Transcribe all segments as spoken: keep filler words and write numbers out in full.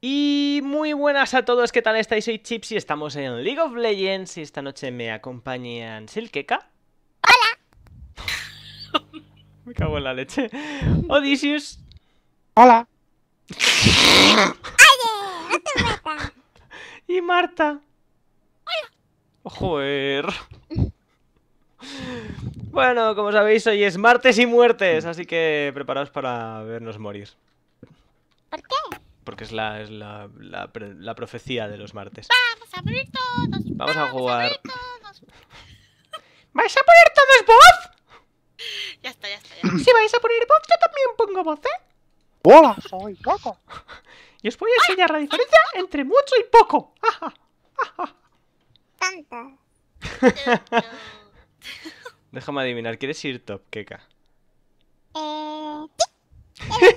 Y muy buenas a todos, ¿qué tal estáis? Soy Chips y estamos en League of Legends y esta noche me acompañan Silkeka. ¡Hola! Me cago en la leche. Odysseus. ¡Hola! ¡Oye! ¡No te metas! Y Marta. ¡Hola! Joder. Bueno, como sabéis, hoy es martes y muertes, así que preparaos para vernos morir. ¿Por qué? Porque es la, es la, la, la profecía de los martes. Vamos a morir todos. Vamos a jugar. A morir todos. ¿Vais a poner todos voz? Ya está, ya está, ya está. Si vais a poner voz, yo también pongo voz, ¿eh? ¡Hola! Soy Coco. Y os voy a enseñar la diferencia entre mucho y poco. Tanta. Déjame adivinar, ¿quieres ir top, Keka? Eh... ¡Sí! ¡El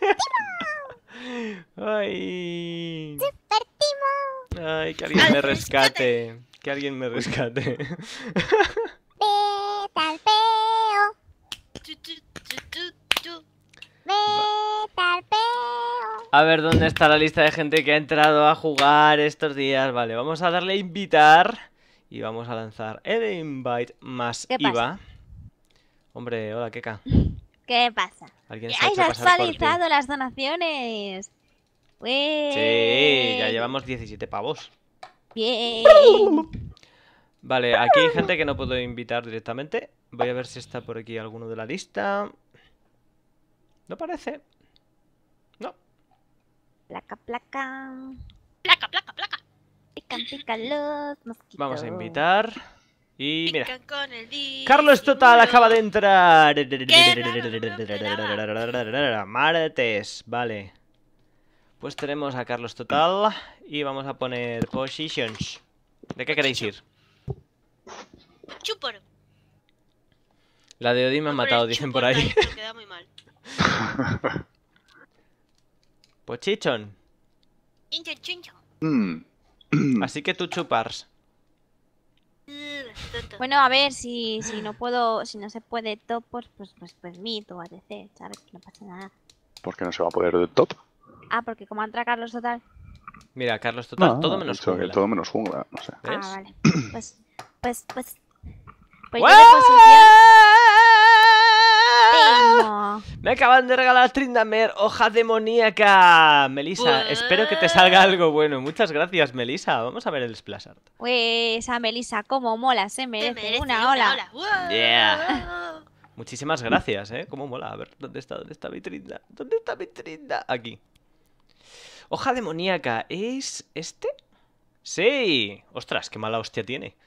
Ay. Super Timo! Ay, que alguien me rescate. Que alguien me rescate. Vete al peo. Vete al peo. A ver, ¿dónde está la lista de gente que ha entrado a jugar estos días? Vale, vamos a darle a invitar. Y vamos a lanzar el invite más ¿Qué I V A. pasa? Hombre, hola, Keka. ¿Qué pasa? ¿Alguien se ha ¡Ay, hecho se ha pasar por ti? actualizado las donaciones! ¡Ué! Sí, ya llevamos diecisiete pavos. Bien. Vale, aquí hay gente que no puedo invitar directamente. Voy a ver si está por aquí alguno de la lista. No parece. No. Placa, placa. Placa, placa, placa. Pican, pican los mosquitos. Vamos a invitar. Y mira. Pican con el disimulo. Carlos Total acaba de entrar. raro, Martes, vale. Pues tenemos a Carlos Total. Y vamos a poner positions. ¿De qué queréis ir? Chúporo. La de Odin me han matado, dicen por ahí. Pero queda muy mal. Pochichon. Chincho, chincho. Mm. Así que tú chupars. Tonto. Bueno, a ver, si, si no puedo, si no se puede top, pues, pues, pues, pues mito, A D C, ¿sabes? No pasa nada. ¿Por qué no se va a poder de top? Ah, porque como entra Carlos Total. Mira, Carlos Total, No, todo menos dicho que jungla. todo menos jungla, no sé. ¿Ves? Ah, vale. Pues, pues, pues. Pues yo ¡Guau! de posición. Timo. Me acaban de regalar Tryndamere, hoja demoníaca. Melissa, Buah. espero que te salga algo bueno. Muchas gracias, Melissa. Vamos a ver el splash art. Ué, esa Melissa, como mola, se Te merece, merece una ola. Wow. Yeah. Muchísimas gracias, ¿eh? Cómo mola. A ver, ¿dónde está? ¿Dónde está mi Trinda? ¿Dónde está mi Trinda? Aquí. Hoja demoníaca. ¿Es este? Sí. Ostras, qué mala hostia tiene.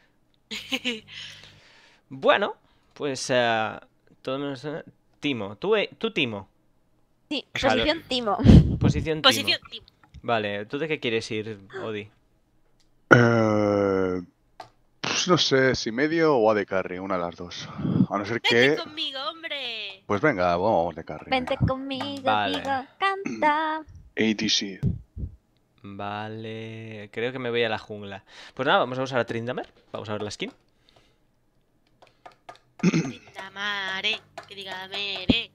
Bueno, pues... Uh, todo menos... Uh, Timo. ¿Tú, eh, tú Timo? Sí, O sea, posición Timo. Posición Timo. Posición Timo. Vale, ¿tú de qué quieres ir, Odi? Eh, pues no sé, si medio o A D carry, una de las dos. A no ser Vente que... conmigo, hombre. Pues venga, vamos de carry. Vente conmigo, Vale. digo, canta. A D C. Vale, creo que me voy a la jungla. Pues nada, vamos a usar a Tryndamere. Vamos a ver la skin. Linda mare, que diga mere.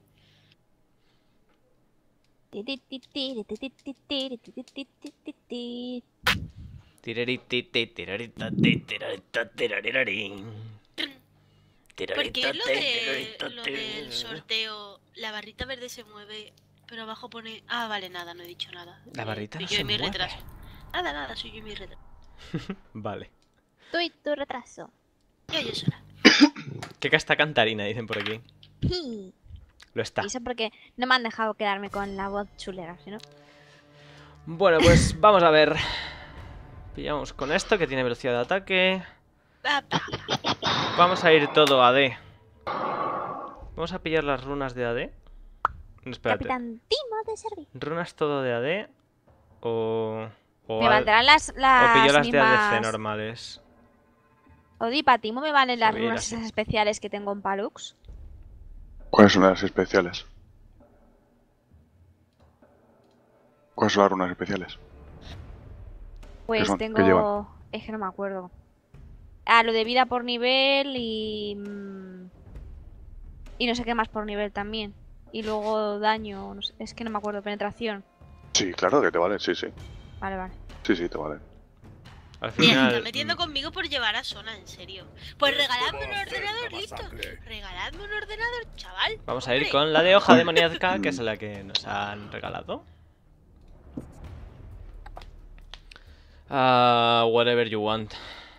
Ti, ti, ti, ti, ti, ti, ti, ti, ti, ti, ti, ti, ti, ti. Tirariti, tirarita, tirarita, tiraririn. ¿Por qué lo, de, lo del sorteo, la barrita verde se mueve, pero abajo pone... Ah, vale, nada, no he dicho nada. La Eh, barrita soy no yo se y mi mueve. retraso. Nada, nada, soy yo y mi retraso. Vale. Tú y tu retraso. Yo, yo sola. Qué casta cantarina, dicen por aquí. Y Lo está. eso porque no me han dejado quedarme con la voz chulera, ¿sí, no? Bueno, pues vamos a ver. Pillamos con esto que tiene velocidad de ataque. Pa, pa. Vamos a ir todo a D. Vamos a pillar las runas de A D. No, espérate. Capitán Timo de servir. ¿Runas todo de A D? O... O, Me al- valdrán las, o pillo las las de A D C mismas... normales. Odi, para Timo me valen las Sí, runas las- esas especiales que tengo en Palux. ¿Cuáles son las especiales? ¿Cuáles son las runas especiales? Pues son? ¿Qué tengo... llevan? Es que no me acuerdo. Ah, lo de vida por nivel y... mm, y no sé qué más por nivel también. Y luego daño, no sé, es que no me acuerdo, penetración. Sí, claro que te vale, sí, sí. Vale, vale. Sí, sí, te vale. Al Mira, se está final... metiendo conmigo por llevar a Sona, en serio. Pues regaladme un ordenador, listo. Regaladme un ordenador, chaval. Vamos a ir Hombre. con la de hoja demoníaca, que es la que nos han regalado. Ah, whatever you want.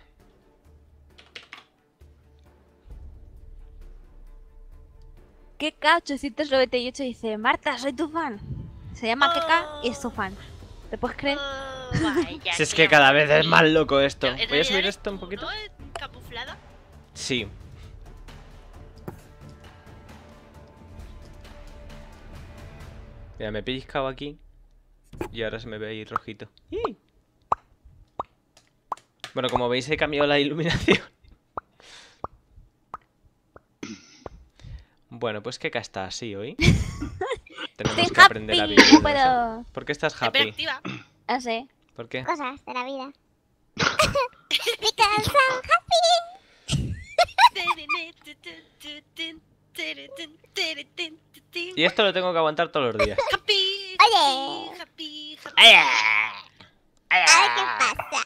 Keka ochocientos noventa y ocho dice: Marta, soy tu fan. Se llama Keka y es tu fan. ¿Te puedes creer? Oh, vaya, Si es qué que cada vez es bonito. más loco esto. En Voy a realidad subir eres esto un tú, poquito. ¿no? ¿Es camuflada? Sí. Mira, me he pellizcado aquí. Y ahora se me ve ahí rojito. ¡Ih! Bueno, como veis he cambiado la iluminación. Bueno, pues Keka está así hoy. Tenemos Estoy que aprender a happy, vivir. no de puedo. eso. ¿Por qué estás Siempre happy? activa. No sé. ¿Por qué? Cosas de la vida. Because I'm happy. Y esto lo tengo que aguantar todos los días. Happy, Oye. happy, happy, happy. A ver qué pasa.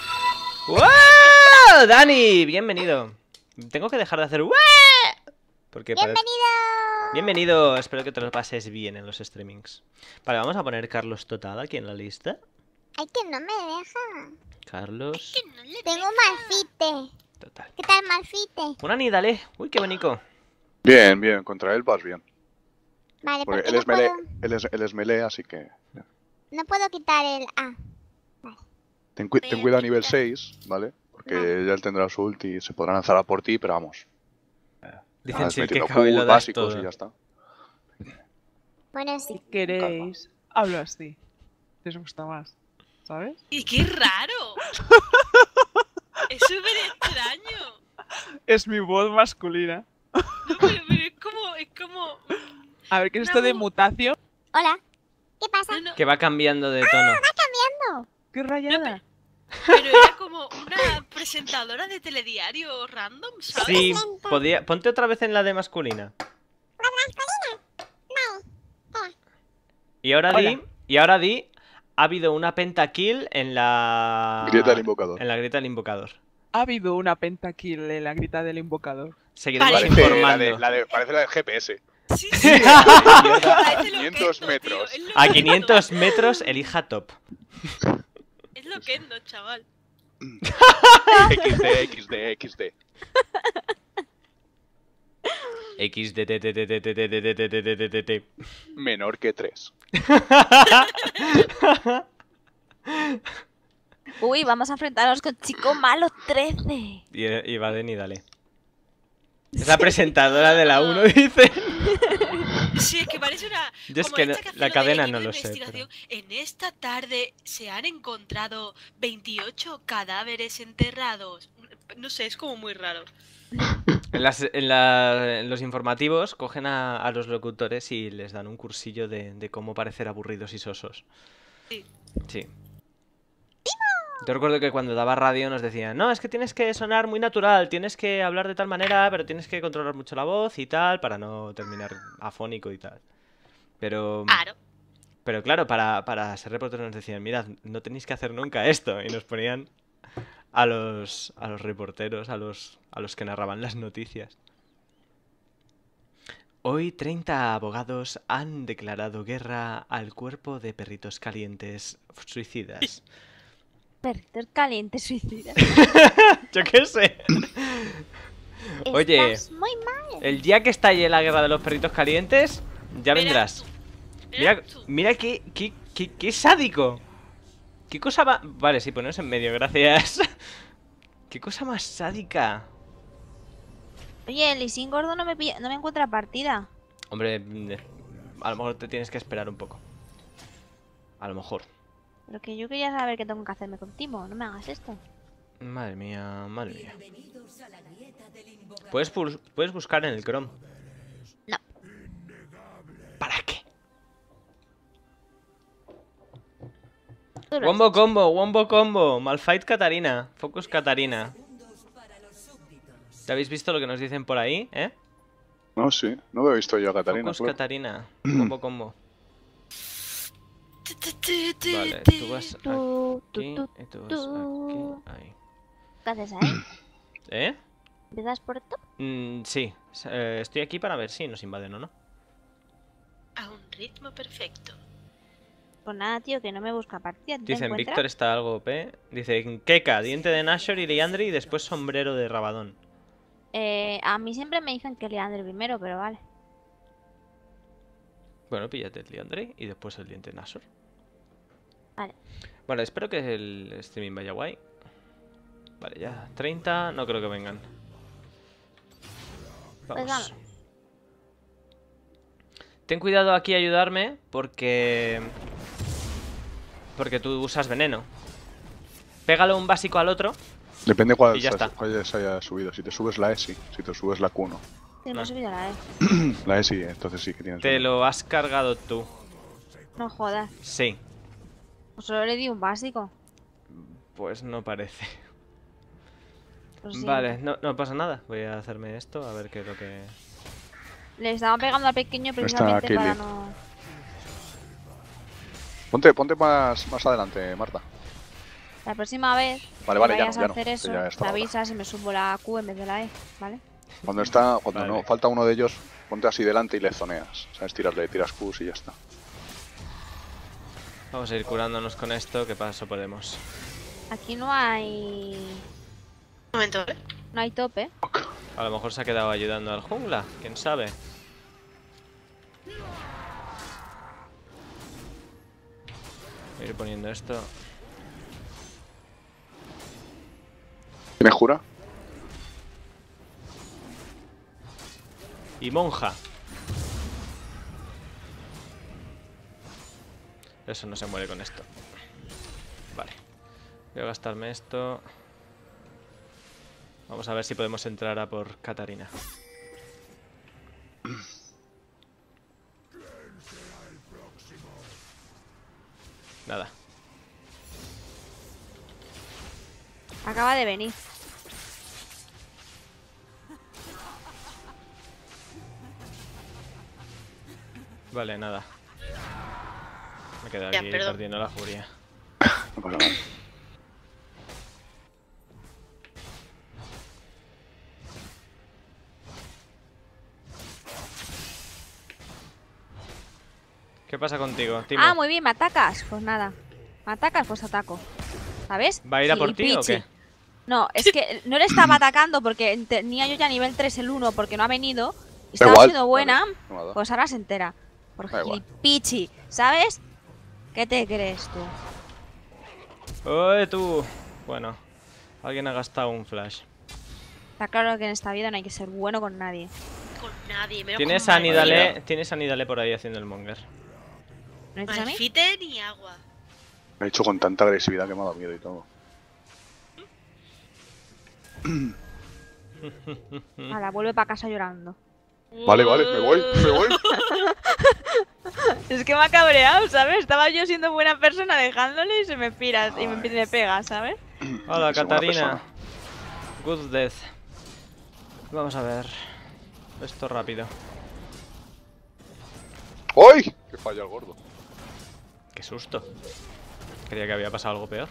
¡Wow! Dani, bienvenido. Tengo que dejar de hacer ¡wow! Porque parece... Bienvenido. Bienvenido, espero que te lo pases bien en los streamings. Vale, vamos a poner Carlos Total aquí en la lista. Ay, que no me deja. Carlos Que no le Tengo deja. malfite. Total. ¿Qué tal malfite? Una Nidale. Uy, qué bonito. Bien, bien, contra él vas bien. Vale, Porque porque él no es melee, puedo, él es, él es melee, así que... no puedo quitar el A. Ten, cu- ten cuidado a nivel seis, ¿vale? Porque Vale. ya él tendrá su ulti y se podrán lanzar a por ti, pero vamos. Dicen vas sí que metiendo hoy lo Q das básicos todo. y ya está. Bueno, sí. Si queréis, hablo así. Si os gusta más, ¿sabes? Y qué raro. Es súper extraño. Es mi voz masculina. No, pero, pero es como, es como. A ver, ¿qué es esto de No. mutación? Hola. ¿Qué pasa? No, no, Que va cambiando de tono. ¡Qué rayada! pero era como una presentadora de telediario random, ¿sabes? Sí, podía... ponte otra vez en la de masculina. Y ahora Hola. di... Y ahora di... Ha habido una pentakill en la... Grieta del invocador. En la grieta del invocador. Ha habido una pentakill en la grita del invocador. Seguiremos Parece Parece la, informando. de, la de- parece la del G P S. Sí, sí. Parece quinientos loquendo, tío, metros. es A loquendo. quinientos metros, elija top. Es loquendo, chaval. equis de, equis de, equis de. X D T T T T T T T T T T T T. Menor que tres. Uy, vamos a enfrentarnos con Chico Malo trece. Y, y va de Nidale. Es la presentadora de la uno, dice. Sí, es que parece una. Yo es como que esta no- que hace la lo de cadena equipo no de lo sé, investigación. En esta tarde se han encontrado veintiocho cadáveres enterrados. No sé, es como muy raro. En, las- en la- en los informativos cogen a, a los locutores y les dan un cursillo de, de cómo parecer aburridos y sosos. Sí. Sí. Yo recuerdo que cuando daba radio nos decían, no, es que tienes que sonar muy natural, tienes que hablar de tal manera, pero tienes que controlar mucho la voz y tal, para no terminar afónico y tal. Pero... Claro. Pero claro, para, para ser reporteros nos decían, mirad, no tenéis que hacer nunca esto. Y nos ponían a los, a los reporteros, a los, a los que narraban las noticias. Hoy treinta abogados han declarado guerra al cuerpo de perritos calientes suicidas. Perritos calientes suicidas. Yo qué sé. Oye, Estás muy mal. el día que estalle la guerra de los perritos calientes, ya Verás vendrás. tú. Mira, Verás tú. mira qué, qué, qué, qué sádico. ¿Qué cosa más...? Vale, sí, poneros en medio, gracias. ¿Qué cosa más sádica? Oye, el Lisin gordo no me, pilla- no me encuentra partida. Hombre, mm, a lo mejor te tienes que esperar un poco. A lo mejor. Pero que yo quería saber qué tengo que hacerme contigo. No me hagas esto. Madre mía, madre mía. Puedes, pul- puedes buscar en el Chrome. No. ¿Para qué? Tú lo has Wombo combo, wombo combo. Malfight Katarina. Focus Katarina. ¿Ya habéis visto lo que nos dicen por ahí, eh? No, sí. No lo he visto yo a Catarina. Focus claro. Katarina. Wombo combo. Vale, tú vas Tú, aquí tú, y tú vas tú. aquí. Ahí. ¿Qué haces ahí? ¿Eh? ¿Empiezas por top? Mm, sí, eh, estoy aquí para ver si nos invaden o no. A un ritmo perfecto. Pues nada, tío, que no me busca partida. ¿Te Dicen, encuentras? Víctor está algo O P. Dicen, Keka, diente de Nashor y Liandry y después sombrero de Rabadón. Eh, a mí siempre me dicen que Leandro primero, pero vale. Bueno, píllate el Liandry y después el diente de Nashor. Vale. Bueno, espero que el streaming vaya guay. Vale, ya. treinta, no creo que vengan. Pues Vamos. vamos. Ten cuidado aquí a ayudarme porque... Porque tú usas veneno. Pégalo un básico al otro. Depende cuál, Y ya se- está. cuál se haya subido. Si te subes la E, sí. Si te subes la Q, no. Sí, me No. he subido la E. La E sí, entonces sí que tienes. Te veneno. lo has cargado tú. No jodas. Sí. Pues solo le di un básico. Pues no parece. Lo siento. Vale, no, no pasa nada. Voy a hacerme esto a ver qué es lo que... Le estaba pegando al pequeño precisamente Kelly. para no... Ponte, ponte más, más adelante, Marta. La próxima vez Vale, que vale, ya vayas no, ya a no, hacer que eso, ya es te para ahora. avisas y me subo la Q en vez de la E, ¿vale? Cuando está, cuando Vale. no falta uno de ellos, ponte así delante y le zoneas. ¿Sabes? Tirarle, tiras Qs y ya está. Vamos a ir curándonos con esto, que paso podemos. Aquí no hay... Un momento, ¿eh? No hay tope. A lo mejor se ha quedado ayudando al jungla, quién sabe. Voy a ir poniendo esto. ¿Tienes jura? Y monja. Eso no se muere con esto. Vale. Voy a gastarme esto. Vamos a ver si podemos entrar a por Katarina. Nada. Acaba de venir. Vale, nada. Me quedo Ya, aquí perdón. perdiendo la furia. No pasa nada. ¿Qué pasa contigo, Timo? Ah, muy bien, ¿me atacas? Pues nada. ¿Me atacas? Pues ataco. ¿Sabes? ¿Va a ir a por ti o Gilipichi. qué? No, es que no le estaba atacando porque tenía yo ya nivel tres el uno porque no ha venido. Y Da estaba igual, siendo buena. vale, no me ha dado. Pues ahora se entera. Por Da igual. gilipichi, ¿sabes? ¿Qué te crees tú? ¡Oye, tú! Bueno, alguien ha gastado un flash. Está claro que en esta vida no hay que ser bueno con nadie. Con nadie, menos ¿Tienes con a Malfite. Nidale, tienes a Nidale por ahí haciendo el monger? ¿No dices a mí? Malfite ni agua. Me ha hecho con tanta agresividad que me ha dado miedo y todo. Ahora, vuelve para casa llorando. Vale, vale, me voy, me voy. Es que me ha cabreado, ¿sabes? Estaba yo siendo buena persona dejándole y se me pira y me, me pega, ¿sabes? Hola, Es una Katarina. persona. Good death. Vamos a ver. Esto rápido. ¡Uy! Que falla el gordo. Qué susto. Creía que había pasado algo peor.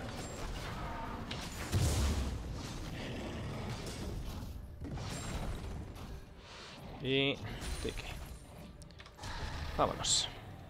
Y... Tiki. Vámonos.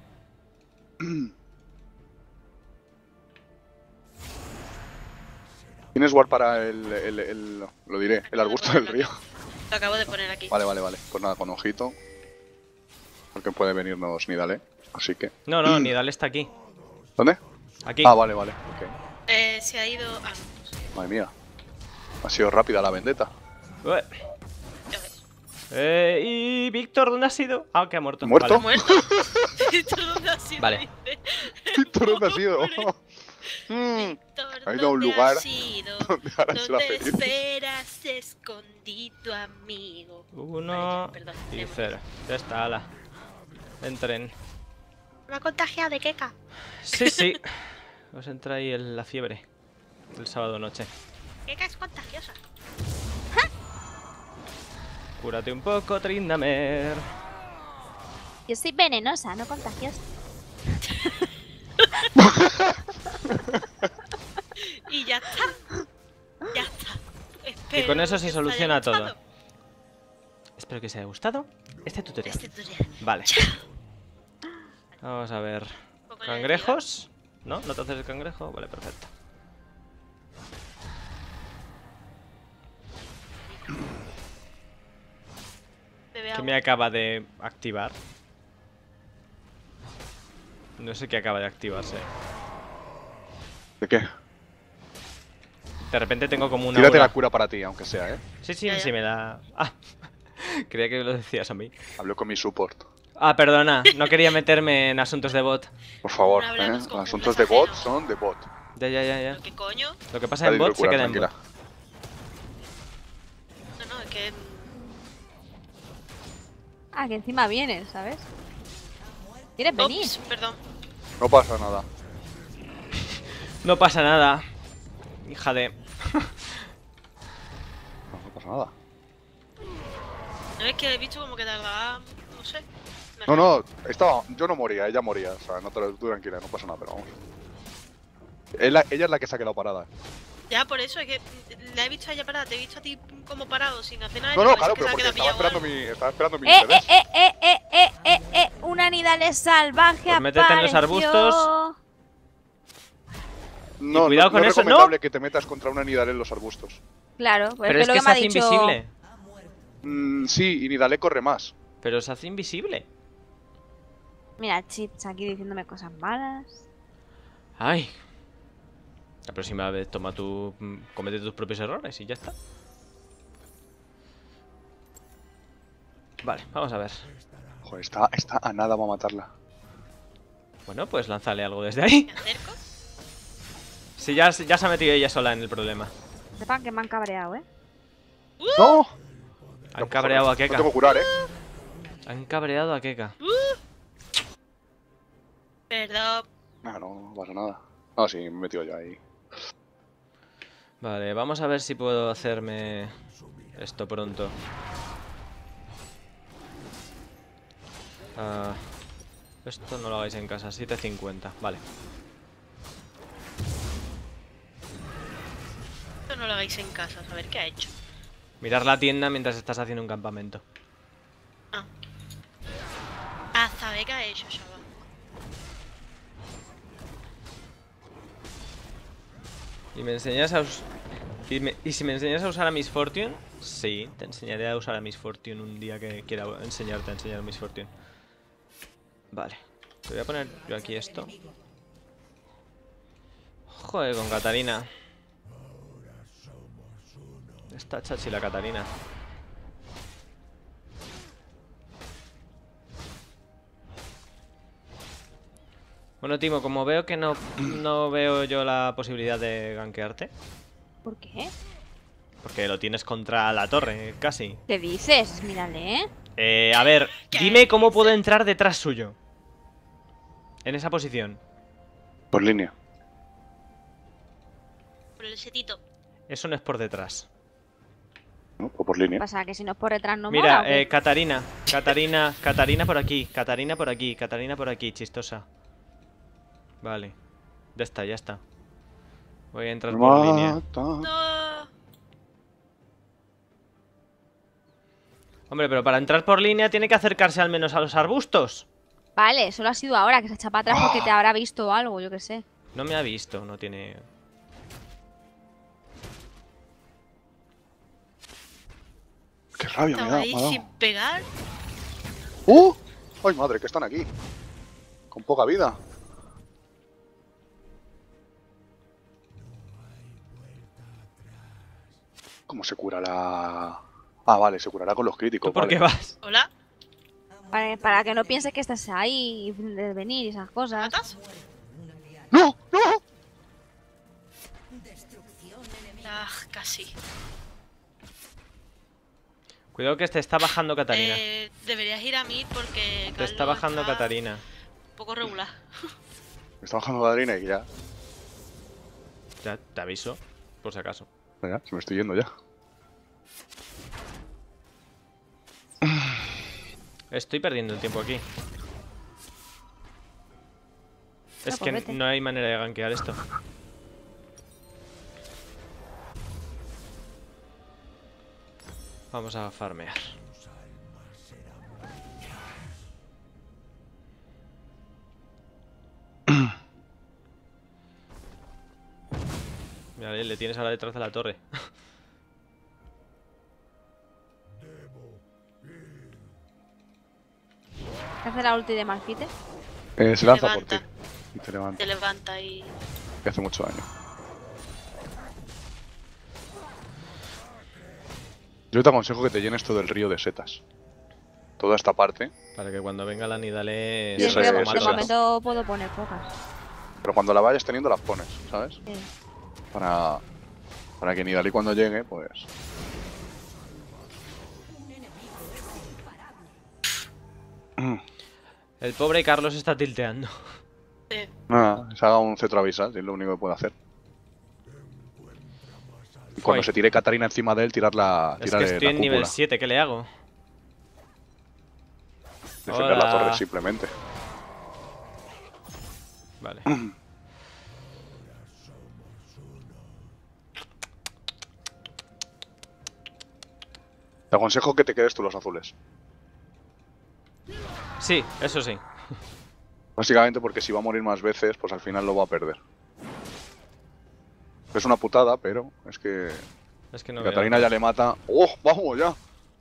¿Tienes war para el, el, el- lo diré, el arbusto del río? Lo acabo de poner aquí. Vale, vale, vale. Pues nada, con ojito. Porque puede venirnos Nidale, así que... No, no, Nidale está aquí. ¿Dónde? Aquí. Ah, vale, vale. Ok. Eh, se ha ido. Ah, no sé. Madre mía. Ha sido rápida la vendetta. Ué. Ya ves. Eh, ¿Y Víctor dónde ha sido? Ah, que ha muerto. ¿Muerto? Vale. ¿Muerto? ¿Víctor dónde ha sido? Vale. Dice. ¿Víctor dónde ha sido? Pobre. Mm, Víctor, Ha ido a un ¿dónde lugar has ido? donde ahora será ¿Dónde feliz. esperas escondido, amigo? Uno Vale, perdón, y me- cero. Ya está, ala. Entren. Me ha contagiado de queca. Sí, sí. Os entra ahí el- la fiebre. El sábado noche. Queca es contagiosa. Cúrate un poco, Trindamer. Yo soy venenosa, no contagiosa. Y ya está. Ya está. Espero Y con eso que se os soluciona haya todo. gustado Espero que os haya gustado este tutorial. Este tutorial. Vale. Vamos a ver. Pongo en el ¿Cangrejos? ¿No? ¿No te haces el cangrejo? Vale, perfecto. Bebe ¿Qué agua. me acaba de activar? No sé qué acaba de activarse. ¿De qué? De repente tengo como una Tírate aura. la cura para ti, aunque sea, ¿eh? Sí, sí, Ya, ya. sí, me la... Ah, creía que lo decías a mí. Hablé con mi support. Ah, perdona, no quería meterme en asuntos de bot. Por favor, No ¿eh? hablamos con Los asuntos de junglas bot ajenos. son de bot. Ya, ya, ya, ya. ¿Pero qué coño? Lo que pasa Dale, en bot se cura, queda en tranquila. bot. No, no, es que... Ah, que encima vienes, ¿sabes? ¿Quieres venir? Ups, perdón. No pasa nada. No pasa nada. Hija de... No, no pasa nada. No es que he visto como que tardaba... No sé. me No, raro. no, estaba, yo no moría, ella moría. O sea, no te tú tranquila, no pasa nada, pero vamos. Es la- ella es la que se ha quedado parada. Ya, por eso es que la he visto a ella parada. Te he visto a ti como parado, sin hacer nada. y No, digo, no, claro, es que pero se ha porque quedado estaba pillado esperando o mi, estaba esperando mi ¡Eh, eh, interés. eh, eh, eh, eh, eh, eh! Una nidales salvaje Pues métete en los apareció. arbustos. No, cuidado no, con no es eso, ¿no? recomendable que te metas contra una Nidale en los arbustos. Claro, pues Pero es es lo que que, se me ha hace dicho. invisible. Mm, sí, y Nidale corre más. Pero se hace invisible. Mira, Chips aquí diciéndome cosas malas. Ay. La próxima vez toma tu... mm, comete tus propios errores y ya está. Vale, vamos a ver. Joder, está, está a nada para matarla. Bueno, pues lánzale algo desde ahí. ¿Me acerco? Sí, ya, ya se ha metido ella sola en el problema. Sepan que me han cabreado, ¿eh? ¡No! Han cabreado a No Keka. tengo que curar, ¿eh? Han cabreado a Keka. Perdón. No, no, no pasa nada. No, sí, me he metido ya ahí. Vale, vamos a ver si puedo hacerme esto pronto. Ah, esto no lo hagáis en casa, siete cincuenta, vale. Esto no lo hagáis en casa, a ver qué ha hecho. Mirar la tienda mientras estás haciendo un campamento. Ah. A saber qué ha hecho, chaval. ¿Y me enseñas a us- y, me- y si me enseñas a usar a Miss Fortune? Sí, te enseñaré a usar a Miss Fortune un día que quiera enseñarte a enseñar a Miss Fortune. Vale, te voy a poner yo aquí esto. Joder, con Catarina. Está chachi la Catarina. Bueno, Timo, como veo que no, no veo yo la posibilidad de gankearte, ¿Por qué? porque lo tienes contra la torre, casi. ¿Qué dices? Mírale, ¿eh? Eh, a ver, dime cómo puedo entrar detrás suyo. En esa posición. Por línea. Por el setito. Eso no es por detrás. ¿No? Pues por línea. Pasa que si no es por detrás no Mira, mola, ¿o qué? eh, Catarina, Catarina, Catarina por aquí, Catarina por aquí, Catarina por aquí, chistosa. Vale, ya está, ya está. Voy a entrar por línea. Mata. No. Hombre, pero para entrar por línea tiene que acercarse al menos a los arbustos. Vale, solo ha sido ahora que se echa para atrás porque te habrá visto algo, yo qué sé. No me ha visto, no tiene... Qué rabia me Estaba da, ahí me ha dado. sin pegar. ¡Uh! ¡Ay, madre, que están aquí! Con poca vida. ¿Cómo se cura la...? Ah, vale, se curará con los críticos. ¿Tú por vale. qué vas? Hola. Para, para que no pienses que estás ahí y de venir y esas cosas. ¿Matas? ¡No! ¡No! Ah, casi. Cuidado que te está bajando Catarina. Eh, deberías ir a mí porque Te Carlos está bajando está Catarina. un poco regular. Me está bajando la adrena y ya... Ya, te aviso, por si acaso. Ya, se me estoy yendo ya. Estoy perdiendo el tiempo aquí. Es No, que pues vete. no hay manera de gankear esto. Vamos a farmear. Mira, le tienes ahora detrás de la torre. ¿Qué hace la ulti de Malfite? Eh, se lanza por ti. Levanta. Y te levanta. Te levanta y... Que hace mucho daño. Yo te aconsejo que te llenes todo el río de setas. Toda esta parte. Para que cuando venga la Nidale Y Sí, eso pero es, de eso es. momento puedo poner pocas. Pero cuando la vayas teniendo las pones, ¿sabes? Sí. Para, para que Nidalee cuando llegue, pues... El pobre Carlos está tilteando. Sí. Nada, se haga un cetro avisal, es lo único que puede hacer. Y cuando Uy. se tire Katarina encima de él, tirarla, Es que tirarle estoy la en nivel cúpula. siete, ¿qué le hago? Defender la Hola. torre, simplemente. Vale. Te aconsejo que te quedes tú los azules. Sí, eso sí. Básicamente porque si va a morir más veces, pues al final lo va a perder. Es una putada, pero es que... Es que no si veo. Katarina ya le mata... ¡Oh! ¡Vamos ya!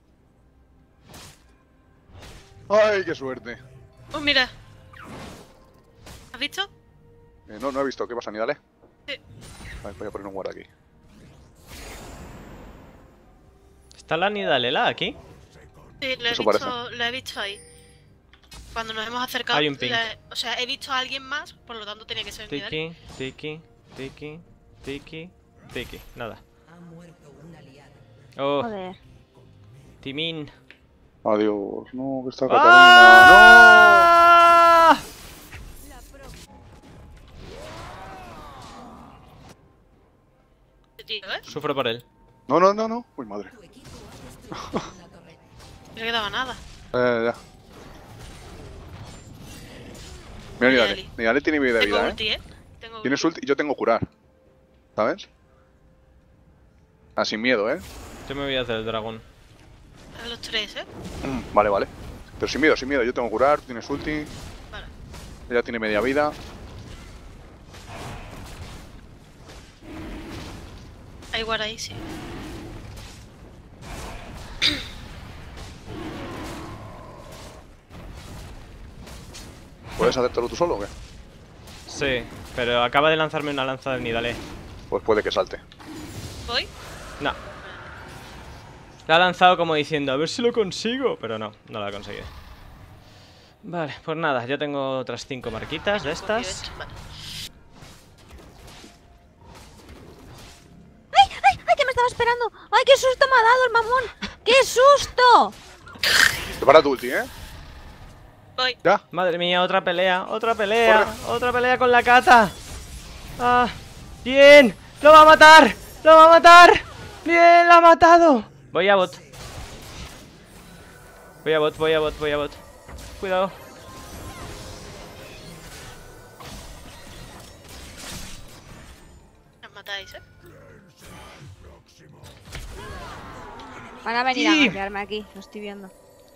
¡Ay, qué suerte! Oh, mira. ¿Has visto? Eh, no, no he visto. ¿Qué pasa, Nidale? Sí. Vale, voy a poner un guard aquí. ¿Está la Nidalela aquí? Sí, lo he, Eso visto, parece. lo he visto ahí. Cuando nos hemos acercado... Hay un ping. la- o sea, he visto a alguien más, por lo tanto tenía que ser Nidale. Tiki, tiki, tiki, tiki, tiki. Nada. Oh, Joder. Timín. Adiós. No, que está Katarina. ¡Ah! Tío, ¿eh? Sufro por él. No, no, no, no. Uy, madre. No le quedaba nada. Eh, ya. Mira, Nidale. Nidale. Nidale tiene vida de Tengo vida, ¿eh? ulti, ¿eh? Tengo Tienes ulti. ulti y yo tengo curar. ¿Sabes? Ah, sin miedo, ¿eh? Yo me voy a hacer el dragón. A los tres, ¿eh? Mm, Vale, vale. Pero sin miedo, sin miedo. Yo tengo curar, tú tienes ulti. Vale. Ella tiene media vida. Hay guard ahí, sí. ¿Puedes hacértelo tú solo o qué? Sí, pero acaba de lanzarme una lanza del Nidale. Pues puede que salte. ¿Voy? No. La ha lanzado como diciendo, a ver si lo consigo. Pero no, no la ha conseguido. Vale, pues nada, yo tengo otras cinco marquitas de Confío estas. esto, vale. ¡Ay, ay, ay! ¡Que me estaba esperando! ¡Ay, qué susto me ha dado el mamón! ¡Qué susto! Prepara tu ulti, ¿eh? Voy. Ya. Madre mía, otra pelea, otra pelea, otra pelea con la Cata. Ah, bien, lo va a matar, lo va a matar. Bien, la ha matado. Voy a bot. Voy a bot, voy a bot, voy a bot. Cuidado. Nos matáis, ¿eh? Van a venir Sí. a golpearme aquí, lo estoy viendo.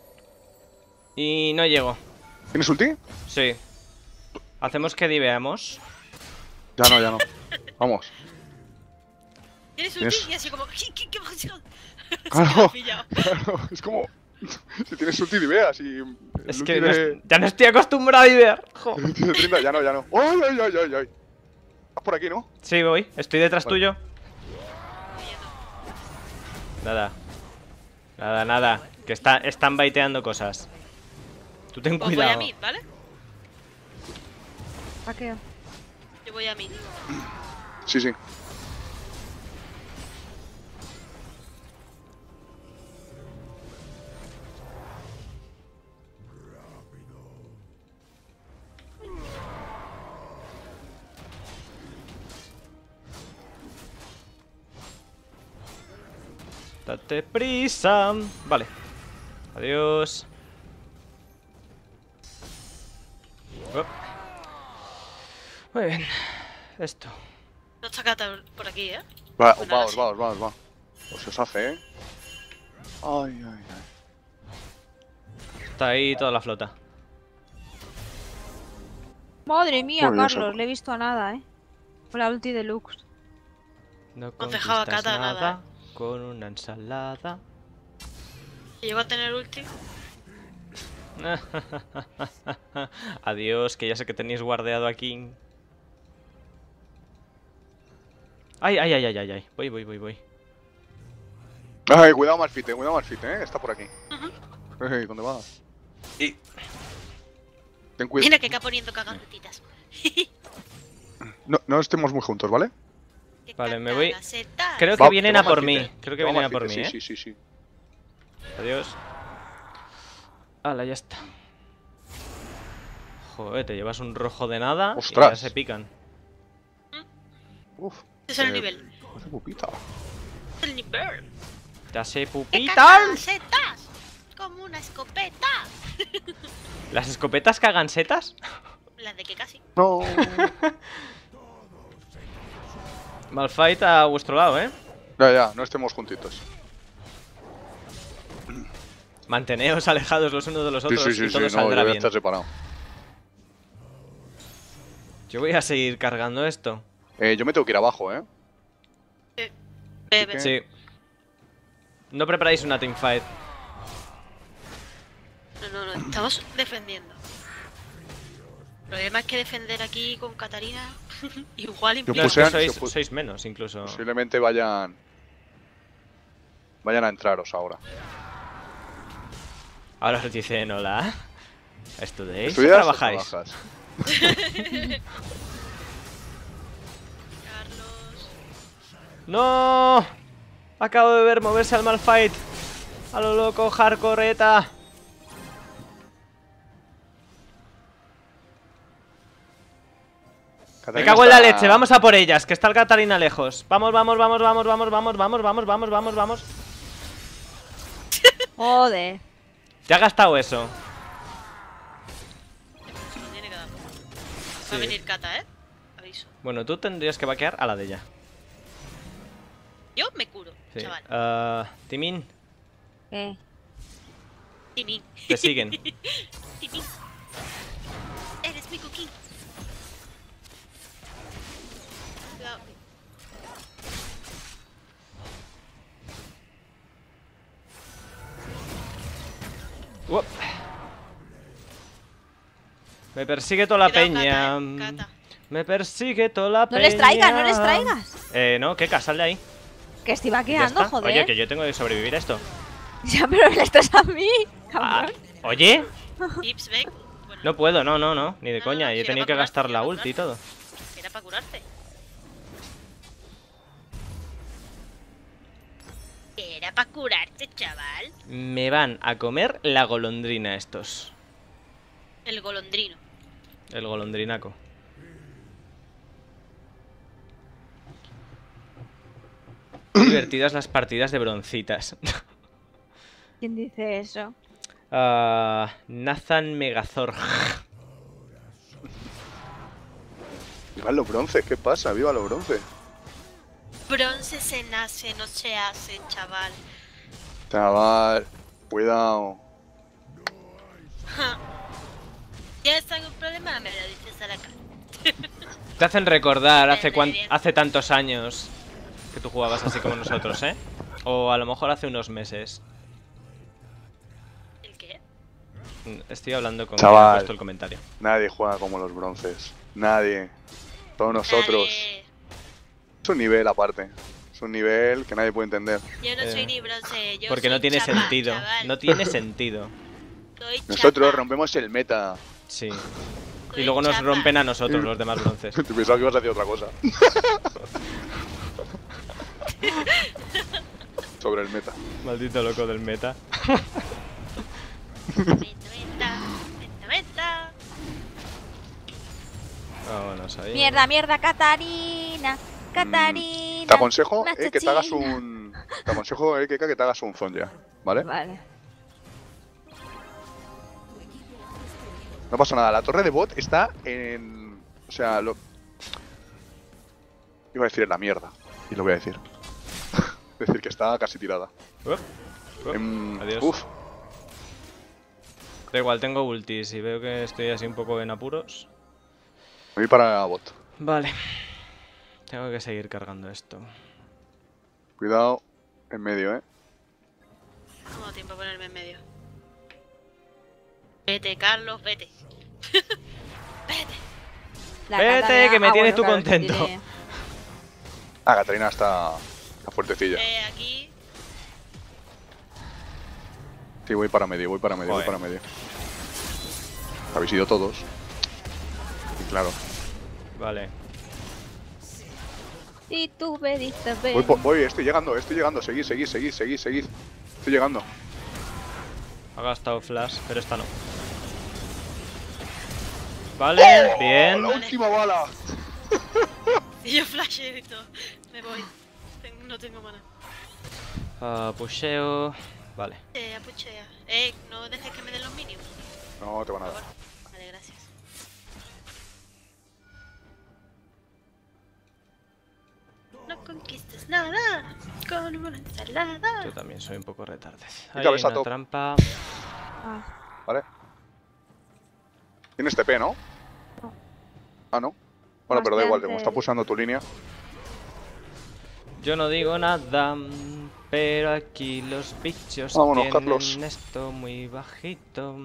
Y no llego. ¿Tienes ulti? Sí. Hacemos que diveamos. Ya no, ya no. Vamos. ¿Tienes ulti? Tienes- Y así como... ¿Qué, qué, qué emoción? Claro. Se lo ha pillado. Claro, es como... Si tienes ulti, diveas y... el Es ulti que no de- es- ya no estoy acostumbrado a divear. Jo. el ulti de treinta, ya no, ya no. ¡Ay, ay, ay, ay, ay! Estás por aquí, ¿no? Sí, voy, estoy detrás Vale. tuyo. Nada. Nada, nada. Que está, están baiteando cosas. Tú ten Pues voy a cuidado. mí, ¿vale? ¿Para qué? Yo voy a mí. Sí, sí. Date prisa. Vale. Adiós. Up. Muy bien. Esto. No está Cata por aquí, ¿eh? Va, Bueno, vamos, sí. vamos, vamos, vamos. Pues se os hace, ¿eh? Ay, ay, ay. Está ahí toda la flota. Madre mía, Muy bien, Carlos, Sapo. le he visto a nada, ¿eh? Con la ulti deluxe. No has dejado a conquistas Cata nada, con una ensalada. Si llego a tener ulti. Adiós, que ya sé que tenéis guardeado aquí. Ay, ay, ay, ay, ay, ay. Voy, voy, voy, voy. Ay, cuidado Malfite, cuidado Malfite, ¿eh? Está por aquí. Ey, ¿dónde vas? Y... Ten cuidado. Mira que acá poniendo cagacetitas. No, no estemos muy juntos, ¿vale? Vale, me voy. Cagacetas. Creo que Va, vienen te va a por Malfite, mí. Creo te que va vienen a por mí, Malfite, ¿eh? Sí, sí, sí, sí. Adiós. Hala, ya está. Joder, te llevas un rojo de nada y Ostras. ya se pican. Uf. Ese es el eh, nivel. Hace pupita. Es el nivel. Te hace ¡Qué pupitas. cagacetas! Como una escopeta. ¿Las escopetas cagan setas? Las de que casi. No. Malphite a vuestro lado, ¿eh? Ya, ya, no estemos juntitos. Manteneos alejados los unos de los Sí, otros sí, sí, y sí, todo no, yo saldrá voy a bien. estar separado. Yo voy a seguir cargando esto. Eh, yo me tengo que ir abajo, ¿eh? Bebe. Sí. No preparáis una teamfight. No, no, no. Estamos defendiendo. El problema es que defender aquí con Katarina igual Yo implica... No, es que Pusean- sois, se pu- sois menos incluso. Posiblemente vayan... Vayan a entraros ahora. Ahora os dicen hola. ¿Estudiáis o ¿Estudias o trabajáis? trabajas? Carlos... ¡No! Acabo de ver moverse al Malphite. A lo loco, hardcoreta. Me Catarina cago en la está- leche, vamos a por ellas, que está el Catarina lejos. Vamos, vamos, vamos, vamos, vamos, vamos, vamos, vamos, vamos, vamos, vamos. Joder. Te ha gastado eso. Se lo tiene que dar. Va Sí. a venir Kata, ¿eh? Aviso. Bueno, tú tendrías que vaquear a la de ella. Yo me curo, Sí. chaval. Ah, Timin, ¿Qué? Timín. te siguen. Timín. Eres mi cookie. Cuidado. Uop. Me persigue toda la Cuidado, peña. Kata, eh, Kata. Me persigue toda la No peña. les traigas, no les traigas. Eh, no, ¿qué? Sal de ahí. Que estoy Ya vaqueando, está. joder. Oye, que yo tengo que sobrevivir a esto. Ya, pero le estás a mí, Ah, cabrón. Oye, Tips, ven. Bueno, no puedo, no, no, no, ni de No, no, coña. no, Y he si tenido era que para gastar curarte, la era para ulti y todo. era para curarte. Era para curarte, chaval. Me van a comer la golondrina estos. El golondrino. El golondrinaco. Qué divertidas las partidas de broncitas. ¿Quién dice eso? Ah, Nathan Megazorg. Viva los bronces, ¿qué pasa? Viva los bronces. Bronce se nace, no se hace, chaval. Chaval, cuidado. ¿Tienes algún problema? Me lo dices a la cara. Te hacen recordar hace, Bien, cuan- bien. hace tantos años que tú jugabas así como nosotros, ¿eh? O a lo mejor hace unos meses. ¿El qué? Estoy hablando con Chaval. quien ha puesto el comentario. Nadie juega como los bronces. Nadie. Todos nosotros. Nadie- Es un nivel aparte. Es un nivel que nadie puede entender. Yo no Eh, soy ni bronce, yo Porque soy no tiene chapa, sentido. chaval. No tiene sentido. Soy Nosotros chapa, rompemos el meta. Sí. soy Y luego nos chapa. rompen a nosotros los demás bronces. Te pensaba que ibas a decir otra cosa. Sobre el meta. Maldito loco del meta. Meta, meta, meta, meta. Vámonos ahí. Mierda, mierda, Catarina. Catarina. Te aconsejo una eh, que te hagas chachina. un. Te aconsejo eh, Keka, que te hagas un Zonja, ¿vale? Vale. No pasa nada, la torre de bot está en. O sea, lo- Iba a decir en la mierda. Y lo voy a decir. Es decir, que está casi tirada. Uep, uep, Em, Adiós. Uf. Da igual, tengo ultis y veo que estoy así un poco en apuros. Voy para bot. Vale. Tengo que seguir cargando esto. Cuidado. En medio, eh. No tengo tiempo a ponerme en medio. Vete, Carlos, vete. Vete. La Vete, Cata me da- que me ah, tienes bueno, tú claro, contento. tiene- Ah, Catarina está, está fuertecilla. Eh, aquí. Sí, voy para medio, voy para medio, Joder. voy para medio. Habéis ido todos. Y claro. Vale. Y tú me diste ven. Voy, po- voy, estoy llegando, estoy llegando. Seguid, seguid, seguid, seguid, seguid. Estoy llegando. Ha gastado flash, pero esta no. Vale, bien. ¡La última bala! Y yo flasheo y todo. Me voy. Ten- no tengo mana. Ah, pusheo. Vale. Eh, apuchea. Eh, no dejes que me den los minions. No te van a Por dar. favor. Vale, gracias. No conquistes nada con una ensalada. Yo también soy un poco retarded. Y Hay cabeza una top. trampa. Ah, ¿Vale? Tienes T P, ¿no? No. Ah, no. Bueno, pero da igual, como Bastante. está pulsando tu línea. Yo no digo nada, pero aquí los bichos Vámonos, tienen Carlos. esto muy bajito.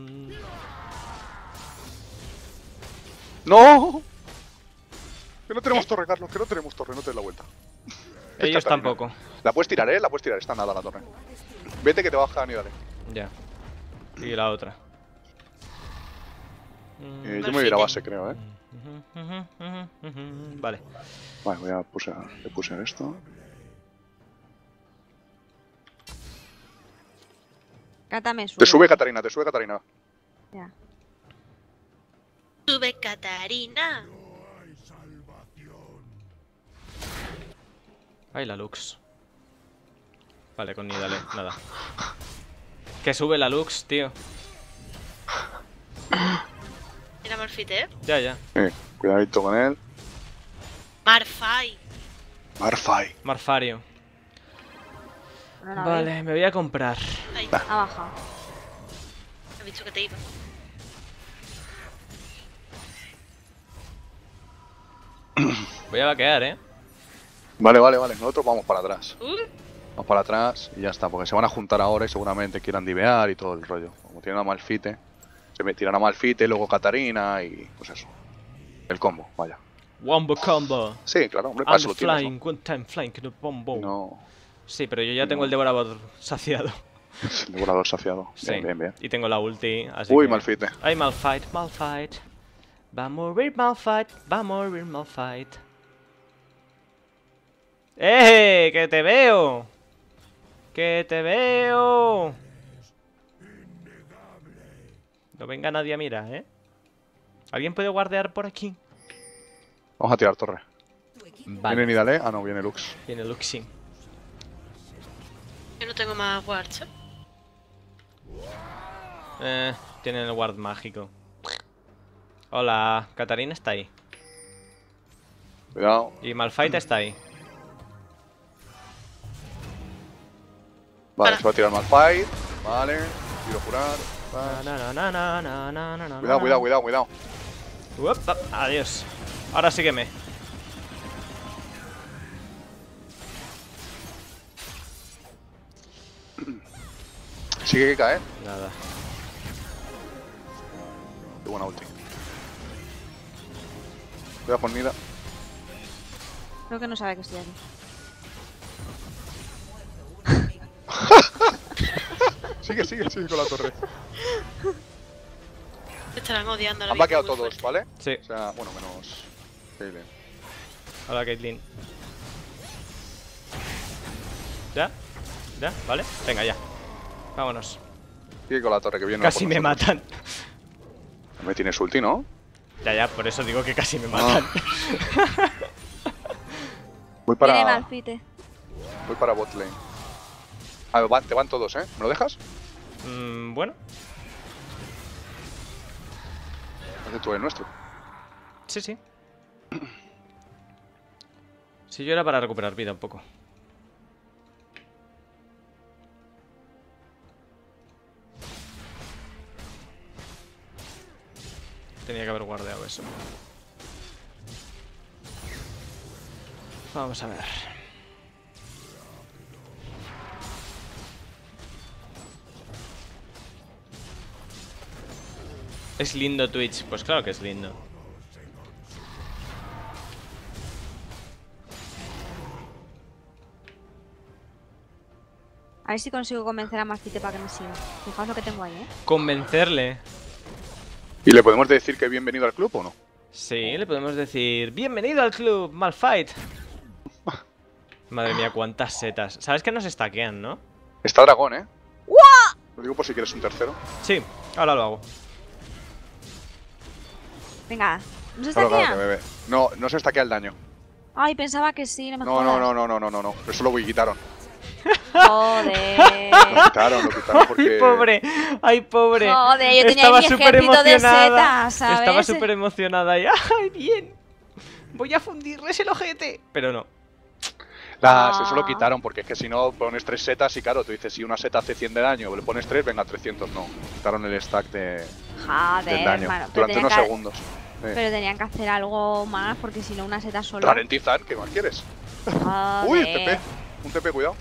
¡No! Que no tenemos torre, Carlos, que no tenemos torre, no te des la vuelta. Ellos Catarina. tampoco. La puedes tirar, ¿eh? La puedes tirar, está nada la torre. Vete que te baja ni dale. Ya. Y la otra. Eh, yo me voy a ir a base, creo, ¿eh? Vale. Vale, voy a puse, le puse esto. Cata me sube. Te sube Catarina, te sube Catarina. Ya. Sube Catarina. Ay, la Lux. Vale, con Nidale, nada. Que sube la Lux, tío. Mira Morfite, eh. Ya, ya. Eh, cuidadito con él. Marfai. Marfai. Marfario. No la Vale, me voy a comprar. Ahí. veo. Ha bajado. He dicho que te iba. Voy a vaquear, eh. Vale, vale, vale. Nosotros vamos para atrás. Uh, Vamos para atrás y ya está, porque se van a juntar ahora y seguramente quieran divear y todo el rollo. Como tienen a Malfite, se me tiran a Malfite, luego Catarina y pues eso. El combo, vaya. Wombo combo. Sí, claro, hombre, para eso I'm lo tienes, flying, one time flying, no bombo. ¿no? No, Sí, pero yo ya tengo el devorador saciado. es el devorador saciado. Sí. Bien, bien, bien. Y tengo la ulti, así Uy, que... Malfite. Ay, Malphite, Malphite. Va a morir Malphite, va a morir Malphite. ¡Eh! ¡Que te veo! ¡Que te veo! No venga nadie a mirar, ¿eh? ¿Alguien puede guardear por aquí? Vamos a tirar torre. Vale, ¿Viene Nidale? Ah, no, viene Lux. viene Luxi. yo no tengo más wards, eh. Eh, tienen el ward mágico. Hola, Catarina está ahí. Cuidado. Y Malphite está ahí. Vale, Para. se va a tirar Malphite. Vale. Tiro curar. Na, na, na, na, na, na, na, na, Cuidado, na. cuidado, cuidado, cuidado. Uepa, adiós. Ahora sí que me. Sigue que cae. Nada. Qué buena ulti. Cuidado con Nida. Creo que no sabe que estoy aquí. Sigue, sigue, sigue con la torre. Te estarán odiando ahora Han mismo vaqueado muy todos, fuerte. ¿vale? Sí, O sea, bueno, menos. Kayle. hola Caitlyn. ¿Ya? ¿Ya? ¿Vale? Venga, ya. Vámonos. Sigue con la torre que viene. Casi por me nosotros. matan. No me tienes ulti, ¿no? Ya, ya, por eso digo que casi me matan. Voy Viene para. Malfite. Voy para bot lane. A ver, van- te van todos, ¿eh? ¿Me lo dejas? Mm, bueno, Hace tú el nuestro. sí, sí. Si yo era para recuperar vida un poco. Tenía que haber guardado eso. Vamos a ver. ¿Es lindo Twitch? Pues claro que es lindo. A ver si consigo convencer a Malfite para que me siga. Fijaos lo que tengo ahí, ¿eh? Convencerle. ¿Y le podemos decir que bienvenido al club o no? Sí, le podemos decir bienvenido al club, Malphite. Madre mía, cuántas setas. Sabes que nos stackean, ¿no? Está dragón, ¿eh? ¡Guau! Lo digo por si quieres un tercero. Sí, ahora lo hago. Venga, ¿no se Claro, está claro, que bebe. No, no se estaquea el daño. Ay, pensaba que sí, no me No, jodas. no, no, no, no, no, no, no. Eso lo quitaron. Joder. Lo quitaron, lo quitaron porque... Ay, pobre, ay, pobre. Joder, yo tenía Estaba ahí mi súper ejército de emocionada. setas, ¿sabes? Estaba súper emocionada y ¡ay, bien! Voy a fundirles el ojete. Pero no. Las, Ah. Eso lo quitaron porque es que si no pones tres setas y claro, tú dices si una seta hace cien de daño, le pones tres, venga, trescientos, no. Quitaron el stack de, Joder, del daño hermano. Pero durante tenían, unos que, segundos. Sí. pero tenían que hacer algo más porque si no una seta sola. Ralentizan, ¿qué más quieres? Joder. Uy, T P. Un T P, cuidado.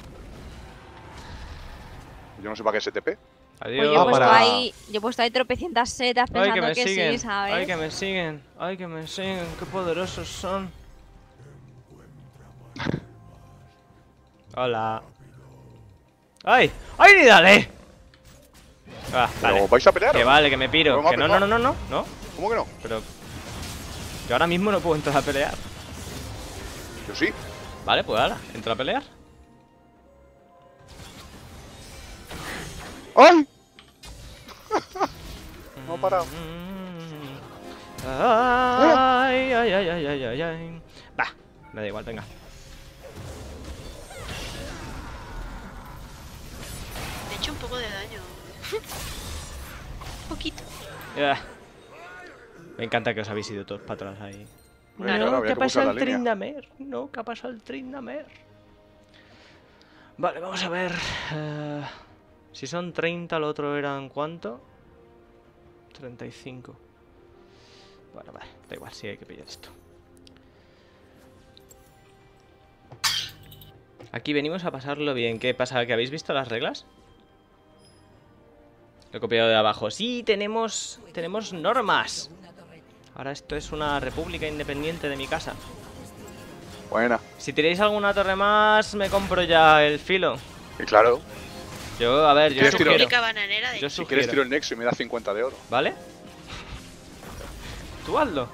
Yo no sé para qué es ese T P. Adiós. Pues yo he puesto para- ahí, yo he puesto ahí tropecientas setas Ay, pensando que me que, siguen. sí, ¿sabes? Ay, que me siguen. Ay, que me siguen. Qué poderosos son. Hola. ¡Ay! ¡Ay, ni dale! Ah, ¿Pero vale. vais a pelear? Que o no? vale, que me piro. Vamos a Que no, no, pelear. no, no, no. No. ¿Cómo que no? Pero. Yo ahora mismo no puedo entrar a pelear. Yo sí. Vale, pues ahora, entra a pelear. ¡Ay! No ha parado. Ay, ay, ay, ay, ay, ay, ay. Va, me da igual, venga. Me he hecho un poco de daño. Un poquito. Ya. Me encanta que os habéis ido todos para atrás ahí. Claro, No, había ¿qué que pasa pulsar el la línea. Trindamer? No, ¿qué ha pasado el Trindamer? Vale, vamos a ver. eh, si son treinta, lo otro eran ¿cuánto? treinta y cinco. Bueno, vale, da igual, sí hay que pillar esto. Aquí venimos a pasarlo bien. ¿Qué pasa? ¿Que habéis visto las reglas? Lo he copiado de abajo. Sí, tenemos, tenemos normas. Ahora esto es una república independiente de mi casa. Buena. Si tiráis alguna torre más, me compro ya el filo. Y claro, Yo, a ver, yo ¿Quieres tiro? sugiero. República bananera de Yo si quieres sugiero. tiro el Nexo y me da cincuenta de oro. ¿Vale? Tú hazlo.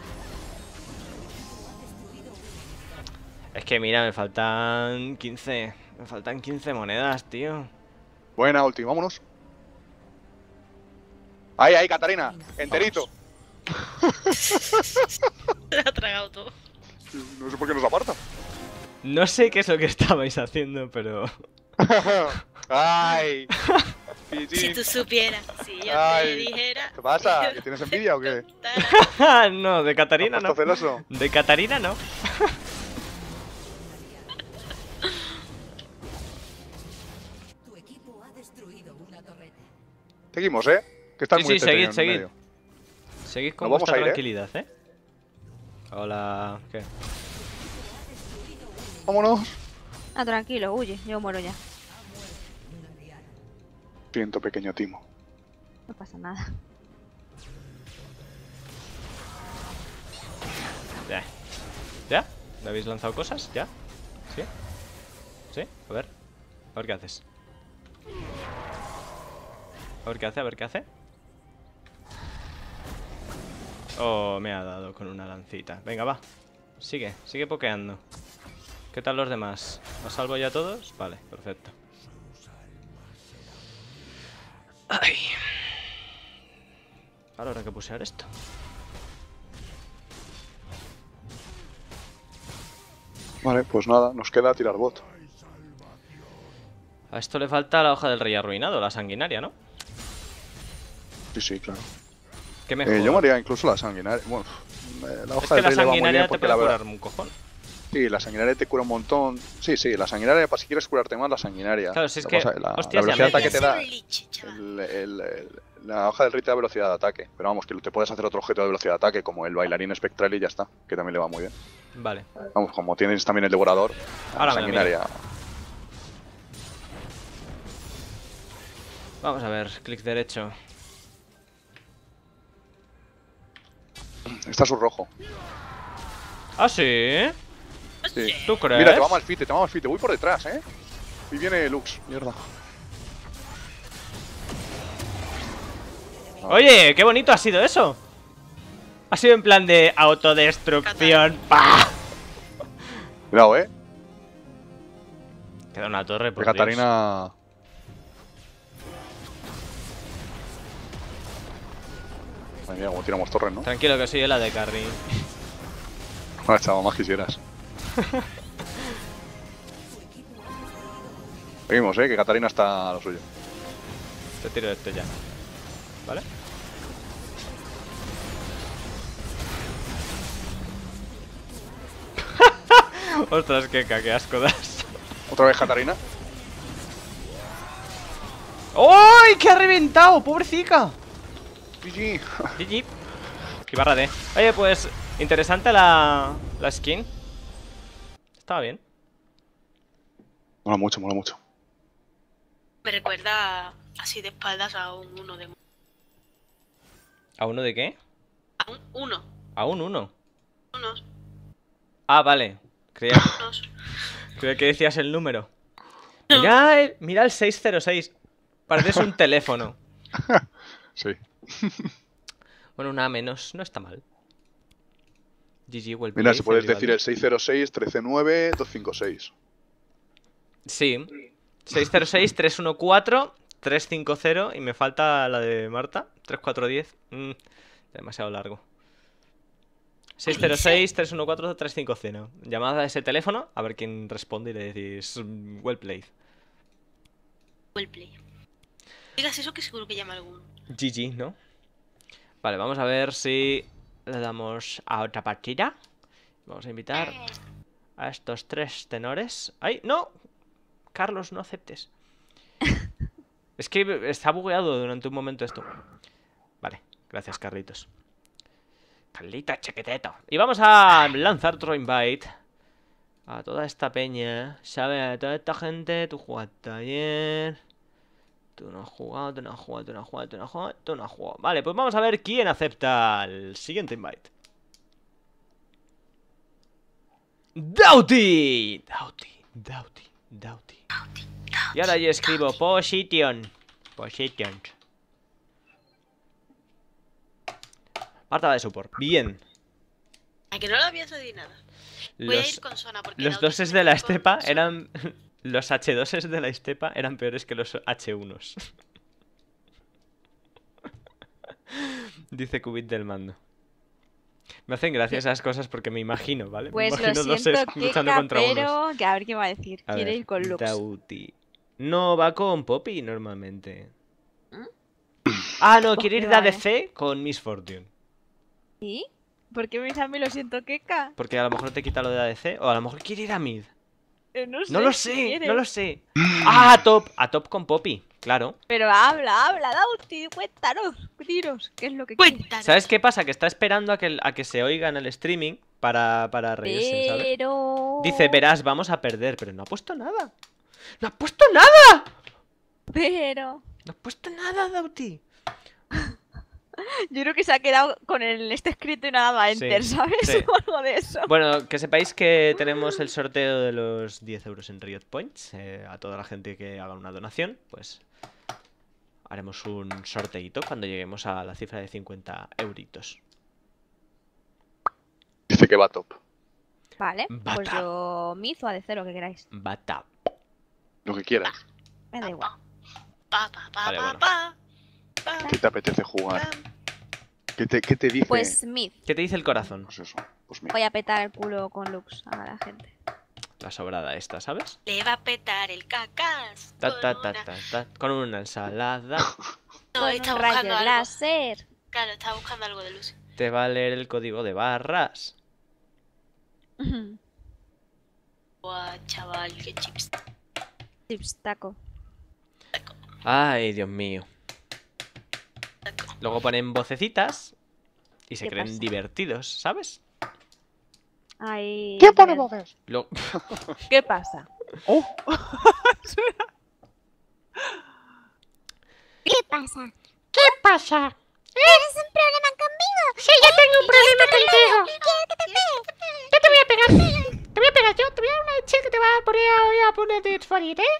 Es que mira, me faltan quince. Me faltan quince monedas, tío. Buena, ulti, vámonos. Ahí, ahí, Catarina, enterito. Se lo ha tragado todo. No sé por qué nos aparta. No sé qué es lo que estabais haciendo, pero... Ay. Si Pichín. tú supieras, si yo te Ay. dijera. ¿Qué pasa? ¿Que tienes envidia o qué? No, de Catarina ¿Has no. puesto celoso? De Catarina no. Tu equipo ha destruido una torreta. Seguimos, ¿eh? Que están Sí, muy sí, seguid, entretenidos en seguid. medio. Seguid con Nos vamos vuestra a ir, ¿eh? tranquilidad, ¿eh? Hola... ¿Qué? Vámonos. Ah, tranquilo, huye, yo muero ya. Siento, pequeño Timo. No pasa nada. Ya. ¿Ya? ¿Me habéis lanzado cosas? ¿Ya? ¿Sí? ¿Sí? A ver. A ver qué haces. A ver qué hace, a ver qué hace. Oh, me ha dado con una lancita. Venga, va. Sigue, sigue pokeando. ¿Qué tal los demás? ¿Os salvo ya todos? Vale, perfecto. Ay. Ahora habrá que pusear esto. Vale, pues nada, nos queda tirar bot. A esto le falta la hoja del rey arruinado, la sanguinaria, ¿no? Sí, sí, claro. ¿Qué mejor? Eh, yo me haría incluso la sanguinaria. Bueno, eh, la Es hoja que del la rey le va muy sanguinaria bien te porque puede la curar verdad. un cojón. Sí, la sanguinaria te cura un montón. Sí, sí, la sanguinaria, para si quieres curarte más, la sanguinaria. Claro, si es Lo que- pasa la, hostias, la ya velocidad de me- ataque te da. Hacer un lich, chaval. El, el- el- la hoja del rito de velocidad de ataque. Pero vamos, que te puedes hacer otro objeto de velocidad de ataque, como el bailarín espectral y ya está. Que también le va muy bien. Vale. Vamos, como tienes también el devorador, Ahora la me lo sanguinaria. Vamos a ver, clic derecho. Está su rojo. ¿Ah, sí? Sí. ¿Tú crees? Mira, te va Malfite, te va Malfite. Voy por detrás, eh. Y viene Lux, mierda. Oye, qué bonito ha sido eso. Ha sido en plan de autodestrucción. ¡Pah! Cuidado, eh. Queda una torre, por Que Dios. Catarina. Madre mía, como tiramos torres, ¿no? Tranquilo, que soy yo la de carry. Bueno, chaval, más quisieras. Seguimos, eh, que Catarina está a lo suyo. Te tiro esto ya. ¿Vale? Ostras, qué, ca- qué asco das. Otra vez Catarina. ¡Ay! ¡Que ha reventado! ¡Pobrecita! G G. G G. Y barra D. Oye, pues interesante la, la skin. Estaba bien. Mola mucho, mola mucho. Me recuerda así de espaldas a un uno de ¿A uno de qué? a un uno. A un uno. Unos, Ah, vale. Creía, unos. creía que decías el número. Mira el, mira el seiscientos seis. Pareces un teléfono. Sí. Bueno, una menos. No está mal. G G, well Mira, played, si puedes everybody. decir el seis cero seis, trece nueve, doscientos cincuenta y seis. Sí. seiscientos seis, trescientos catorce, trescientos cincuenta y me falta la de Marta. treinta y cuatro diez. Mm, demasiado largo. seiscientos seis, trescientos catorce, trescientos cincuenta. Llamad a ese teléfono a ver quién responde y le decís mm, well played. Well play. Digas eso que seguro que llama alguno. G G, ¿no? Vale, vamos a ver si le damos a otra partida. Vamos a invitar a estos tres tenores. ¡Ay, no! Carlos, no aceptes. Es que está bugueado durante un momento esto. Vale, gracias, Carlitos. Carlitos, chiquiteto. Y vamos a lanzar otro invite a toda esta peña. ¿Sabes? A toda esta gente. Tú jugaste ayer. Tú no has jugado, tú no has jugado, tú no has jugado, tú no has jugado, tú no has jugado. Vale, pues vamos a ver quién acepta el siguiente invite. Doughty, Doughty, Doughty, Doughty. Y ahora yo escribo position. Position. Marta de support. Bien. A que no lo habías adivinado. Voy a Los, ir con zona porque los la otra doses se de me la fue con estepa zona. eran... Los hache doses de la estepa eran peores que los hache unos. Dice Cubit del mando. Me hacen gracia esas cosas porque me imagino, ¿vale? Pues me lo imagino siento, doses qué luchando contra unos. capero, que a ver qué va a decir. A Quiere ver, ir con Lux. Doughty. No, va con Poppy normalmente. ¿Mm? Ah, no, quiere ir de Vale. A D C con Miss Fortune. ¿Sí? ¿Por qué me mí lo siento, queca? Porque a lo mejor te quita lo de A D C. O a lo mejor quiere ir a Mid. Eh, no sé. No lo qué sé, quiere. no lo sé. Ah, a top. A top con Poppy, claro. Pero habla, habla, Dauti, cuéntanos, dinos, ¿qué es lo que quieres? Cuéntanos. ¿Sabes qué pasa? Que está esperando a que, a que se oiga en el streaming para, para reírse, ¿sabes? Pero... Dice, verás, vamos a perder. Pero no ha puesto nada. ¡No ha puesto nada! Pero... No ha puesto nada, Doughty. Yo creo que se ha quedado con el este escrito y nada más Sí, enter, ¿sabes? sí. O algo de eso. Bueno, que sepáis que tenemos el sorteo de los diez euros en Riot Points. Eh, a toda la gente que haga una donación, pues haremos un sorteito cuando lleguemos a la cifra de cincuenta euritos. Dice que va top. Vale, Bata. pues yo mizo a de cero, lo que queráis. Bata. Lo que quieras. Me da igual. Pa, pa, pa, Vale, pa, bueno. pa, pa, ¿Qué te apetece jugar? pam. ¿Qué te, qué te dice? Pues Smith, ¿Qué te dice el corazón? Pues eso. Pues mira. voy a petar el culo con Lux a la gente. La sobrada esta, ¿sabes? Le va a petar el cacas. Ta, con ta, ta, una- ta, ta, con una ensalada. No, con está un buscando rayo algo. láser. Claro, está buscando algo de Lucy. Te va a leer el código de barras. Buah, chaval, qué chips. Chips taco. Ay, Dios mío. Luego ponen vocecitas y se ¿Qué creen pasa? divertidos, ¿sabes? Ay. ¿Quién pone mira. voces? Lo- ¿Qué pasa? ¡Oh! ¿Qué pasa? ¿Qué pasa? ¿Tienes un problema conmigo? Sí, yo tengo un problema contigo. ¿Quieres que te pegue? Yo te voy a pegar. Te voy a pegar yo. Te voy a dar una leche que te va a poner a, a poner de disforir, ¿eh?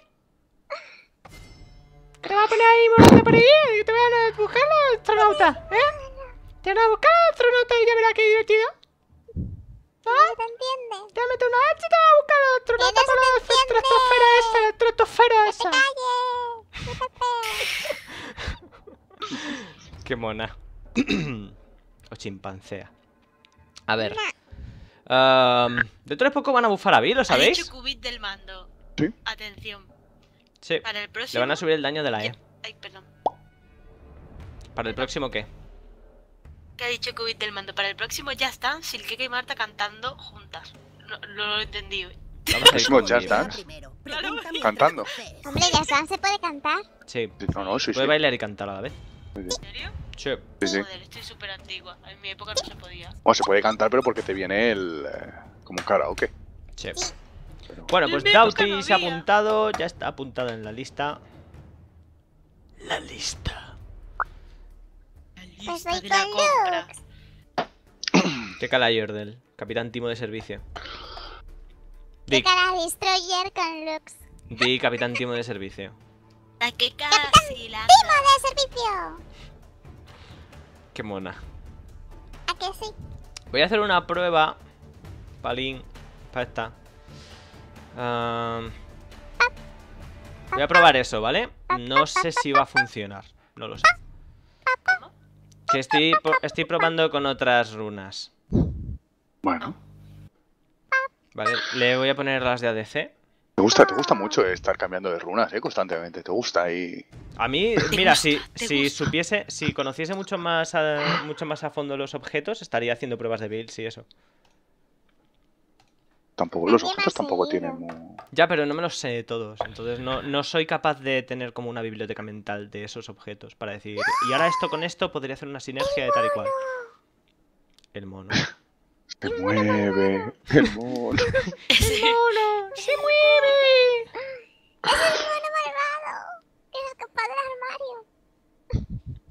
Que te va a poner ahí morando por ahí y te van a buscar los astronautas, ¿eh? Te van a buscar los astronautas y ya verás qué divertido. ¿No te entiendes? Te va a meter una hacha y te va a buscar los astronautas por la estratosfera esa, la estratosfera esa. Qué mona. O chimpancea. A ver. Um, dentro de poco van a bufar a Vi, ¿lo Ha sabéis? dicho Cubit del mando. Sí. Atención. Sí. Para el Le próximo. van a subir el daño de la E. Ya- Ay, perdón. ¿Para el próximo qué? ¿Qué ha dicho Cubit del mando? Para el próximo ya están Silkeke y Marta cantando juntas. No, no lo he entendido. Vamos a ir Próximo con ya Vi, está. ¿vale? Primero, Claro. pregunta mientras Cantando. procedes. Hombre, ya está, ¿se puede cantar? Sí. Sí, No, no, sí, sí. Puede bailar y cantar a la vez. Muy bien. ¿En serio? Sí. Sí, sí. Joder, estoy súper antigua. En mi época no se podía. O se puede cantar, pero porque te viene el. eh, como un karaoke. Sí. Pero- Bueno, En pues mi época Dauti no se ha había. apuntado. Ya está apuntado en la lista. La lista. La Pues lista voy de la con compra. ¿Qué cala Jordel? Capitán Timo de servicio. ¿Qué Di, cara Destroyer con Lux? di Capitán Timo de servicio. La que casi la ¡Timo de servicio! Qué mona. ¿A que sí? Voy a hacer una prueba. Palín. Para esta. Am, voy a probar eso, ¿vale? No sé si va a funcionar. No lo sé. Que estoy, po- estoy probando con otras runas. Bueno. Vale, le voy a poner las de A D C. Te gusta, te gusta mucho estar cambiando de runas, ¿eh? Constantemente. Te gusta y. A mí, Te mira, gusta, si, te si gusta. supiese, si conociese mucho más a, mucho más a fondo los objetos, estaría haciendo pruebas de builds y eso. Tampoco los Nadie me objetos ha tampoco seguido. tienen. mu- Ya, pero no me los sé todos. Entonces no, no soy capaz de tener como una biblioteca mental de esos objetos para decir. Y ahora esto con esto podría hacer una sinergia de tal y cual. El mono. Se mueve. El mono. Ese- ¡Se mueve! ¡Es el mono malvado! ¡Que se escapa del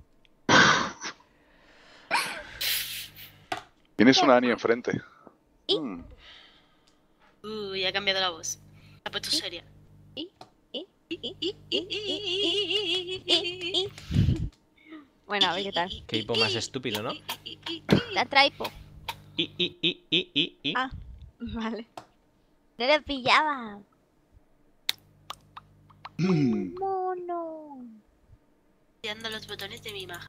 armario! Tienes una Annie enfrente. ¿Y? Mm. Uy, ha cambiado la voz. Se ha puesto seria. ¿Y? ¿Y? ¿Y? ¿Y? ¿Y? ¿Y? Bueno, a ver qué tal. Qué hipo más estúpido, ¿no? La traipo. Y, y, y, y, y, y. Ah, vale. No lo pillaba. Mm. Mono. Tirando los botones de mi imagen.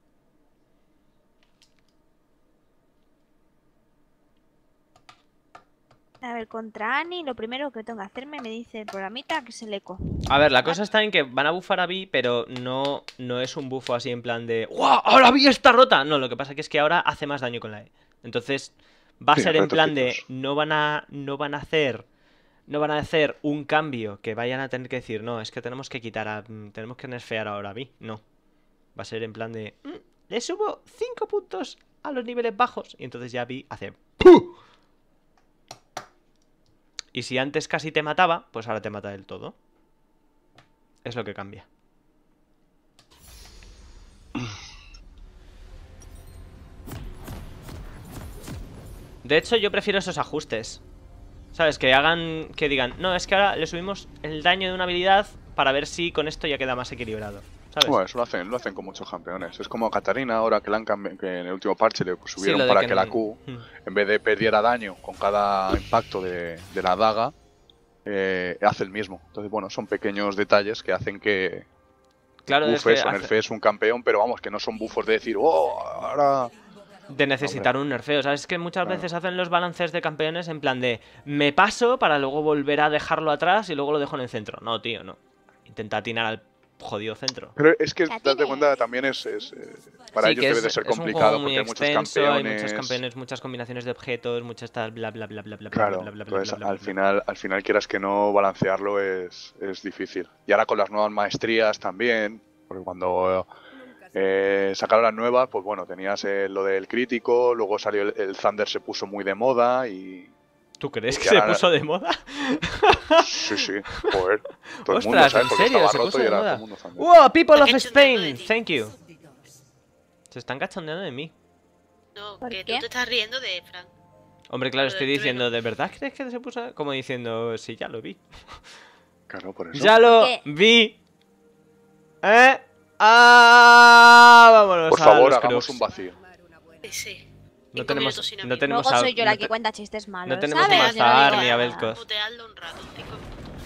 A ver, contra Annie, lo primero que tengo que hacerme me dice el programita que es el eco. A ver, la cosa está en que van a bufar a Vi, pero no, no es un bufo así en plan de ¡guau! ¡Ahora Vi está rota! No, lo que pasa que es que ahora hace más daño con la E. Entonces, va a Sí, ser en plan de retoncitos. no van a. No van a hacer. No van a hacer un cambio que vayan a tener que decir, no, es que tenemos que quitar a. mm, Tenemos que nerfear ahora a Vi. No. Va a ser en plan de. "Mm, le subo cinco puntos a los niveles bajos. Y entonces ya Vi hace. ¡Puh! Y si antes casi te mataba, pues ahora te mata del todo. Es lo que cambia. De hecho, yo prefiero esos ajustes. ¿Sabes? Que hagan, que digan, no, es que ahora le subimos el daño de una habilidad para ver si con esto ya queda más equilibrado. ¿Sabes? Bueno, eso lo hacen, lo hacen con muchos campeones. Es como a Katarina ahora que, la han cambi- que en el último parche le Sí, subieron lo de para que que, no- la Q, Mm. en vez de perdiera daño con cada impacto de, de la daga, eh, hace el mismo. Entonces, bueno, son pequeños detalles que hacen que Claro, es bufes que o hace- nerfees un campeón, pero vamos, que no son bufos de decir, oh, ahora... de necesitar un nerfeo. ¿Sabes? Es que muchas Claro. veces hacen los balances de campeones en plan de me paso para luego volver a dejarlo atrás y luego lo dejo en el centro. No, tío, no. Intenta atinar al jodido centro. Pero es que, Ya date tienes. cuenta, también es... es, eh, para Sí, ellos que debe es, de ser es un complicado juego muy porque hay muchos extenso, campeones... hay muchos campeones, muchas combinaciones de objetos, muchas tal, bla bla bla bla bla Claro, bla bla bla bla entonces bla bla al bla. final, al final quieras que no, balancearlo es, es difícil. Y ahora con las nuevas maestrías también, porque cuando eh, sacaron las nuevas, pues bueno, tenías eh, lo del crítico, luego salió el, el Thunder, se puso muy de moda y... ¿Tú crees que y se ahora- puso de moda? Sí, sí, joder. Todo el mundo, Ostras, ¿sabes? ¿en Porque serio? estaba ¿Se roto puso y de era todo moda? el mundo Thunder. ¡Wow! People of Está cachondeando de Spain, ti. thank you. Se están cachondeando de mí. No, ¿Por que qué? tú te estás riendo de Frank. Hombre, claro, Lo estoy del diciendo, trueno. ¿de verdad crees que se puso? Como diciendo, sí, ya lo vi. Claro, por eso. ¡Ya lo ¿Qué? vi! ¿Eh? ¡Ah! Vámonos Por a favor, los hagamos Crux. un vacío. Sí, sí. No Cinco tenemos, minutos sin no amigo. tenemos Luego a, soy yo no la que te- cuenta chistes malos. no tenemos a ¿sabes? Yo no Mazar digo ni a nada. Belkos. Puteadlo un rato, cinco minutos.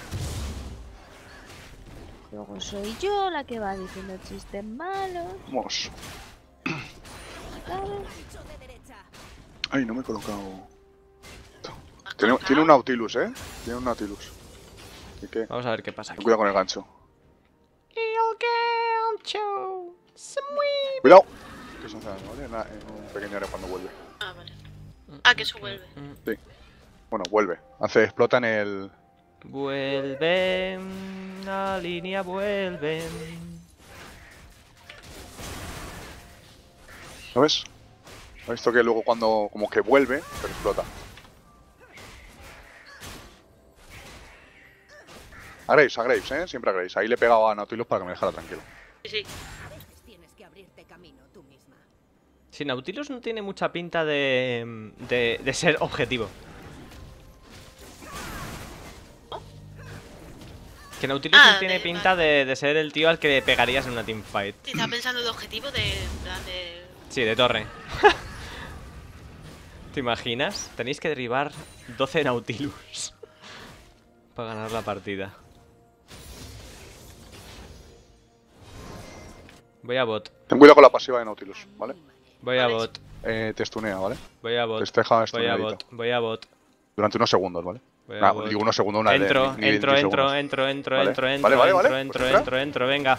Luego soy yo la que va diciendo chistes malos. Vamos. ¿Sabes? Ay, no me he colocado... ¿Has Tiene, colocado? tiene un Nautilus, ¿eh? Tiene un Nautilus. Así que... Vamos a ver qué pasa ten aquí. cuidado con el gancho. El gancho. Se mueve. ¡Cuidado! Que son ¿vale? En la- en un pequeño área cuando vuelve. Ah, vale. Ah, que eso vuelve. Sí. Bueno, vuelve. Hace, explota en el... Vuelven, la línea vuelven. ¿Sabes? ¿Has visto que luego cuando como que vuelve, pero explota? A Graves, a Graves, ¿eh? Siempre a Graves. Ahí le he pegado a Nautilus para que me dejara tranquilo. Sí, sí. Tienes que abrirte camino tú misma. Sí, Nautilus no tiene mucha pinta de, de, de ser objetivo. Que Nautilus Ah, no tiene de- pinta de, de ser el tío al que le pegarías en una teamfight. Sí, estaba pensando de objetivo de... en plan de... Sí, de torre. ¿Te imaginas? Tenéis que derribar doce Nautilus para ganar la partida. Voy a bot, Ten cuidado con la pasiva de Nautilus, ¿vale? voy a Vale. bot, Eh, te stunea, ¿vale? voy a Te bot, esteja voy a stuneadito. bot, voy a bot. Durante unos segundos, ¿vale? Voy a Nah, bot. digo unos segundos, una de- Entro, ni- ni entro, veinte entro, segundos. entro, entro, Vale. entro, entro, Vale, vale, entro, vale. entro, Pues entra. entro, entro, venga.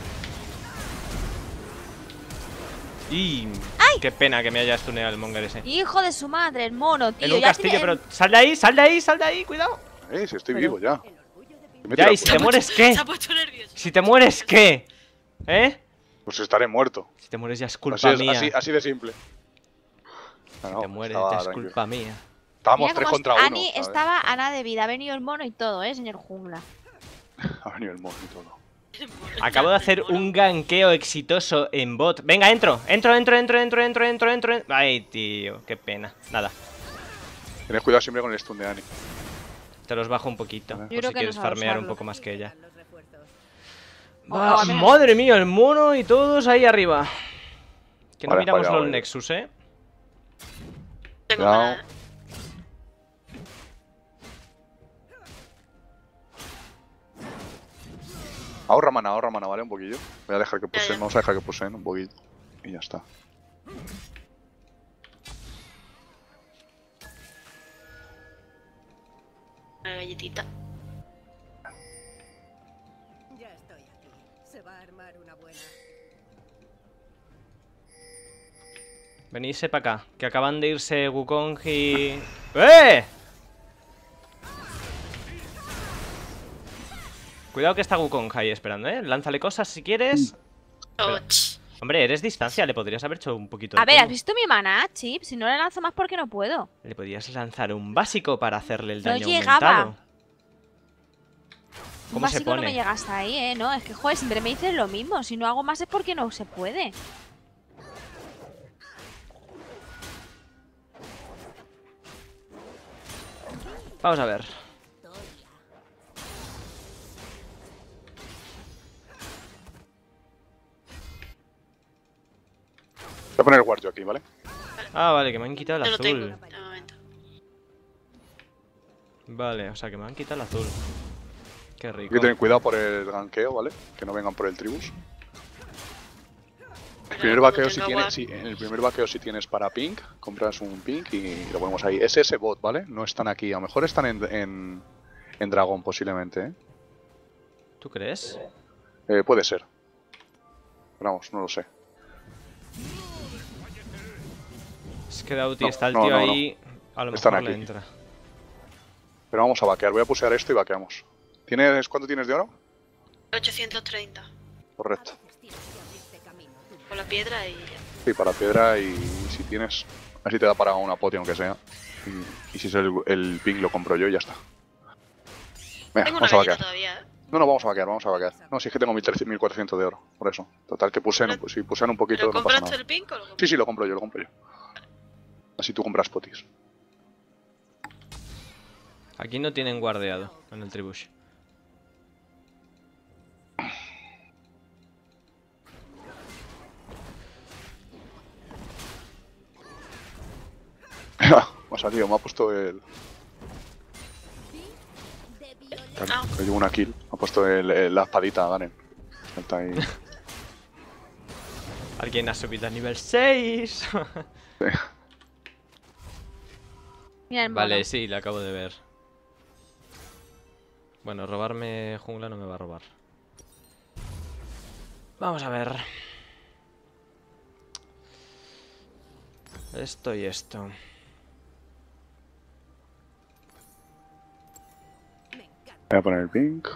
Y qué pena que me haya stuneado el monger ese. Hijo de su madre, el mono, tío. En un ya castillo, tiene- pero sal de ahí, sal de ahí, sal de ahí, cuidado. Eh, si estoy Pero- vivo ya. Me Ya, tira- y si te mueres, ¿qué? Se ha puesto nervioso. Si te mueres, ¿qué? ¿Eh? Pues estaré muerto. Si te mueres ya es culpa Así, es- mía. así, así de simple. Ah, Si no, te mueres estaba ya es tranquilo. culpa mía. Estábamos Mira tres cómo contra est- uno. Ani ¿sabes? estaba a nada de vida. Ha venido el mono y todo, ¿eh, señor jungla? Ha venido el mono y todo. Acabo de hacer un ganqueo exitoso en bot. Venga, entro, entro, entro, entro, entro, entro, entro, entro. en- Ay, tío, qué pena. Nada, Tened cuidado siempre con el stun de Ani. te los bajo un poquito. Yo Por creo si que quieres no sabe farmear un usarlo. poco más que ella. Los refuerzos. Va, Oh, a ver. madre mía, el mono y todos ahí arriba. Que no Vale, miramos vaya, los vaya. Nexus, eh. Tengo Cuidado. ganas. Ahorra mana, ahorra mana, ¿vale? Un poquillo. Voy a dejar que Ya, puseen, ya. vamos a dejar que puseen un poquito. Y ya está. Una galletita. Ya estoy aquí. Se va a armar una buena. Venidse para acá, que acaban de irse Wukong y... ¡Eh! Cuidado que está Wukong ahí esperando, ¿eh? Lánzale cosas si quieres. Oh, ch. Hombre, eres distancia, le podrías haber hecho un poquito de A ver, ¿has combo. visto mi maná, Chip? Si no le lanzo más porque no puedo. Le podías lanzar un básico para hacerle el No daño llegaba. aumentado. Un ¿Cómo se básico no me pone? llega hasta ahí, ¿eh? No, es que, joder, siempre me dices lo mismo. Si no hago más es porque no se puede. Vamos a ver. Voy a poner el guardio aquí, ¿vale? Ah, vale, que me han quitado el Yo lo tengo. azul. De momento. Vale, o sea, que me han quitado el azul. Qué rico. Hay que tener cuidado por el ganqueo, ¿vale? Que no vengan por el tribus. El primer Cuando vaqueo si tenga tienes, agua. sí, en el primer vaqueo si tienes para pink, compras un pink y lo ponemos ahí. Es ese bot, ¿vale? No están aquí, a lo mejor están en, en, en dragón posiblemente, ¿eh? ¿Tú crees? Eh, puede ser. Pero vamos, no lo sé. Es que Dauti No, está el no, tío no, no. ahí. A lo Están mejor le aquí. entra. Pero vamos a vaquear. Voy a pusear esto y vaqueamos. ¿Tienes, ¿Cuánto tienes de oro? ochocientos treinta. Correcto. Con la piedra y ya. Sí, para piedra y si tienes... Así te da para una poti aunque sea. Y, y si es el, el ping lo compro yo y ya está. Venga, Tengo una vamos a galleta vaquear. todavía, ¿eh? No, no, vamos a vaquear, vamos a vaquear. No, si es que tengo mil cuatrocientos de oro, por eso. Total, que pusean, Pero- si pusean un poquito ¿Pero no pasa compraste nada. el pink o lo compraste? Sí, sí, lo compro yo, lo compro yo. Así tú compras potis. Aquí no tienen guardeado en el tribush. Me ha salido, me ha puesto el... Ah. Que llevo una kill. Me ha puesto el, el- la espadita, Garen. Está ahí. Alguien ha subido a nivel seis. Mira el mono. Vale, sí, le acabo de ver. Bueno, robarme jungla no me va a robar. Vamos a ver. Esto y esto. Voy a poner el pink.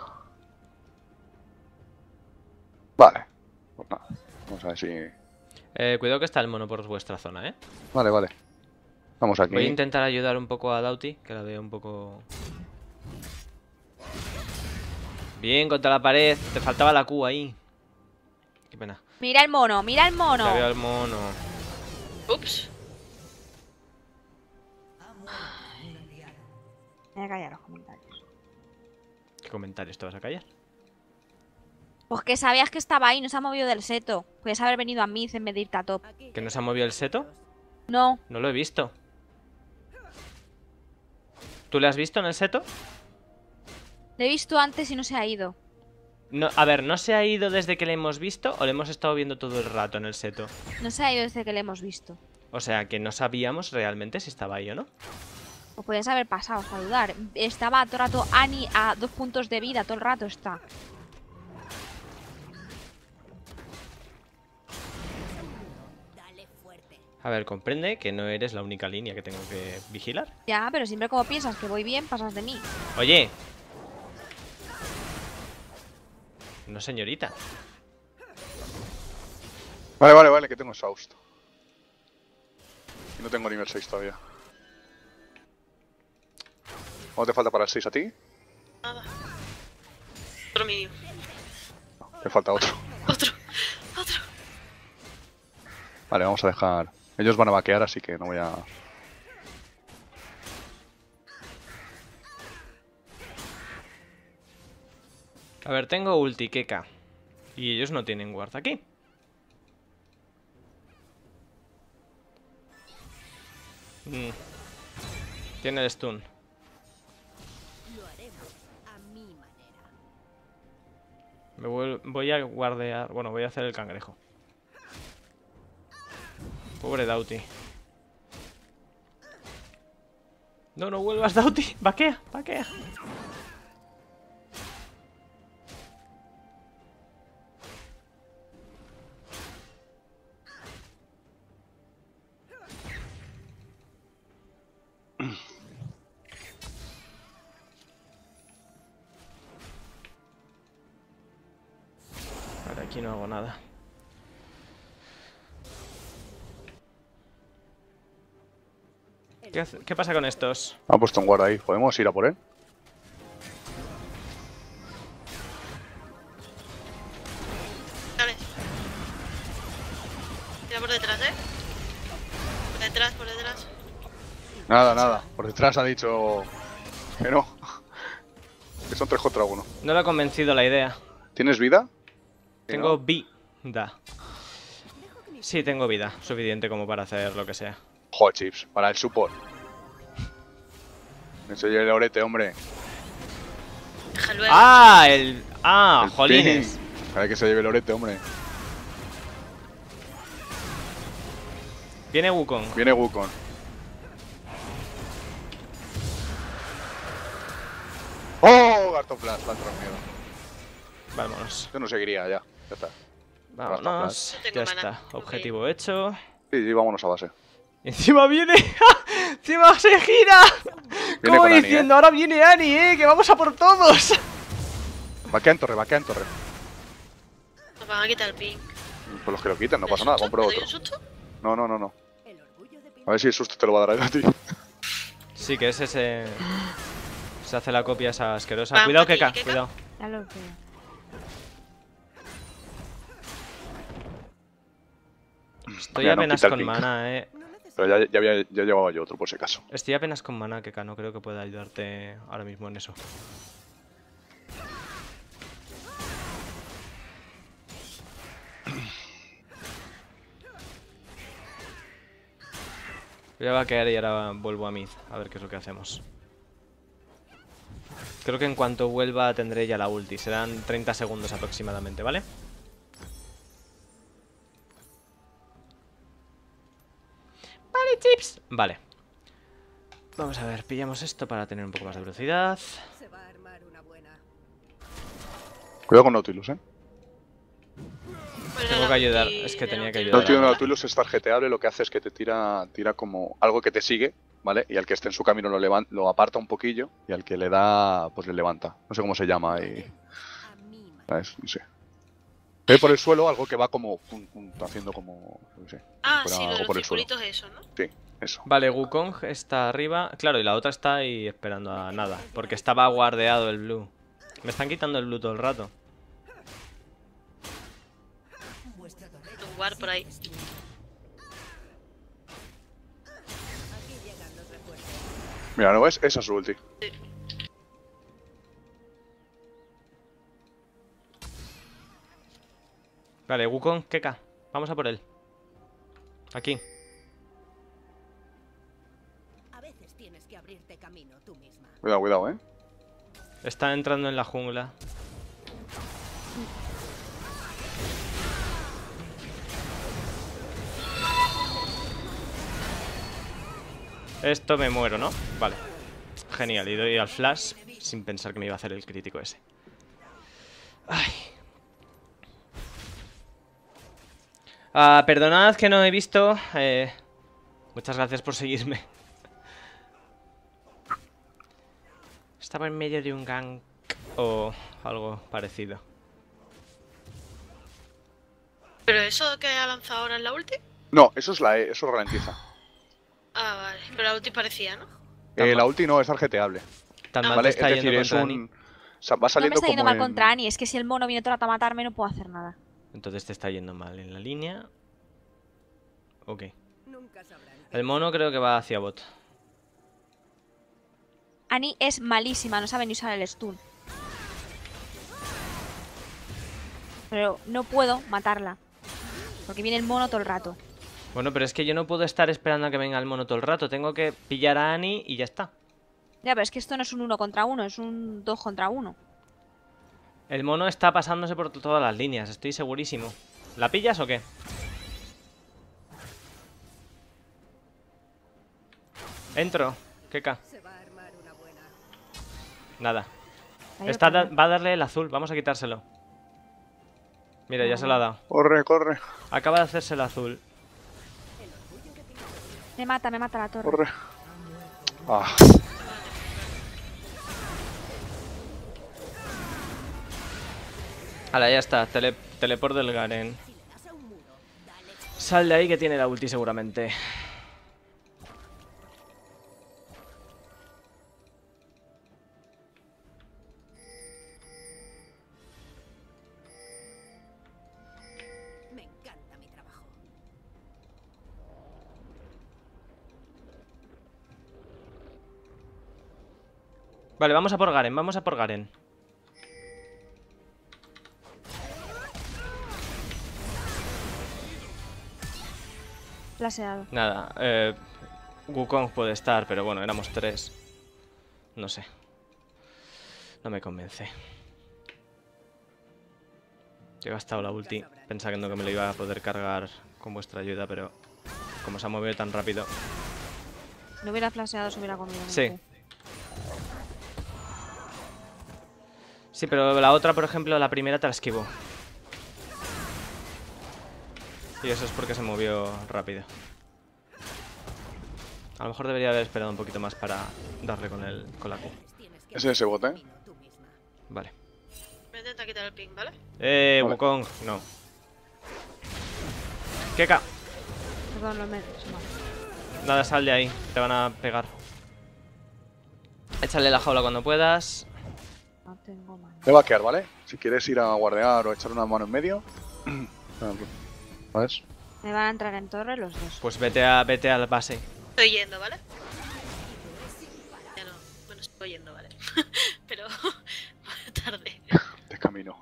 Vale. Pues nada. Vamos a ver si... Eh, cuidado que está el mono por vuestra zona, ¿eh? Vale, vale. Vamos aquí. Voy a intentar ayudar un poco a Dauti, que la veo un poco... Bien, contra la pared. Te faltaba la Q ahí. Qué pena. Mira el mono, mira el mono. Ya veo al mono. Ups. Me voy a callar los comentarios. ¿Qué comentarios te vas a callar? Pues que sabías que estaba ahí, no se ha movido del seto. Puedes haber venido a mí en vez de irte a top. ¿Que no se ha movido el seto? No, No lo he visto. ¿Tú le has visto en el seto? le he visto antes y no se ha ido. No, a ver, ¿no se ha ido desde que le hemos visto o le hemos estado viendo todo el rato en el seto? No se ha ido desde que le hemos visto. O sea, que no sabíamos realmente si estaba ahí o no. O podías haber pasado, para dudar. Estaba todo el rato Annie a dos puntos de vida, todo el rato está. A ver, comprende que no eres la única línea que tengo que vigilar. Ya, pero siempre como piensas que voy bien, pasas de mí. Oye. No, señorita. Vale, vale, vale, que tengo Saust. Y no tengo nivel seis todavía. ¿Cuánto te falta para el seis a ti? Nada. Otro mínimo. Te falta otro. Otro. Otro. Vale, vamos a dejar... Ellos van a vaquear, así que no voy a... A ver, tengo ulti, Keka. Y ellos no tienen guard aquí. Mm. Tiene el stun. Me vuel- voy a guardear... Bueno, voy a hacer el cangrejo. Pobre Dauti. No, no vuelvas, Dauti. Vaquea, vaquea. Vale, aquí no hago nada. ¿Qué, hace- qué pasa con estos? Han puesto un guarda ahí. ¿Podemos ir a por él? Dale. Tira por detrás, ¿eh? Por detrás, por detrás. Nada, nada. Por detrás ha dicho... Que no. Que son tres contra uno. No lo ha convencido la idea. ¿Tienes vida? Que Tengo no. vida. Sí, tengo vida. Suficiente como para hacer lo que sea. Joder, chips. Para el support. Me soy el orete, hombre. Deja luego. ¡Ah! El... ¡Ah! El ¡Jolines! ping. Para que se lleve el orete, hombre. Viene Wukong. Viene Wukong. ¡Oh! Gartoflash, la han miedo. Vámonos. Yo no seguiría ya. Ya está. Vámonos. Tengo Ya mana. está. Objetivo hecho. Sí, sí, vámonos a base. Y encima viene. ¡Encima se gira! Viene Como con Annie, diciendo, ¿eh? ahora viene Annie, eh, que vamos a por todos. Vaquea en torre, vaquea en torre. Nos van a quitar el ping. Pues los que lo quiten, no ¿Me pasa nada, asusto? compro ¿Me doy otro. un susto? No, no, no, no. A ver si el susto te lo va a dar a ti. Sí, que es ese. Se hace la copia esa asquerosa. Vamos, Cuidado, aquí, Keka, Keka. cuidado. Ya lo veo. Estoy Mira, no apenas quita el con ping. mana, eh. Pero ya, ya, había, ya llevaba yo otro por si acaso. Estoy apenas con mana, Keka. No creo que pueda ayudarte ahora mismo en eso. Voy a vaquear y ahora vuelvo a mid. A ver qué es lo que hacemos. Creo que en cuanto vuelva tendré ya la ulti. Serán treinta segundos aproximadamente, ¿vale? Vale, chips. Vale. Vamos a ver, pillamos esto para tener un poco más de velocidad. Cuidado con Nautilus, eh. Pues Tengo nada, que ayudar, y es que de tenía que Nautilus. ayudar. Nautilus, Nautilus es tarjeteable, lo que hace es que te tira, tira como algo que te sigue, ¿vale? Y al que esté en su camino lo, levan- lo aparta un poquillo y al que le da, pues le levanta. No sé cómo se llama y... ¿Sabes? No sé. Ve por el suelo algo que va como... pum, pum, haciendo como... No sé. Ah, fuera sí, lo de algo los por el suelo. circulitos eso, ¿no? Sí, eso. Vale, Wukong está arriba. Claro, y la otra está ahí esperando a nada. Porque estaba guardeado el blue. Me están quitando el blue todo el rato. Un guard por ahí. Mira, ¿no ves? Esa es su ulti. Vale, Wukong, Keka. Vamos a por él. Aquí. A veces tienes que abrirte camino tú misma. Cuidado, cuidado, ¿eh? Está entrando en la jungla. Esto me muero, ¿no? Vale. Genial, y doy al flash sin pensar que me iba a hacer el crítico ese. Ay. Ah, perdonad que no he visto. Eh, muchas gracias por seguirme. Estaba en medio de un gank o algo parecido. ¿Pero eso que ha lanzado ahora en la ulti? No, eso es la E, eso ralentiza. Ah, vale. Pero la ulti parecía, ¿no? Eh, la ulti no es tarjeteable. Tan Ah, mal ¿Vale? te está Es yendo decir, es contra un... Annie. sa- Va No me saliendo está yendo como mal en- contra Annie, es que si el mono viene todo el rato a matarme no puedo hacer nada. Entonces te está yendo mal en la línea. Ok. Nunca sabrán. El mono creo que va hacia bot. Annie es malísima, no sabe ni usar el stun. Pero no puedo matarla. Porque viene el mono todo el rato. Bueno, pero es que yo no puedo estar esperando a que venga el mono todo el rato. Tengo que pillar a Annie y ya está. Ya, pero es que esto no es un uno contra uno, es un dos contra uno. El mono está pasándose por todas las líneas, estoy segurísimo. ¿La pillas o qué? Entro. Keka. Se va a armar una buena. Nada. Ahí Está lo da- pongo. va a darle el azul, vamos a quitárselo. Mira, ya se lo ha dado. Corre, corre, Acaba de hacerse el azul. Me mata, me mata la torre. corre. Ah, Hala, ya está. Tele teleport del Garen. Sal de ahí que tiene la ulti seguramente. Me encanta mi trabajo. Vale, vamos a por Garen, vamos a por Garen. Flaseado. Nada, eh, Wukong puede estar, pero bueno, éramos tres. No sé. No me convence. Yo he gastado la ulti pensando que me lo iba a poder cargar con vuestra ayuda, pero como se ha movido tan rápido. No hubiera flaseado, se hubiera comido. Sí. Sí, pero la otra, por ejemplo, la primera te la esquivó. Y eso es porque se movió rápido. A lo mejor debería haber esperado un poquito más para darle con, el, con la Q. ¿Es ese bot, eh? Vale. Voy a intentar quitar el ping, ¿vale? Eh, Vale. Wukong, no. Keka, Perdón, no me... no. nada, sal de ahí. Te van a pegar. Échale la jaula cuando puedas. No tengo mano. Te va a quedar, ¿vale? Si quieres ir a guardear o echar una mano en medio. ¿Sabes? Me van a entrar en torre los dos. Pues vete a vete al base. Estoy yendo, ¿vale? Ya no. Bueno, estoy yendo, ¿vale? Pero... tarde. De camino.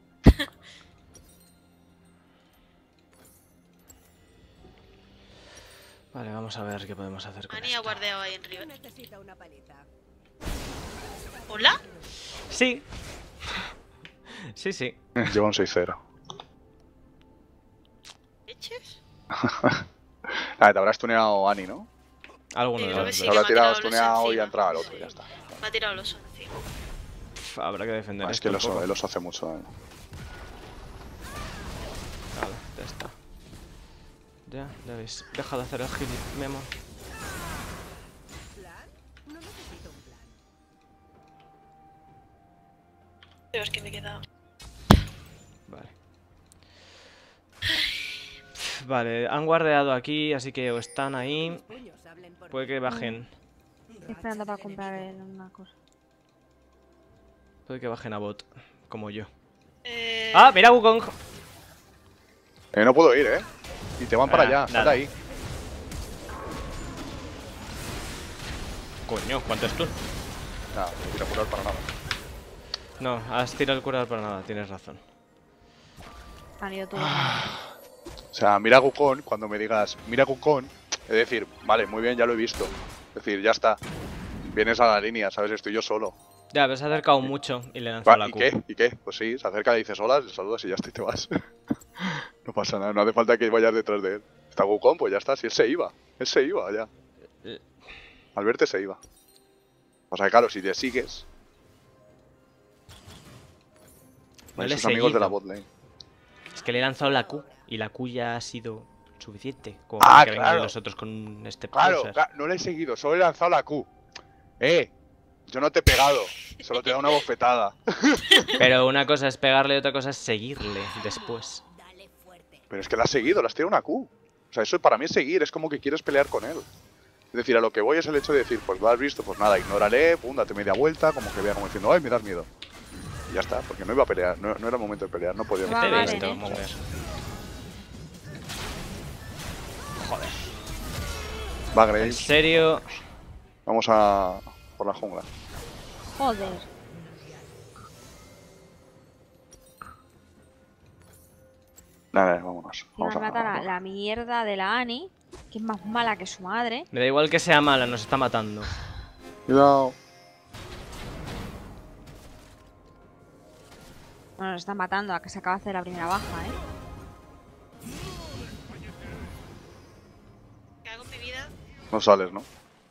Vale, vamos a ver qué podemos hacer con Ani ha esto. guardeado ahí en Riven. Necesita una paleta. ¿Hola? Sí. Sí, sí. Lleva un seis cero. ¿Leches? Ah, te habrás tuneado Ani, ¿no? Alguno Sí, de creo los que sí. Te dos. me habrá ha tirado tirado tuneado los y encima. ha entrado el otro, Sí. ya está. Me ha tirado el oso encima. Pff, habrá que defender Ah, es esto que el un oso, poco. el oso hace mucho daño. Vale, ya está. Ya, ya veis. Deja de hacer el gil, Memo. ¿Plan? No necesito un plan. Pero es que me he quedado. Vale. Vale, han guardeado aquí, así que o están ahí. Mis puños hablen por Puede mí. que bajen. Estoy esperando para comprar el- una cosa. Puede que bajen a bot, como yo. Eh... ¡Ah, mira Wukong! Eh, no puedo ir, ¿eh? Y te van para Ah, allá, sal nada. de ahí. Coño, ¿cuánto es tú? Nada, no quiero curar para nada. No, has tirado el curador para nada, tienes razón. Han ido tú. O sea, mira a Wukong, cuando me digas, mira a Wukong, es decir, vale, muy bien, ya lo he visto. Es decir, ya está. Vienes a la línea, ¿sabes? Estoy yo solo. Ya, pero se ha acercado mucho y le he lanzado Va, la ¿Y Q. qué? ¿Y qué? Pues sí, se acerca, le dices hola, le saludas y ya está y te vas. No pasa nada, no hace falta que vayas detrás de él. Está Wukong, pues ya está, si él se iba. Él se iba, ya. Eh. Al verte se iba. O sea, claro, si te sigues... No Hay le he sus amigos de la seguido. bot lane. Es que le he lanzado la Q y la Q ya ha sido suficiente. Como Ah, para que vengan claro. los otros con un step Claro, closer. claro, no le he seguido, solo he lanzado la Q. Eh, yo no te he pegado, solo te he dado una bofetada. Pero una cosa es pegarle y otra cosa es seguirle después. Dale fuerte. Pero es que la has seguido, la has tirado una Q. O sea, eso para mí es seguir, es como que quieres pelear con él. Es decir, a lo que voy es el hecho de decir, pues lo has visto, pues nada, ignórale, pum, date media vuelta, como que vea como diciendo, ay, me das miedo. Y ya está, porque no iba a pelear, no, no era el momento de pelear, no podía. Va, Te he vale, visto ¿eh? mover. Joder. Va, ¿En Graves, serio? vamos a por la jungla. Joder. Nada, vámonos. Y van Vamos a a matar a la mierda de la Annie, que es más mala que su madre. Me da igual que sea mala, nos está matando. Cuidado. Bueno, nos está matando a que se acaba de hacer la primera baja, ¿eh? ¿Qué hago en mi vida? No sales, ¿no?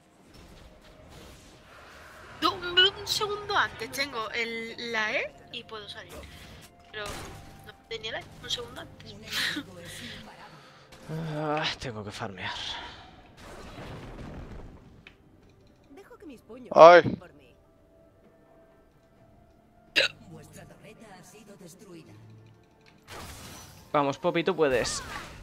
No, un, un segundo antes tengo el, la E y puedo salir. Pero no tenía la E, un segundo antes. Ah, tengo que farmear. Dejo que mis puños Ay. hablen por mí. Vuestra torreta ha sido destruida. Vamos, Poppy, tú puedes.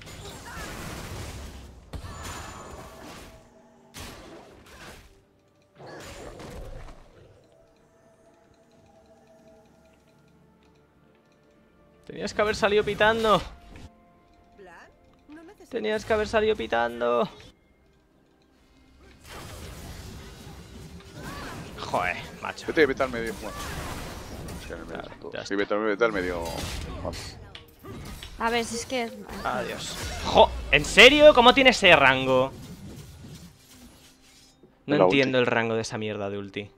Tenías que haber salido pitando. ¿Plan? No necesito... Tenías que haber salido pitando. Joder, macho. Vete, vete al medio. Bueno. Es que en el medio Claro, están todos. ya Sí, vete, vete al medio. Vale. A ver, si es que es... Adiós. Jo, ¿en serio? ¿Cómo tiene ese rango? No La entiendo ulti. el rango de esa mierda de ulti.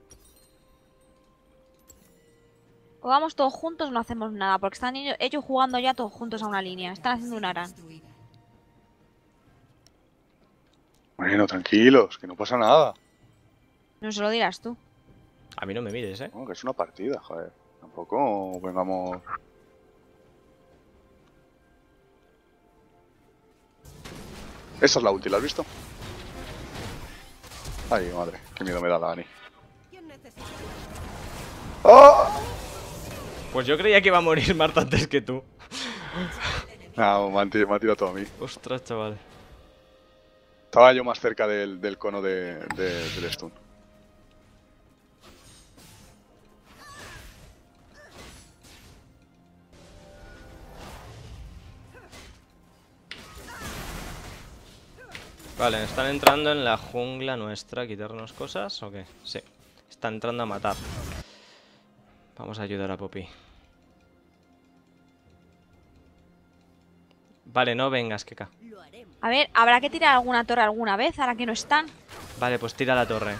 O vamos todos juntos o no hacemos nada, porque están ellos, ellos jugando ya todos juntos a una línea. Están haciendo un aran. Destruida. Bueno, tranquilos, que no pasa nada. No se lo dirás tú. A mí no me mires, ¿eh? No, que es una partida, joder. Tampoco vengamos... Esa es la ulti, ¿la has visto? Ay, madre, qué miedo me da la Ani. ¡Oh! Pues yo creía que iba a morir Marta antes que tú. No, me han tirado, me han tirado todo a mí. Ostras, chaval. Estaba yo más cerca del, del cono de, de, del stun. Vale, ¿están entrando en la jungla nuestra a quitarnos cosas o qué? Sí, están entrando a matar. Vamos a ayudar a Poppy. Vale, no vengas, Keka. A ver, ¿habrá que tirar alguna torre alguna vez ahora que no están? Vale, pues tira la torre.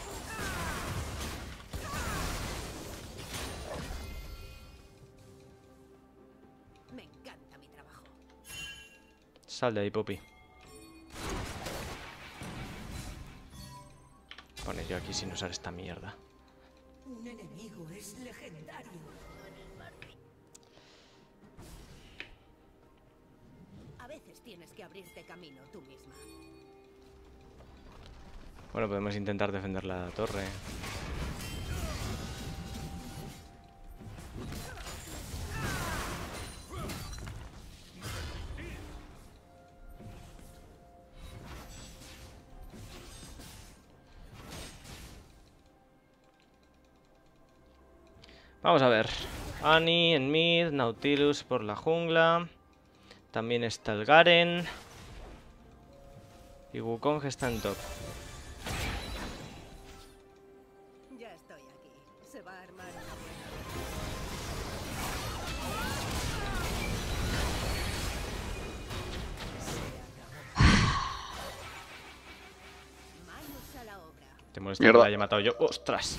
Me encanta mi trabajo. Sal de ahí, Poppy. Pone yo aquí sin usar esta mierda. Un enemigo es legendario. A veces tienes que abrirte camino tú misma. Bueno, podemos intentar defender la torre. Vamos a ver. Annie en mid, Nautilus por la jungla. También está el Garen. Y Wukong está en top. Ya estoy aquí. Se va a armar una buena. Manos a la obra. Te molesta que Mierda. la haya matado yo. ¡Ostras!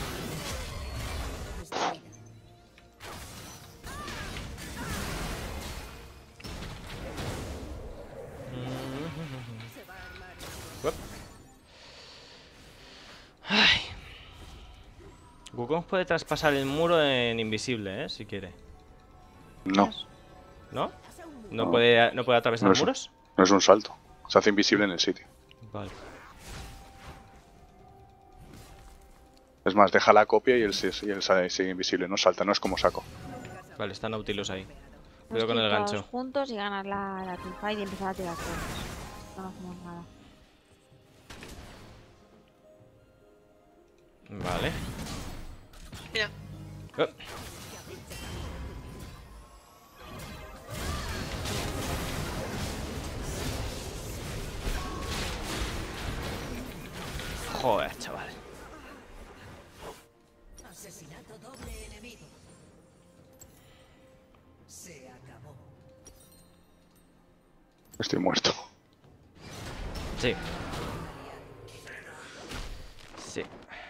Se va a armar una Uep. Ay. Wukong puede traspasar el muro en invisible, ¿eh? Si quiere. No, ¿No? ¿No No. puede, no puede atravesar No es- muros? no es un salto. Se hace invisible en el sitio. Vale. Es más, deja la copia y él, se- y él sale- sigue invisible. No salta, no es como saco. Vale, está Nautilus ahí. Nos Cuidado con el todos gancho. juntos y ganar la, la teamfight y empezar a tirar torres. No hacemos nada. Vale. Mira, Oh. Joder, chaval. asesinato doble enemigo. Se acabó. Estoy muerto. Sí. Sí.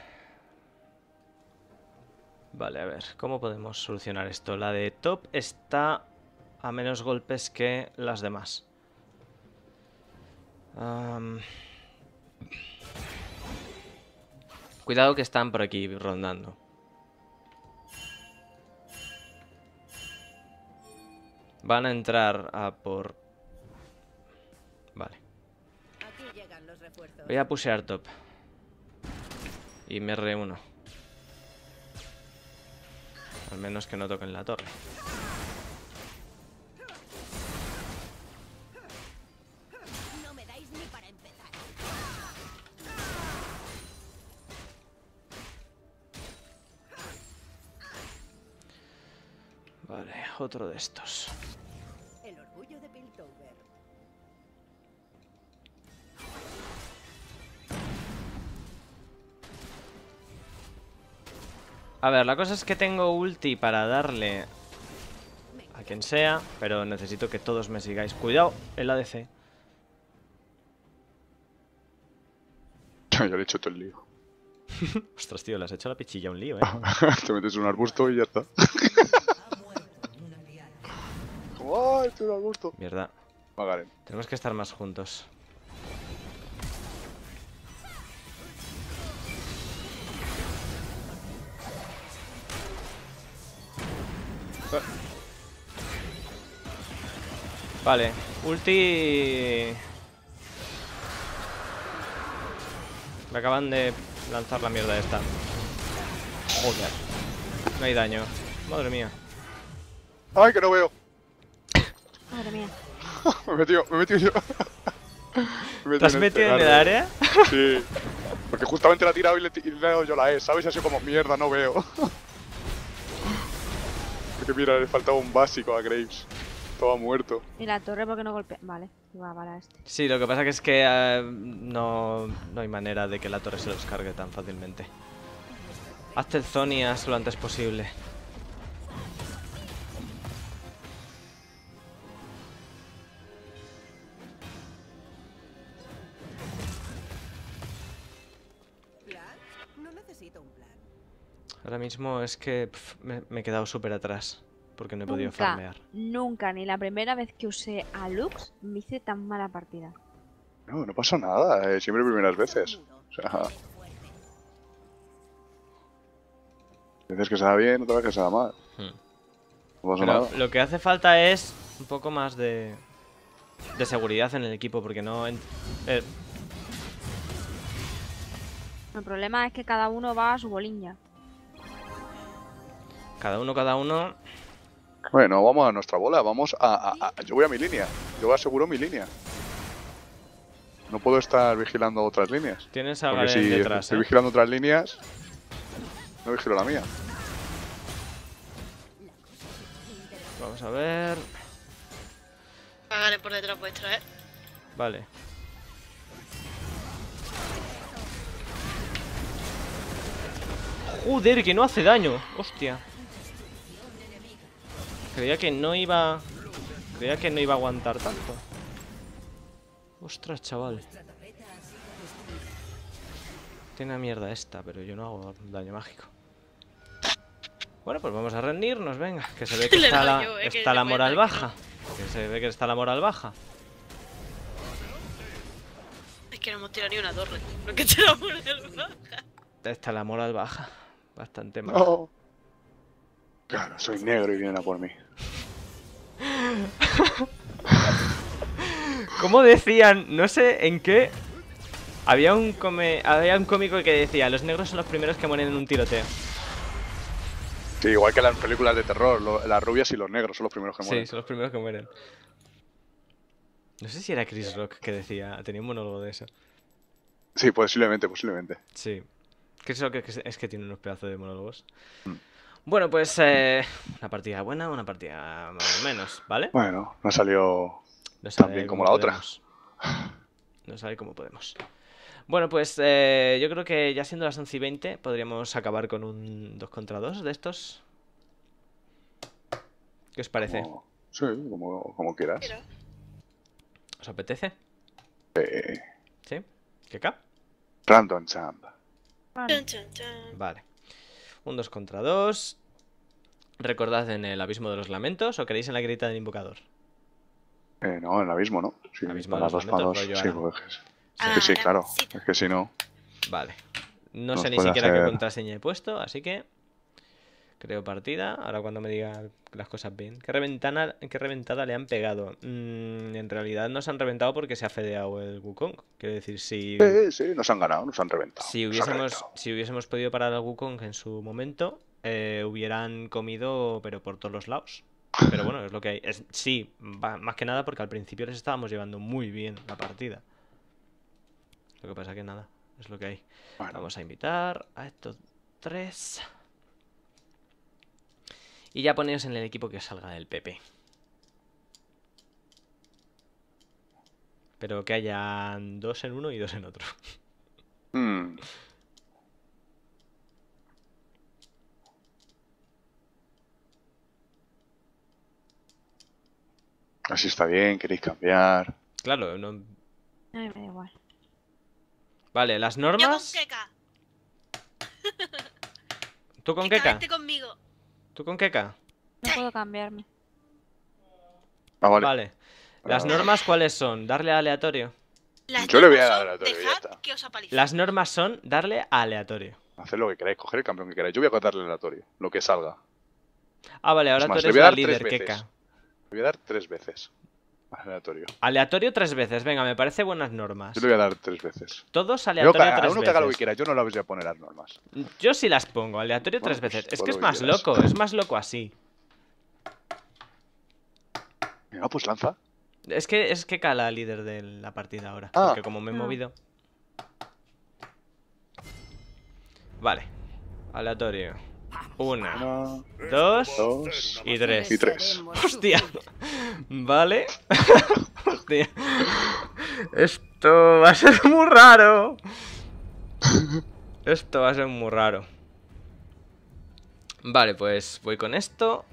Vale, a ver, ¿cómo podemos solucionar esto? La de top está a menos golpes que las demás. Am. Cuidado que están por aquí rondando. Van a entrar a por... Vale. Aquí llegan los refuerzos. Voy a pushear top. Y me reúno. Al menos que no toquen la torre. No me dais ni para empezar. Vale, otro de estos. El orgullo de Piltover. A ver, la cosa es que tengo ulti para darle a quien sea, pero necesito que todos me sigáis. Cuidado, el A D C. Yo le he hecho todo el lío. Ostras, tío, le has hecho la pichilla a un lío, eh. Te metes en un arbusto y ya está. Ha muerto un aliado. Como, ¡ay, estoy en un arbusto! Mierda. Va, Garen. Tenemos que estar más juntos. Vale, ulti... Me acaban de lanzar la mierda esta. Joder. No hay daño. Madre mía. ¡Ay, que no veo! Madre mía. me he metido, me he metido yo. me he ¿Te has este metido en el garden. área? Sí. Porque justamente la he tirado y le, y le he dado yo la E, ¿sabes? Y así como mierda, no veo. Porque mira, le faltaba un básico a Graves. Estaba muerto. ¿Y la torre por qué no golpea? Vale, iba para este. Sí, lo que pasa que es que eh, no, no hay manera de que la torre se los cargue tan fácilmente. Hazte el Zonias lo antes posible. ¿Plan? No necesito un plan. Ahora mismo es que pf, me, me he quedado súper atrás. Porque no he podido Nunca, farmear. nunca, ni la primera vez que usé a Lux me hice tan mala partida. No, no pasa nada, eh, siempre primeras veces. O sea, veces que se da bien, otra vez que se da mal. Hmm. No pasa Pero nada. lo que hace falta es un poco más de, de seguridad en el equipo. Porque no... en- eh, El problema es que cada uno va a su bolilla. cada uno, cada uno... Bueno, vamos a nuestra bola, vamos a, a- a- Yo voy a mi línea, yo aseguro mi línea. No puedo estar vigilando otras líneas. Tienes a Porque Garen si detrás, estoy ¿eh? vigilando otras líneas, no vigilo la mía. Vamos a ver... Págale por detrás vuestra, eh. Vale. Joder, que no hace daño. Hostia. Creía que no iba... Creía que no iba a aguantar tanto. Ostras, chaval. Tiene una mierda esta, pero yo no hago daño mágico. Bueno, pues vamos a rendirnos, venga. Que se ve que Le está doy la, yo, eh, que está le la voy a moral dar que baja. Que se ve que está la moral baja. Es que no hemos tirado ni una torre. Lo que te la moral baja. Está la moral baja. Bastante mal. No. Claro, soy negro y vienen a por mí. ¿Cómo decían? No sé en qué. Había un, come... Había un cómico que decía: los negros son los primeros que mueren en un tiroteo. Sí, igual que las películas de terror, lo- las rubias y los negros son los primeros que mueren. Sí, son los primeros que mueren. No sé si era Chris Rock que decía. Tenía un monólogo de eso. Sí, posiblemente, posiblemente. Sí. Chris Rock es que, es que tiene unos pedazos de monólogos. Mm. Bueno, pues eh, una partida buena, una partida más o menos, ¿vale? Bueno, no salió No tan bien como la otra. podemos. No sale como podemos. Bueno, pues eh, yo creo que ya siendo las once y veinte podríamos acabar con un dos contra dos de estos. ¿Qué os parece? Como- sí, como, como quieras. Mira. ¿Os apetece? Eh, ¿Sí? ¿Qué cap? Random Champ. Chan, chan, chan. Vale. Un dos contra dos. ¿Recordad en el abismo de los lamentos o queréis en la grita del invocador? Eh, no, en el abismo, ¿no? Sí, Abismo para de las los dos para dos. lamentos, Sí, rollo porque es, Ah, que sí, la claro. cita. Es que si no. Vale. No Nos sé ni puede siquiera qué hacer- contraseña he puesto, así que... Creo partida. Ahora cuando me diga las cosas bien. ¿Qué, reventana, qué reventada le han pegado? Mm, en realidad no se han reventado porque se ha fedeado el Wukong. Quiero decir, si... Sí, sí, nos han ganado, nos han reventado. Si nos han hubiésemos, reventado. si hubiésemos podido parar al Wukong en su momento, eh, hubieran comido, pero por todos los lados. Pero bueno, es lo que hay. Es, sí, va- más que nada porque al principio les estábamos llevando muy bien la partida. Lo que pasa que nada, es lo que hay. Bueno, Vamos a invitar a estos tres. Y ya poneos en el equipo que os salga del P P. Pero que hayan dos en uno y dos en otro. mm, así está bien, queréis cambiar. Claro, no... Ay, me da igual. Vale, las Yo con normas... Keka. ¿Tú con Keka, Keka? vente conmigo. ¿Tú con Keka? No puedo cambiarme. Ah, vale. Vale. ¿Las Ah. normas cuáles son? ¿Darle a aleatorio? Las Yo le voy a normas dar son, aleatorio, ya dejad está. que os apalice. Las normas son darle a aleatorio. Haced lo que queráis, coger el campeón que queráis. Yo voy a darle aleatorio, lo que salga. Ah, vale, ahora Es más, tú le eres voy a la dar tres líder, veces. Keka. Le voy a dar tres veces. Aleatorio. Aleatorio tres veces, venga, me parece buenas normas. Yo le voy a dar tres veces. Todos Yo, aleatorio a tres uno que haga lo que veces. quiera, yo no le voy a poner las normas. Yo sí las pongo, aleatorio Bueno, tres pues, veces. Es pon que lo es que más quieras. loco, es más loco así. Venga, pues lanza. Es que es Keka la líder de la partida ahora. Ah. Porque como me he Ah. movido. Vale. Aleatorio. Una, Una, dos dos y tres. y tres. Hostia. Vale. Hostia. Esto va a ser muy raro. Esto va a ser muy raro. Vale, pues voy con esto.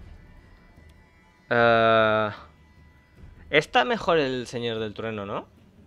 Eh, Está mejor el Señor del Trueno, ¿no?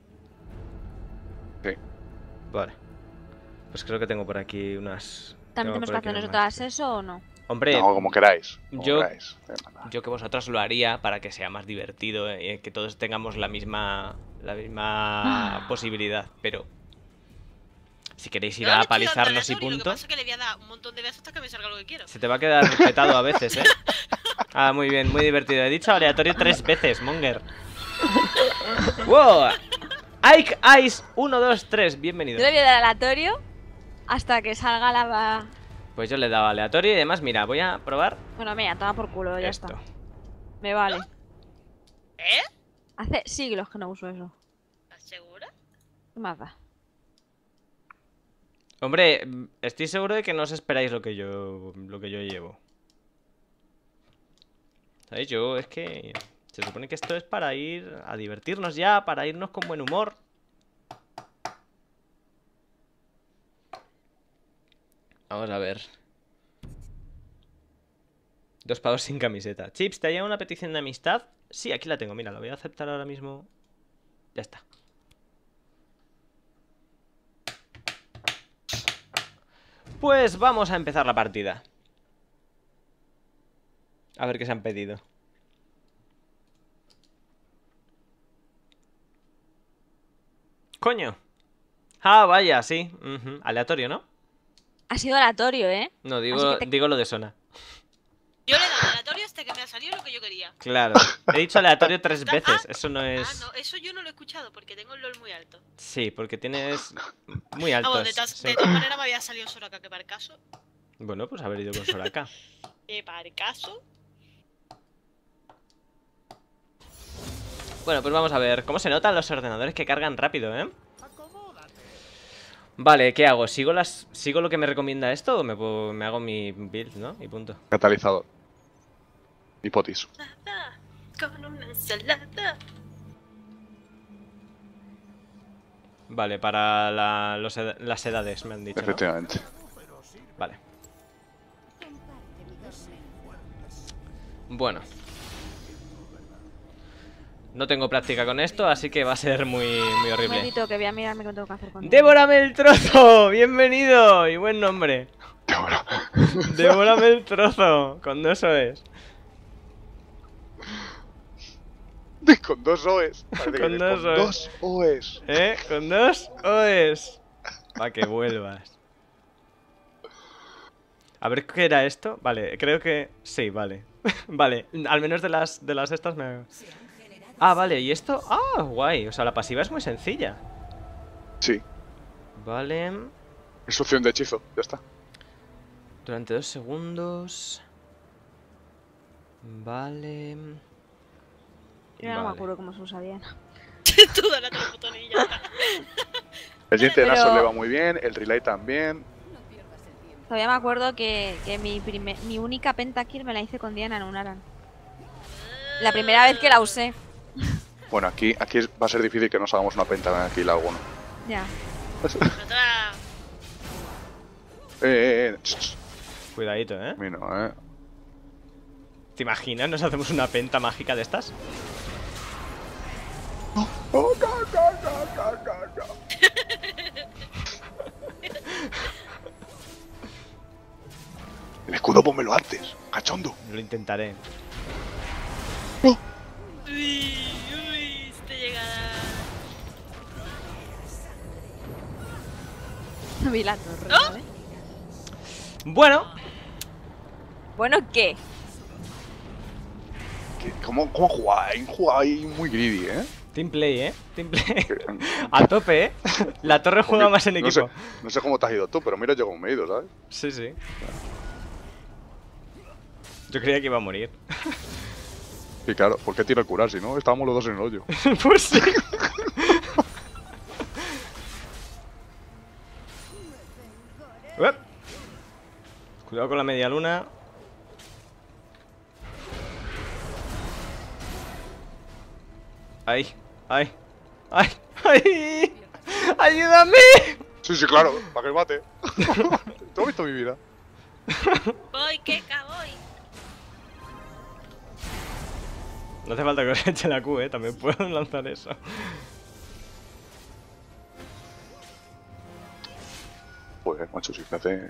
Sí. Vale. Pues creo que tengo por aquí unas... ¿También tengo tenemos por que aquí hacer unas nosotras maestrías. eso o no? Hombre, No, como queráis. Como yo- queráis. Venga, yo que vosotras lo haría para que sea más divertido y que todos tengamos la misma la misma posibilidad, pero si queréis ir Yo le a estoy dando palizarnos y aleatorio, Lo que punto, pasa es que le voy a dar un montón de veces hasta que me salga lo que quiero. se te va a quedar petado a veces, ¿eh? Ah, muy bien, muy divertido. He dicho aleatorio tres veces, Monger. ¡Wow! Ike Ice uno, dos, tres, bienvenido. Yo le voy a dar aleatorio hasta que salga la... Pues yo le he dado aleatorio y además, mira, voy a probar Bueno, mira, toma por culo, ya esto. está. Me vale. ¿Eh? Hace siglos que no uso eso. ¿Estás segura? ¿Qué más da? Hombre, estoy seguro de que no os esperáis lo que yo lo que yo llevo. ¿Sabéis? Yo es que se supone que esto es para ir a divertirnos ya, para irnos con buen humor. Vamos a ver. Dos pavos sin camiseta. Chips, ¿te ha llegado una petición de amistad? Sí, aquí la tengo, mira, la voy a aceptar ahora mismo. Ya está. Pues vamos a empezar la partida. A ver qué se han pedido. Coño. Ah, vaya, sí. Ujú. Aleatorio, ¿no? Ha sido aleatorio, ¿eh? No, digo, Así que te- digo lo de Sona. Yo le he dado aleatorio hasta que me ha salido lo que yo quería. Claro. He dicho aleatorio tres Ah, veces. Eso no Ah, es... no, eso yo no lo he escuchado porque tengo el LOL muy alto. Sí, porque tienes muy Ah, altos. bueno, de, tas- sí. de todas maneras me había salido Soraka, que para el caso. Bueno, pues haber ido con Soraka. Que para el caso. Bueno, pues vamos a ver. ¿Cómo se notan los ordenadores que cargan rápido, eh? Vale, ¿qué hago? ¿Sigo las sigo lo que me recomienda esto o me, puedo- me hago mi build, ¿no? Y punto. Catalizador. Hipotis. Nada, con una ensalada. Vale, para la- los ed- las edades me han dicho, ¿no? Efectivamente. Vale. Bueno. No tengo práctica con esto, así que va a ser muy, muy Un horrible. momentito que voy a mirarme qué tengo que hacer con él. ¡Débórame el trozo! ¡Bienvenido! Y buen nombre. Ahora. ¡Devórame el trozo! Con dos O's. Con dos O's. Parece que Con es dos con O's. dos O's. ¿Eh? Con dos O's. Para que vuelvas. A ver qué era esto. Vale, creo que... Sí, vale. Vale, al menos de las, de las estas me... Ah, vale, ¿y esto? Ah, guay. O sea, la pasiva es muy sencilla. Sí. Vale. Es opción de hechizo. Ya está. Durante dos segundos. Vale. Yo ya no me Vale. acuerdo cómo se usa bien. Tú dale a todos los botones y ya está. El diente de Pero- Naso le va muy bien. El relay también. Todavía me acuerdo que, que mi, prime- mi única pentakill me la hice con Diana en un Aran. La primera vez que la usé. Bueno, aquí, aquí es- va a ser difícil que nos hagamos una penta aquí alguno. Ya. Otra. Eh, eh, eh. ch, ch. Cuidadito, ¿eh? A mí no, eh. ¿Te imaginas? ¿Nos hacemos una penta mágica de estas? Oh, no, no, no, no, no, no. El escudo pónmelo antes, cachondo. Lo intentaré. Uy, uy, te llegará. Vi la torre, ¿No? ¿sabes? Bueno, Bueno, ¿qué? ¿Qué- ¿Cómo, cómo jugáis? Jugáis muy greedy, ¿eh? Team play, ¿eh? Team play. A tope, ¿eh? La torre juega más en no equipo. sé, no sé cómo te has ido tú, pero mira yo cómo me he ido, ¿sabes? Sí, sí. Yo creía que iba a morir. Y claro, ¿por qué tira el curar si no? Estábamos los dos en el hoyo. Pues sí. Uep. Cuidado con la media luna. Ay, ay, ay, ay. ¡Ayúdame! Sí, sí, claro, para que mate. ¿Tú has visto mi vida? Voy, que voy. No hace falta que os eche la Q, eh. También puedo lanzar eso. Pues, macho, si me hace...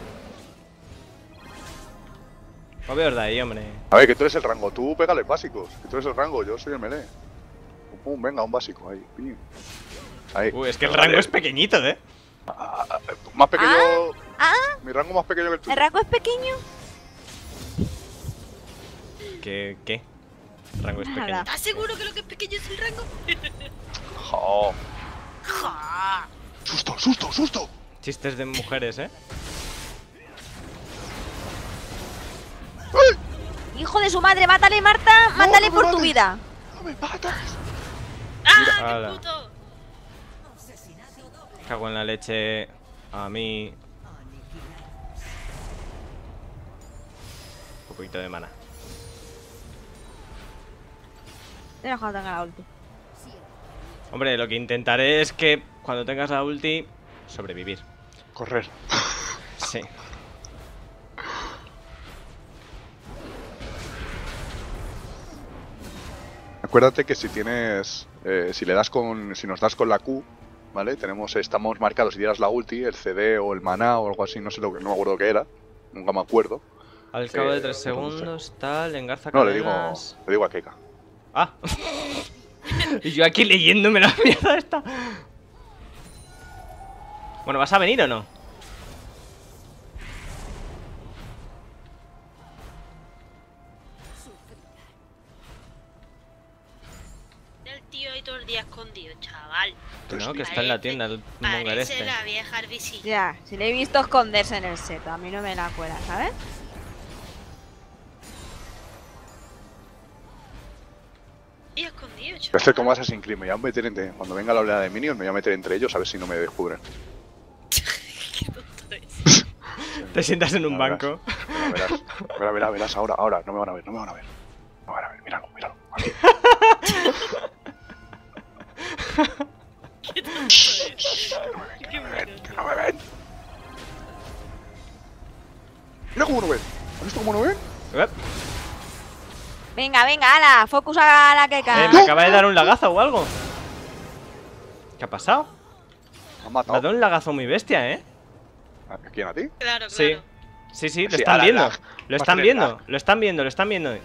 No veo de ahí, hombre. A ver, que tú eres el rango. Tú pégale básicos. Que tú eres el rango, yo soy el melee. Pum, venga, un básico ahí. Pim. Ahí. Uy, es que el Vale. rango es pequeñito, eh. Ah, ah, más pequeño... Ah, Mi rango más pequeño que el tuyo. ¿el rango es pequeño? ¿Qué? ¿Qué? El rango es Nada. pequeño. ¿Estás seguro que lo que es pequeño es el rango? Jo. ¡Ja! ¡Susto, susto, susto! Chistes de mujeres, eh. Hijo de su madre, mátale, Marta, mátale no me por tu mates. vida. ¡No me matas! ¡Ah, Ala. qué puto! Cago en la leche. A mí. Un poquito de mana. He dejado tenga la ulti. Hombre, lo que intentaré es que cuando tengas la ulti, sobrevivir. Correr. Sí. Acuérdate que si tienes... eh, si le das con... Si nos das con la Q, ¿vale? Tenemos... Estamos marcados si dieras la ulti, el C D o el maná o algo así, no sé lo que... No me acuerdo qué era. Nunca me acuerdo. Al cabo Eh, de tres no lo sé. segundos, tal, engarza No, le digo... cadenas. Le digo a Keika. Ah. Y yo aquí leyéndome la mierda esta. Bueno, ¿vas a venir o no? El tío ahí todo el día escondido, chaval. Que no, que está en la tienda el monger Parece este. la vieja Arvisilla. Ya, si le he visto esconderse en el seto, a mí no me la cuela, ¿sabes? Y escondido, chaval. Voy a hacer como Assassin's Creed. Me voy a meter entre... Cuando venga la oleada de minions, me voy a meter entre ellos a ver si no me descubren. Qué tonto es. Te sientas en un Ya banco. verás. Verás, verás, verás, verás, ahora, ahora. No me van a ver, no me van a ver. No me van a ver, míralo, míralo. Vale. Qué tonto es. Que no me ven, que no me ven. Mira cómo no ven. ¿Has visto cómo no ven? Uep. Venga, venga, ala, focus a la Keika. Eh, me acaba de dar un lagazo o algo. ¿Qué ha pasado? Me han Me ha matado. dado un lagazo muy bestia, eh. ¿A quién, a ti? Claro, claro. Sí. Sí, sí, lo Sí, están ala, viendo. lag. Lo Vas están a tener viendo, lag. lo están viendo, lo están viendo.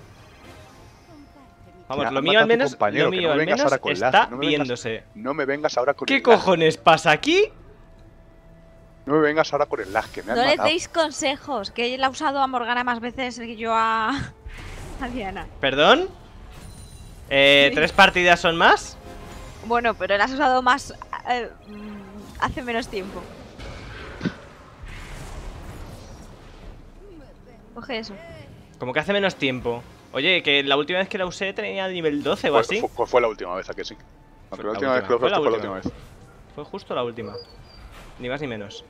Vamos, Ya, lo han mío matado al a tu menos, compañero, lo que mío no al vengas menos ahora con lag, está no me vengas- viéndose. No me vengas ahora con ¿Qué el lag. cojones pasa aquí? No me vengas ahora con el lag, que me han No les matado. deis consejos, que él ha usado a Morgana más veces que yo a, a Diana. ¿Perdón? Eh, Sí. ¿Tres partidas son más? Bueno, pero la has usado más eh, mm, hace menos tiempo. Coge eso. Como que hace menos tiempo. Oye, que la última vez que la usé tenía nivel doce o Fue, así. fue- pues fue la última vez, ¿a que sí? Fue Aunque la la última vez que última, lo fue la fue la última. última vez. Fue justo la última. Ni más ni menos.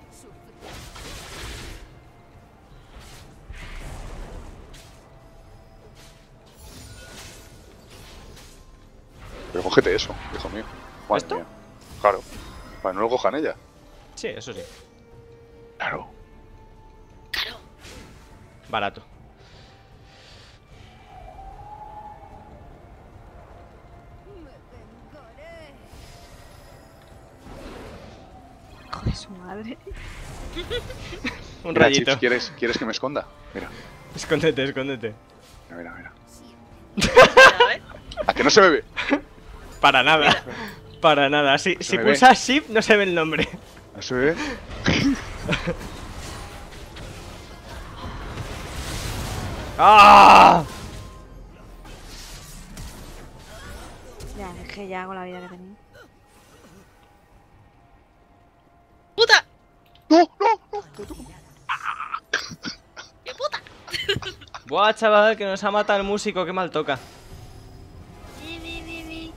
Pero cógete eso, hijo mío. Madre ¿Esto? mía. Claro. Para no lo cojan ella. Sí, eso sí. Claro. Claro. Barato. Hijo de su madre. Un Mira, rayito. Chips, ¿quieres, ¿quieres que me esconda? Mira, Escóndete, escóndete. mira, mira, mira. A ver. ¿A que no se me ve? Para nada. Para nada. Si, si me ve. pulsas Shift no se ve el nombre. ¿No se ve? ¡Ah! que ya con la vida que tenía. ¡Puta! ¡No, no, no! ¡Qué puta! Buah, chaval, que nos ha matado el músico, qué mal toca. Ni, ni, ni, ni.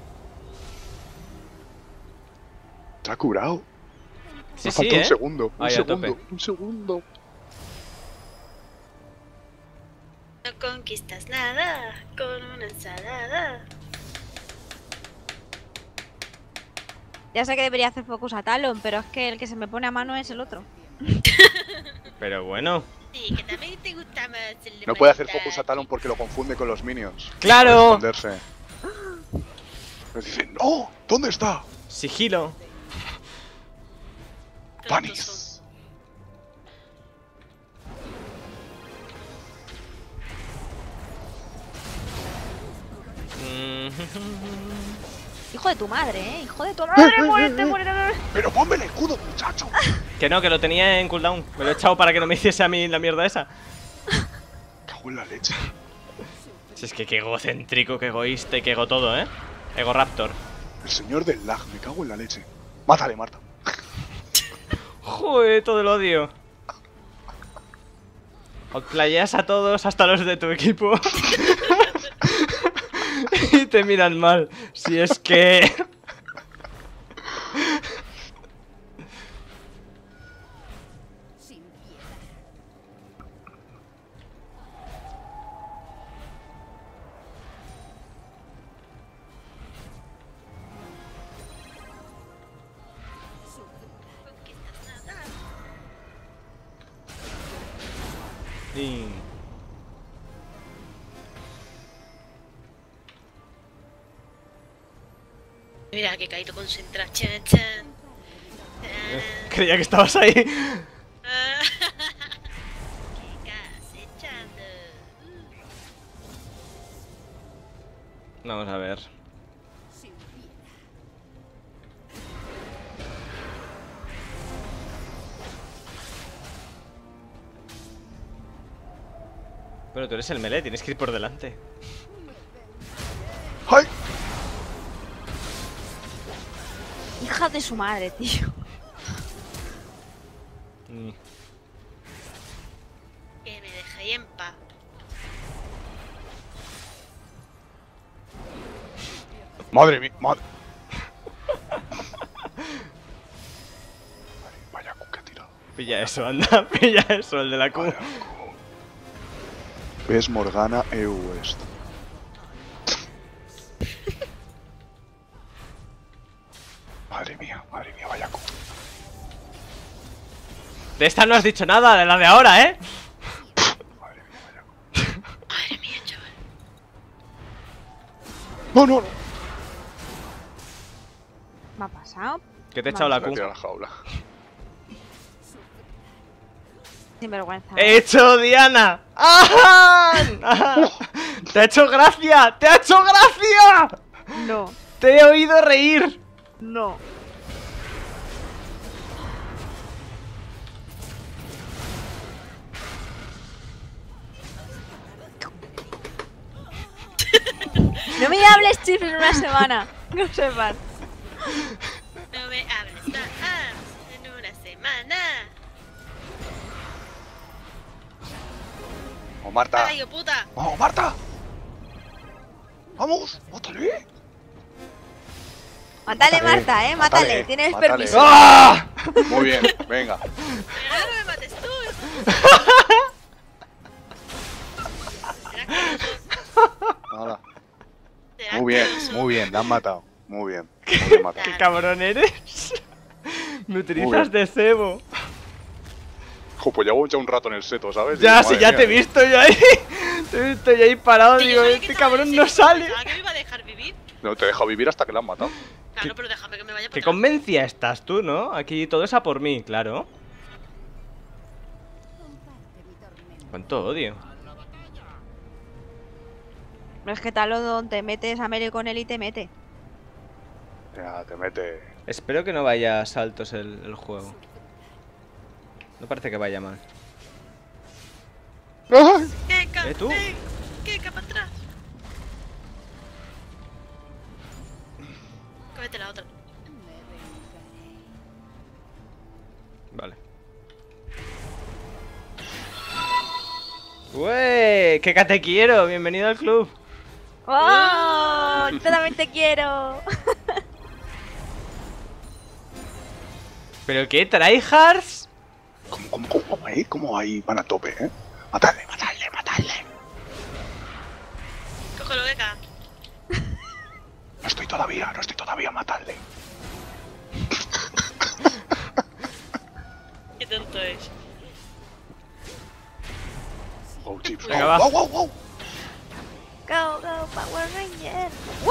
Se ha curado. Sí, Me sí, falta ¿eh? un segundo. Un Ahí, a segundo. tope. Un segundo. No conquistas nada con una ensalada. Ya sé que debería hacer focus a Talon, pero es que el que se me pone a mano es el otro. Pero bueno. Sí, que también te gusta más el de No puede hacer Marita. focus a Talon porque lo confunde con los minions. ¡Claro! Puede esconderse. Nos dicen, ¡no! ¿Dónde está? Sigilo. Tontos son. ¡Panis! Mm. Hijo de tu madre, ¿eh? Hijo de tu madre, muérete, muérete. ¡Pero ponme el escudo, muchacho! Que no, que lo tenía en cooldown. Me lo he echado para que no me hiciese a mí la mierda esa. Cago en la leche. Si es que qué egocéntrico, qué egoísta y qué ego todo, ¿eh? Ego Raptor. El señor del lag, me cago en la leche. Mátale, Marta. Joder, todo el odio. Outplayas a todos, hasta los de tu equipo. Y te miran mal. Si es que... Sin piedad. Sí. Mira que Kaito concentra. Chan, chan. Chan. Creía que estabas ahí. Ah. ¿Qué estás echando? Vamos a ver. Sin piedad. Bueno, tú eres el melee, tienes que ir por delante. ¡Ay! Hija de su madre, tío. Mm. Que me dejéis en paz. ¡Madre mía! ¡Madre! Vaya Q que ha tirado. Pilla eso, anda, pilla eso, el de la Q. Vaya Q. Ves Morgana EU esto. Madre mía, madre mía, vaya Q. De esta no has dicho nada, de la de ahora, ¿eh? Madre mía, vaya Q. Madre mía, chaval. No, no, no. ¿Me ha pasado? Que te he echado la Me ha Q. tirado la jaula. Sin vergüenza. ¡He hecho Diana! ¡Ah! ¡Ah! ¡Te ha hecho gracia! ¡Te ha hecho gracia! No, ¡Te he oído reír! no. No me hables chip en una semana. No sepas. No me hables más en una semana. ¡Vamos, Marta! ¡Ay, yo puta! ¡Vamos, Marta! ¡Vamos! ¡Mátale! Mátale, Marta, eh. Mátale. Mátale, Tienes mátale. permiso. ¡Ah! Muy bien, venga. Pero no me mates tú. ¿Será que Nada. será Muy bien, que- muy bien, la han matado. Muy bien. Muy bien matado. ¡Qué cabrón eres! Me utilizas bien. de cebo. Jo, pues llevo ya un rato en el seto, ¿sabes? Ya, Digo, si madre ya mía, te he visto yo ahí. Te he visto yo ahí parado. Que yo Digo, sabía que este estaba cabrón en no ese- sale. Pensaba que me iba a dejar vivir. No te deja vivir hasta que la han matado. Claro, pero déjame que me vaya por Qué atrás. convencida estás tú, ¿no? Aquí todo es a por mí, claro. Comparte mi tormento. Cuánto odio. No es que Talon te metes a melee con él y te mete. Ya, te mete. Espero que no vaya a saltos el, el juego. No parece que vaya mal. ¿Qué ca- ¿Eh, tú? eh, ¿Qué capa atrás? vete la otra. Vale. ¡Uey! ¡Qué te quiero! Bienvenido al club. ¡Oh! Yo también te quiero. ¿Pero qué? ¿Tryhards? ¿Cómo, cómo, cómo, cómo ahí? ¿Cómo ahí? Van a tope, ¿eh? Matadle, matadle, matadle. Cógelo, Beca. No estoy todavía, no estoy todavía, matadle. Qué tonto es. Go, chips. Venga, va. Wow, wow, wow. Go, go, Power Ranger. ¡Uh!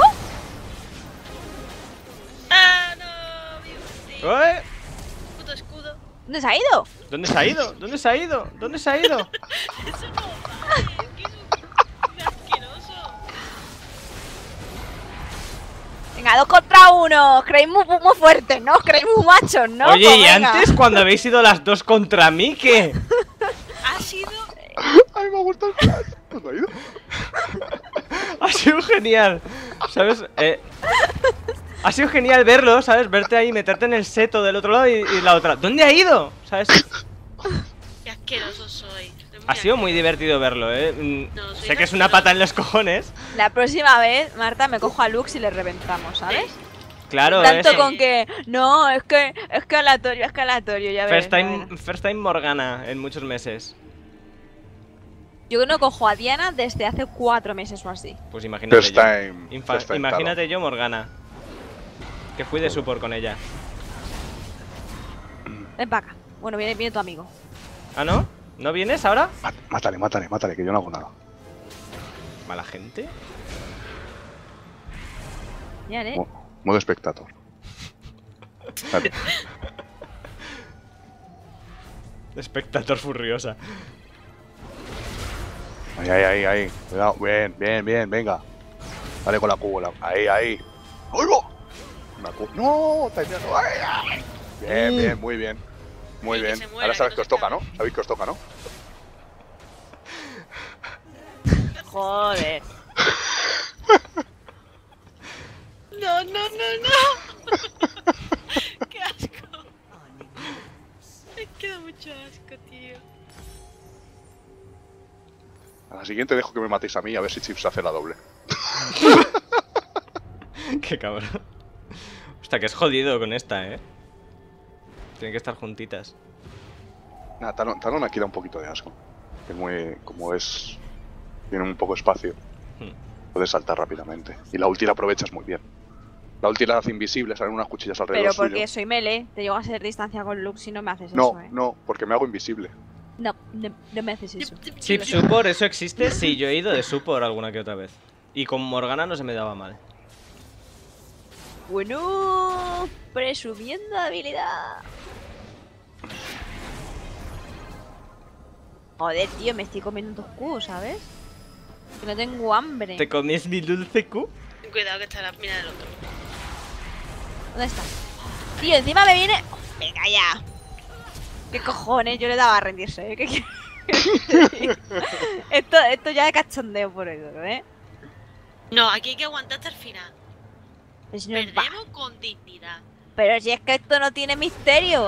¡Ah, no! Beauty. ¡Uey! Puto escudo. ¿Dónde se ha ido? ¿Dónde se ha ido? ¿Dónde se ha ido? ¿Dónde se ha ido? Eso no vale. Es que es un asqueroso. Venga, dos contra uno. Os creéis muy, muy fuertes, ¿no? Os creéis muy machos, ¿no? Oye, Pues ¿y venga. antes cuando habéis ido las dos contra mí, qué? Ha sido... Ay, me ha gustado el flash. ¿Dónde ha ido? Ha sido genial, ¿sabes? Eh, ha sido genial verlo, ¿sabes? Verte ahí, meterte en el seto del otro lado y, y la otra. ¿Dónde ha ido? ¿Sabes? Qué asqueroso soy. Soy Ha sido muy divertido verlo, ¿eh? Mm, No, soy sé que es una pata en los cojones. La próxima vez, Marta, me cojo a Lux y le reventamos, ¿sabes? Claro, Tanto es con que, no, es que es que aleatorio, es que aleatorio, ya ves. first time, first time Morgana en muchos meses. Yo no cojo a Diana desde hace cuatro meses o así. Pues imagínate First yo. time, Infa- first time, imagínate yo Morgana. Que fui de support con ella. Ven para acá. Bueno, viene, viene tu amigo. ¿Ah, no? ¿No vienes ahora? Mát- Mátale, mátale, mátale, que yo no hago nada. ¿Mala gente? Ya, ¿eh? Mo- Modo espectador. Dale. Espectador furiosa. Ahí, ahí, ahí, ahí. Cuidado. Bien, bien, bien, venga. Dale con la cubola. Ahí, ahí. ¡Oigo! Una cu- ¡No! Está entrando. ¡Ay, ay! Bien, Mm. bien, muy bien. Muy Y que bien. se muera, Ahora que sabes no que os se toca, ¿no? escape. Sabéis que os toca, ¿no? Joder. No, no, no, no. Qué asco. Me queda mucho asco, tío. A la siguiente dejo que me matéis a mí a ver si Chips hace la doble. Qué cabrón. Hostia, que es jodido con esta, ¿eh? Tienen que estar juntitas. Nada, Talon, Talon aquí da un poquito de asco. Que muy, como es... Tiene un poco espacio. Hmm. Puedes saltar rápidamente. Y la ulti la aprovechas muy bien. La ulti la hace invisible, salen unas cuchillas alrededor Pero porque suyo. soy melee, te llego a hacer distancia con Lux y no me haces No, eso, ¿eh? no, porque me hago invisible. No, no, no me haces eso. Chip support, ¿eso existe? Sí, yo he ido de support alguna que otra vez. Y con Morgana no se me daba mal. Bueno, presumiendo habilidad. Joder, tío, me estoy comiendo dos cubos, ¿sabes? Que no tengo hambre. ¿Te comes mi dulce Q? Cuidado que está la mina del otro. ¿Dónde está? Tío, encima me viene... Oh, venga ya. ¿Qué cojones? Yo le daba a rendirse, ¿eh? ¿Qué quieres que te diga? esto, esto ya es cachondeo por eso, ¿eh? No, aquí hay que aguantar hasta el final. Pues no es va. Perdemos con dignidad. Pero si es que esto no tiene misterio.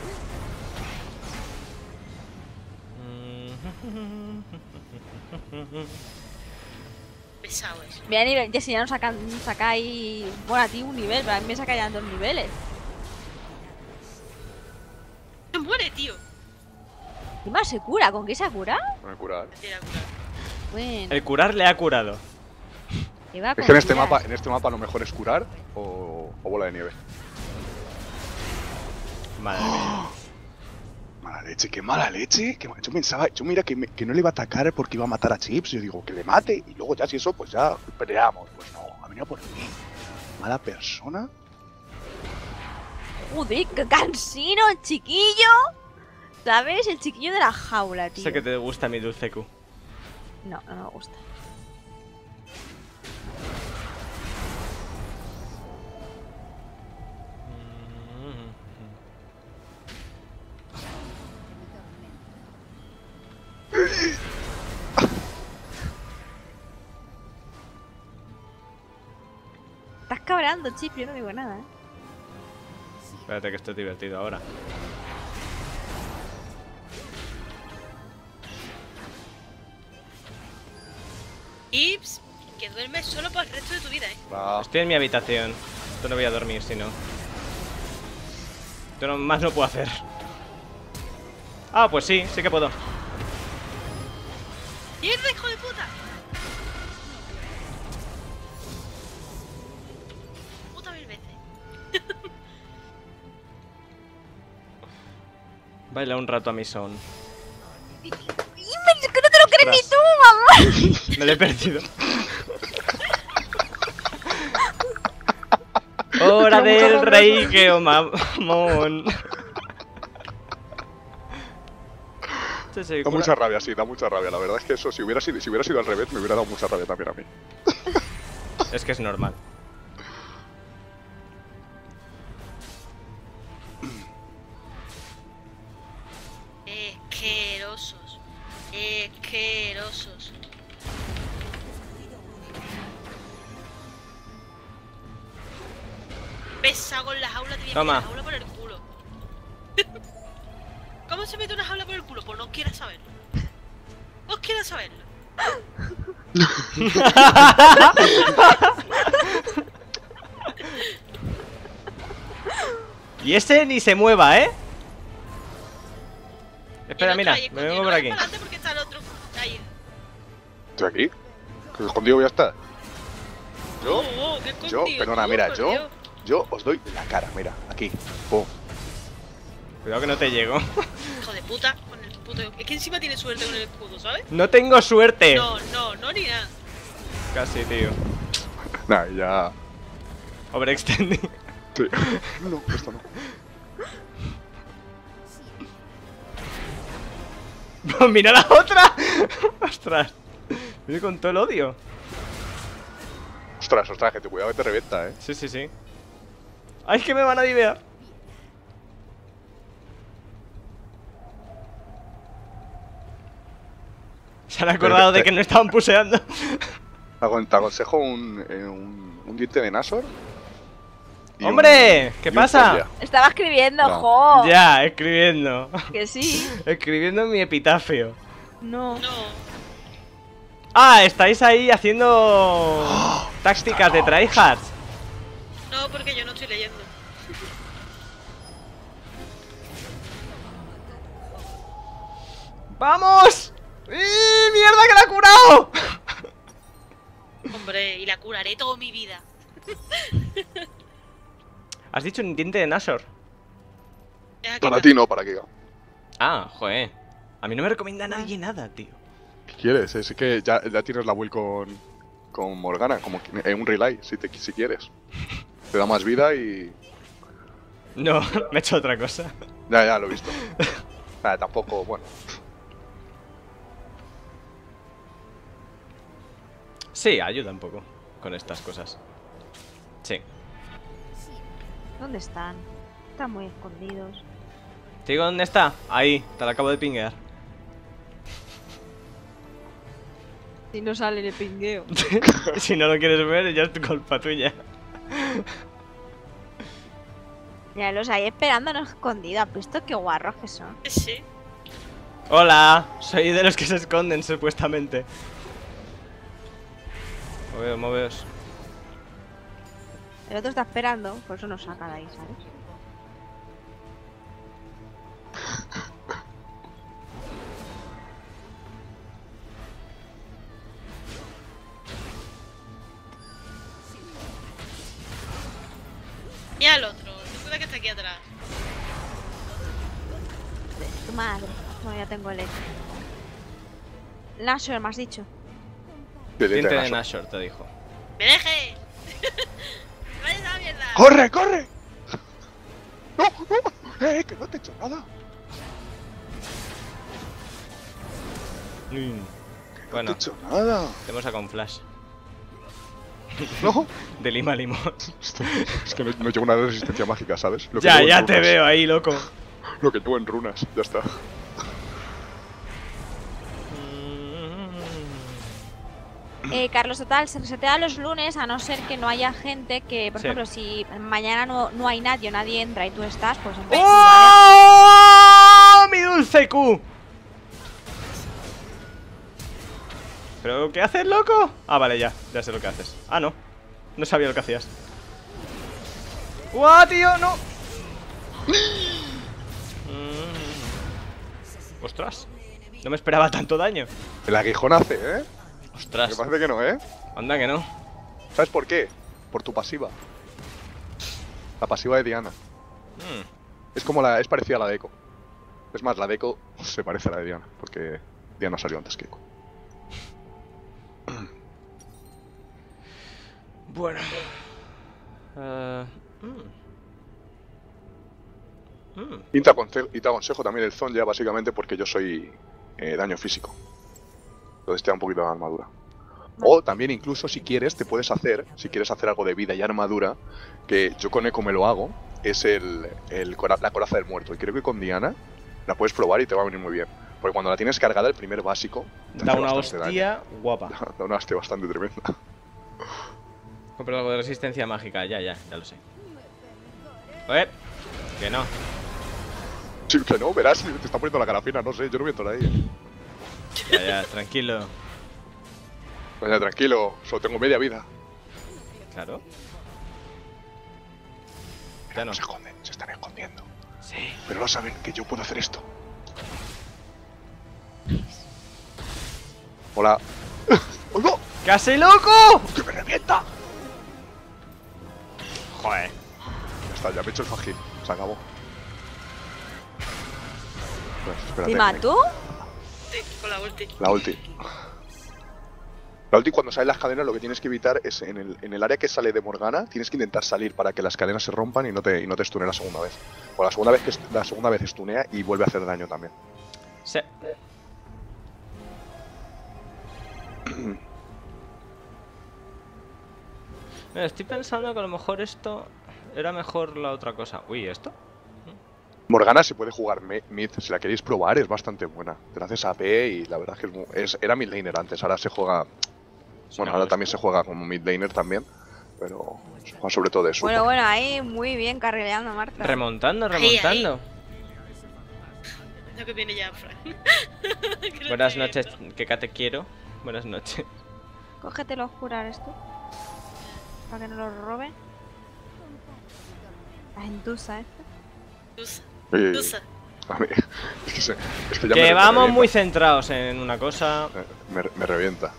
Pesado eso. Mira, nivel, ya si ya nos sacan, sacáis... Bueno, a ti un nivel, pero a mí me saca ya dos niveles. Se muere, tío. ¿Qué más se cura? ¿Con qué se cura? Con el curar. Tira a curar. Bueno, El curar le ha curado. iba a Es que en este confiar. mapa, en este mapa lo mejor es curar o, o bola de nieve. Madre mía. Mala leche, qué mala leche. Que, yo pensaba, yo mira que, me- que no le iba a atacar porque iba a matar a Chips. Yo digo, que le mate y luego ya si eso, pues ya peleamos. Pues no, ha venido por mí. Mala persona. Joder, qué cansino, el chiquillo. ¿Sabes? El chiquillo de la jaula, tío. Sé que te gusta mi dulce Q. No, no me gusta. ¿Estás cabreando, Chip, yo no digo nada, ¿eh? Espérate que esto es divertido ahora. Ips, que duermes solo por el resto de tu vida, ¿eh? Va. Estoy en mi habitación. Yo no voy a dormir si no. Yo no, más no puedo hacer. Ah, pues sí, sí que puedo. ¡Mierda, hijo de puta! Puta mil veces. Baila un rato a mi son. ¡Y me- que no te lo crees ni tú, mamá! Me lo he perdido. Hora del rey que oh, mamón. Este se Da cura- mucha rabia, sí, da mucha rabia. La verdad es que eso, si hubiera sido, si hubiera sido al revés, me hubiera dado mucha rabia también a mí. Es que es normal. Asquerosos. Asquerosos. Pesa con la jaula, te voy a Toma. meter la jaula por el culo. ¿Cómo se mete una jaula por el culo? Pues no quieras saberlo. No quieras saberlo. Y ese ni se mueva, ¿eh? Espera, El otro mira, ahí me escondido, vengo no por vayas aquí. para adelante porque está el otro ahí. ¿Estoy aquí? ¿Que escondido voy a estar? ¿Yo? Oh, qué Yo, escondido, perdona, tú, mira, por yo, Dios. yo os doy la cara, mira, aquí. Pum. Cuidado que no te llego. Hijo de puta, con el puto. Es que encima tiene suerte con el escudo, ¿sabes? No tengo suerte. No, no, no ni nada. Casi, tío. Nah, ya. Overextending. Sí. No, esto no. ¡Mira la otra! ¡Ostras! Viene con todo el odio. Ostras, ostras, que te cuidado que te revienta, eh. Sí, sí, sí. ¡Ay, que me van a divear! Se han acordado de que no estaban puseando. Te acon- te aconsejo un, eh, un, un diente de Nashor. y ¡Hombre! un- ¿Qué y un pasa? Zoya. Estaba escribiendo, Ya. jo. Ya, escribiendo. Que sí. Escribiendo mi epitafio. No. No. Ah, estáis ahí haciendo tácticas de tryhards. No, porque yo no estoy leyendo. ¡Vamos! ¡Y mierda que la ha curado! Hombre, y la curaré toda mi vida. Has dicho un diente de Nashor. Es aquí, Para ti no, para Kika. Ah, joder. A mí no me recomienda nadie nada, tío. ¿Qué quieres? Es que ya, ya tienes la will con, con Morgana, como que- en un relay, si, te, si quieres. Te da más vida y... No, me he hecho otra cosa. Ya, ya, lo he visto. Nada, tampoco, bueno. Sí, ayuda un poco con estas cosas. Sí. ¿Dónde están? Están muy escondidos. ¿Te digo dónde está? Ahí, te la acabo de pinguear. Si no sale el pingueo. Si no lo quieres ver, ya es tu culpa tuya. Ya los hay esperándonos escondidos. ¿Has visto qué guarros que son? Sí. Hola, soy de los que se esconden supuestamente. Moveos, moveos. El otro está esperando, por eso nos saca de ahí, ¿sabes? Mira al otro, recuerda que está aquí atrás. De tu madre. No, ya tengo el eco. Nashor, me has dicho. De diente Diente de de Nashor. Nashor, te dijo. ¡Me deje! ¡Vaya esa mierda! ¡Corre, corre! ¡No, no! ¡Eh, que no te he hecho nada! Mm. No Bueno, te he hecho nada. tenemos acá un flash. No. De lima a limón. Es que no, no llevo una resistencia mágica, ¿sabes? Lo que Ya, llevo en ya te runas. veo ahí, loco. Lo que llevo en runas, ya está. Eh, Carlos, total, se resetea los lunes a no ser que no haya gente que, por Sí. ejemplo, si mañana no, no hay nadie, nadie entra y tú estás, pues entonces, ¡Oh! ¡Mi dulce Q! ¿Pero qué haces, loco? Ah, vale, ya, ya sé lo que haces. Ah, no, no sabía lo que hacías. ¡Guau, tío! ¡No! Mm. ¡Ostras! No me esperaba tanto daño. El aguijón hace, ¿eh? Me ¡Ostras! parece que no, ¿eh? Anda que no. ¿Sabes por qué? Por tu pasiva. La pasiva de Diana. Mm. Es como la... es parecida a la de Echo. Es más, la de Echo se parece a la de Diana, porque Diana salió antes que Echo. Bueno. Eh, mm. Mm. Y te, aconse- y te aconsejo también el Zonja, básicamente porque yo soy eh, daño físico. Entonces te da un poquito de armadura. O también incluso si quieres, te puedes hacer, si quieres hacer algo de vida y armadura, que yo con Echo me lo hago, es el, el cora- la coraza del muerto. Y creo que con Diana la puedes probar y te va a venir muy bien. Porque cuando la tienes cargada, el primer básico, te Da hace una bastante hostia guapa. daño. Da una hostia bastante tremenda. Compro algo de resistencia mágica, ya, ya, ya lo sé. Eh, que no. Sí, que no, verás, te está poniendo la cara fina, no sé, yo no voy a entrar ahí. Ya, ya, tranquilo. Vaya, tranquilo, solo tengo media vida. Claro. Mira, Ya no no. se esconden, se están escondiendo. Sí. Pero no saben que yo puedo hacer esto. Hola. ¡Oigo! ¿Qué hace, loco? ¡Que me revienta! Joder. Ya está, ya me he hecho el fajín. Se acabó. Pues, espérate. ¿Dima tú? Sí, con la ulti. La ulti. La ulti, cuando salen las cadenas, lo que tienes que evitar es en el, en el área que sale de Morgana, tienes que intentar salir para que las cadenas se rompan y no te, y no te stune la segunda vez. O la segunda vez que la segunda vez stunea y vuelve a hacer daño también. Sí. Mira, estoy pensando que a lo mejor esto era mejor la otra cosa. Uy, ¿esto? Morgana se puede jugar me- mid, si la queréis probar es bastante buena. Te la haces A P y la verdad es que es, mu- es- era mid laner antes, ahora se juega... Bueno, ahora también se juega como mid laner también, pero se juega sobre todo de eso. Bueno, bueno, ahí muy bien carrileando, Marta. Remontando, Ahí, ahí. remontando. Lo que viene ya, Frank. Que lo Buenas estoy noches, viendo. que te quiero. Buenas noches. Cógetelo a jurar esto. Para que no lo roben. La gentuza esta. Tusa, Oye, tusa. a mí, es que, se- es que ya me- Que me vamos revienta. muy centrados en una cosa. Eh, Me, me revienta.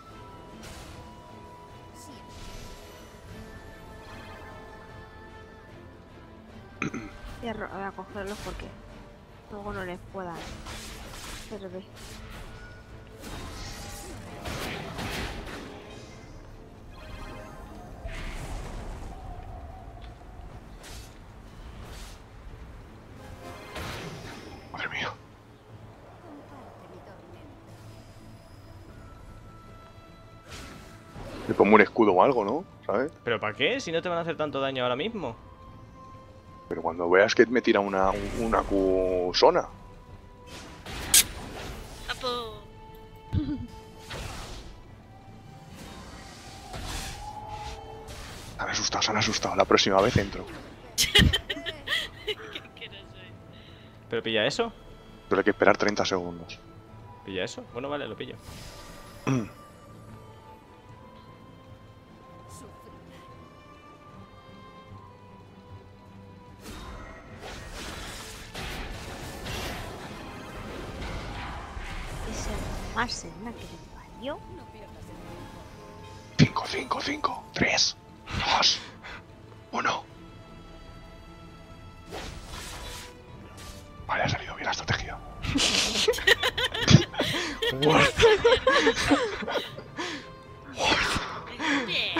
Voy a, ro- voy a cogerlos porque luego no les puedan servir. Madre mía. Le pongo un escudo o algo, ¿no? ¿Sabes? ¿Pero para qué? Si no te van a hacer tanto daño ahora mismo. Pero cuando veas que me tira una, una Q-zona. Apo. Se han asustado, se han asustado. La próxima vez entro. ¿Qué no soy? ¿Pero pilla eso? Pero hay que esperar treinta segundos. ¿Pilla eso? Bueno, vale, lo pillo. Ese más serena que le parió. cinco, cinco, cinco, tres, dos, uno. Vale, ha salido bien la estrategia. Bien.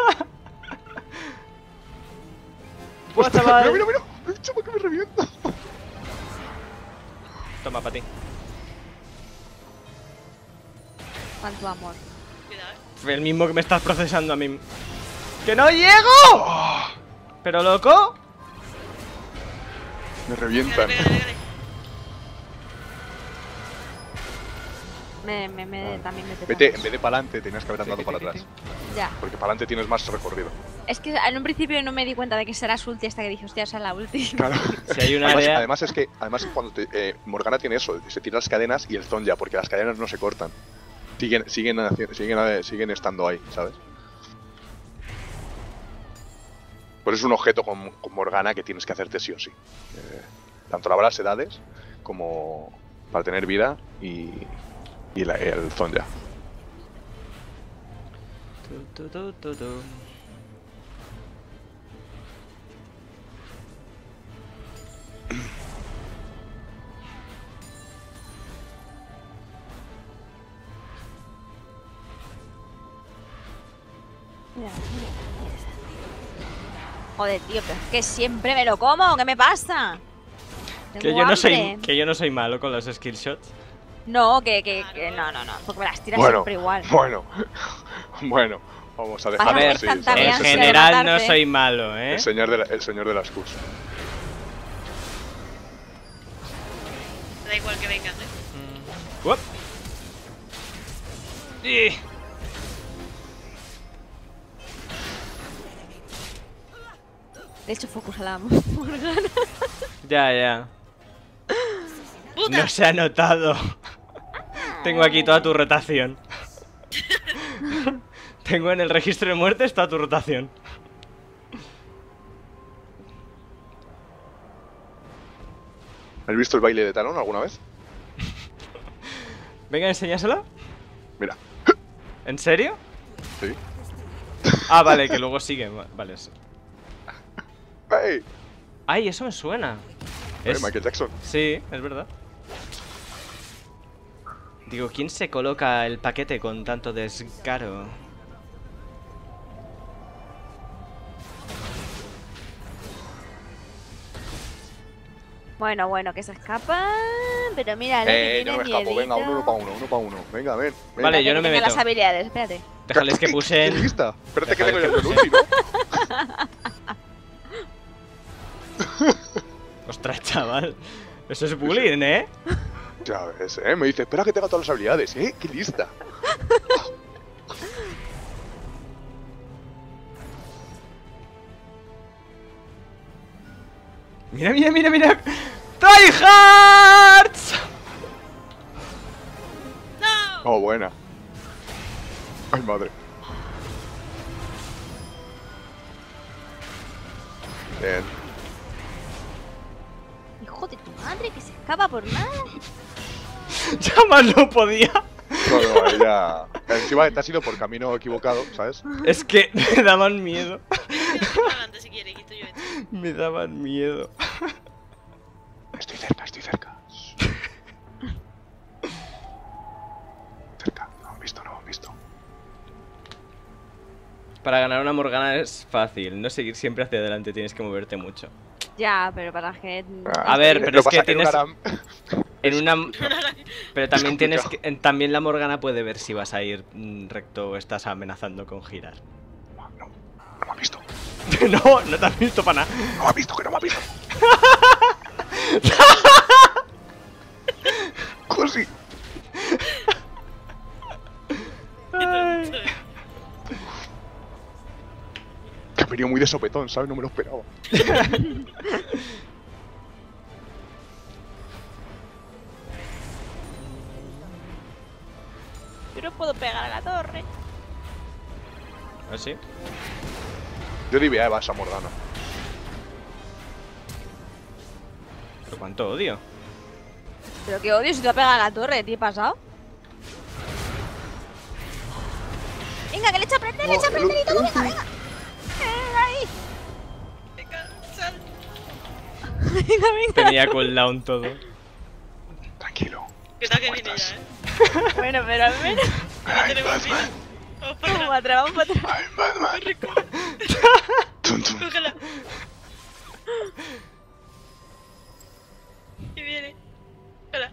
¡Buah, chaval! Mira, mira, mira. El chaval que me revienta. Toma, para ti. Cuánto amor. Cuidado, eh. Fue el mismo que me estás procesando a mí. ¡Que no llego! Ah, ¿Pero loco? me Pégale, revientan. pégale, pégale. Me, me, me, Ah. también me te Vete, en vez de para adelante, tenías que haber andado Tiqui, para tiqui, atrás. Ya. Porque para adelante tienes más recorrido. Es que en un principio no me di cuenta de que será su ulti hasta que dije, hostia, esa es la ulti. Claro. Si hay un Además, área... además es que además cuando te- eh, Morgana tiene eso, se tira las cadenas y el Zonja, porque las cadenas no se cortan. Siguen, siguen, haci- siguen, eh, siguen estando ahí, ¿sabes? Pues es un objeto con, con Morgana que tienes que hacerte sí o sí. Eh, tanto la bala sedades como para tener vida y, y la- el Zonja. Tu, tu, tu, tu, tu. Mira, mira. Joder, tío, pero es que siempre me lo como, ¿qué me pasa? Que Tengo yo, no soy, hambre. que yo no soy malo con los skill shots. No, que, que, que no, no, no, porque me las tiras Bueno, siempre igual. bueno, bueno, vamos a Vas dejarlo a ver así. tanta ¿sabes? En ansia El de señor- general no matarte. soy malo, ¿eh? El señor de, la, el señor de las Qs. Da igual que vengan, ¿eh? Mm. Uop. Y- De hecho, focus a la Morgana. Ya, ya. ¡Puta! No se ha notado. Tengo aquí toda tu rotación. Tengo en el registro de muertes toda tu rotación. ¿Has visto el baile de Talón alguna vez? Venga, enséñaselo. Mira. ¿En serio? Sí. Ah, vale, que luego sigue. Va- Vale, sí. ¡Hey! Ay, eso me suena. Eh, Es- Michael Jackson. Sí, es verdad. Digo, ¿quién se coloca el paquete con tanto descaro? Bueno, bueno, que se escapa. Pero mira, lo Eh, que yo no me tiene escapo. Venga, miedito. uno para uno, uno para uno. Venga, ven. ven. Vale, yo Que no me tenga meto. las habilidades, espérate. Déjales que ¿Qué pusen. lista? Espérate que Déjale tengo que yo el ulti, ¿no? Ostras, chaval. Eso es bullying, ¿eh? Ya ves, eh. Me dice, espera que tenga todas las habilidades, ¿eh? ¡Qué lista! Mira, mira, mira, mira. ¡Tryhards! Oh, buena. Ay, madre. Bien. Hijo de tu madre, que se escapa por nada. Ya más no podía. No, no, ella. Encima te has ido por camino equivocado, ¿sabes? Es que me daban miedo. Adelante si quiere, quito yo esto. Me daban miedo. Estoy cerca, estoy cerca. Cerca. No han visto, no han visto. Para ganar una Morgana es fácil. No seguir siempre hacia adelante, tienes que moverte mucho. Ya, pero para que. A ver, Eh, pero lo es que pasa tienes- en una RAM- En una... Pero también tienes complicado. que... en- También la Morgana puede ver si vas a ir mm, recto o estás amenazando con girar. No, no, no me ha visto. No, no te has visto para nada. No me ha visto, que no me ha visto. Josi. Que ha venido muy de sopetón, ¿sabes? No me lo esperaba. Yo no puedo pegar a la torre. ¿Ah, sí? Yo diría Eva esa Morgana. Pero cuánto odio. Pero qué odio si te va a pegar a la torre, tío, pasado. Venga, que le echa a prender, le echa a prender y todo, venga, venga. Venga, ahí. Venga, sal. Venga, venga. Tenía cooldown todo. Tranquilo. Que tal que viene ya, eh. Bueno, pero al menos. No tenemos vida. Vamos para Vamos atrás. atrás, vamos para atrás. Ay, Batman. Tum, tum. Cógela. Y viene. Hola.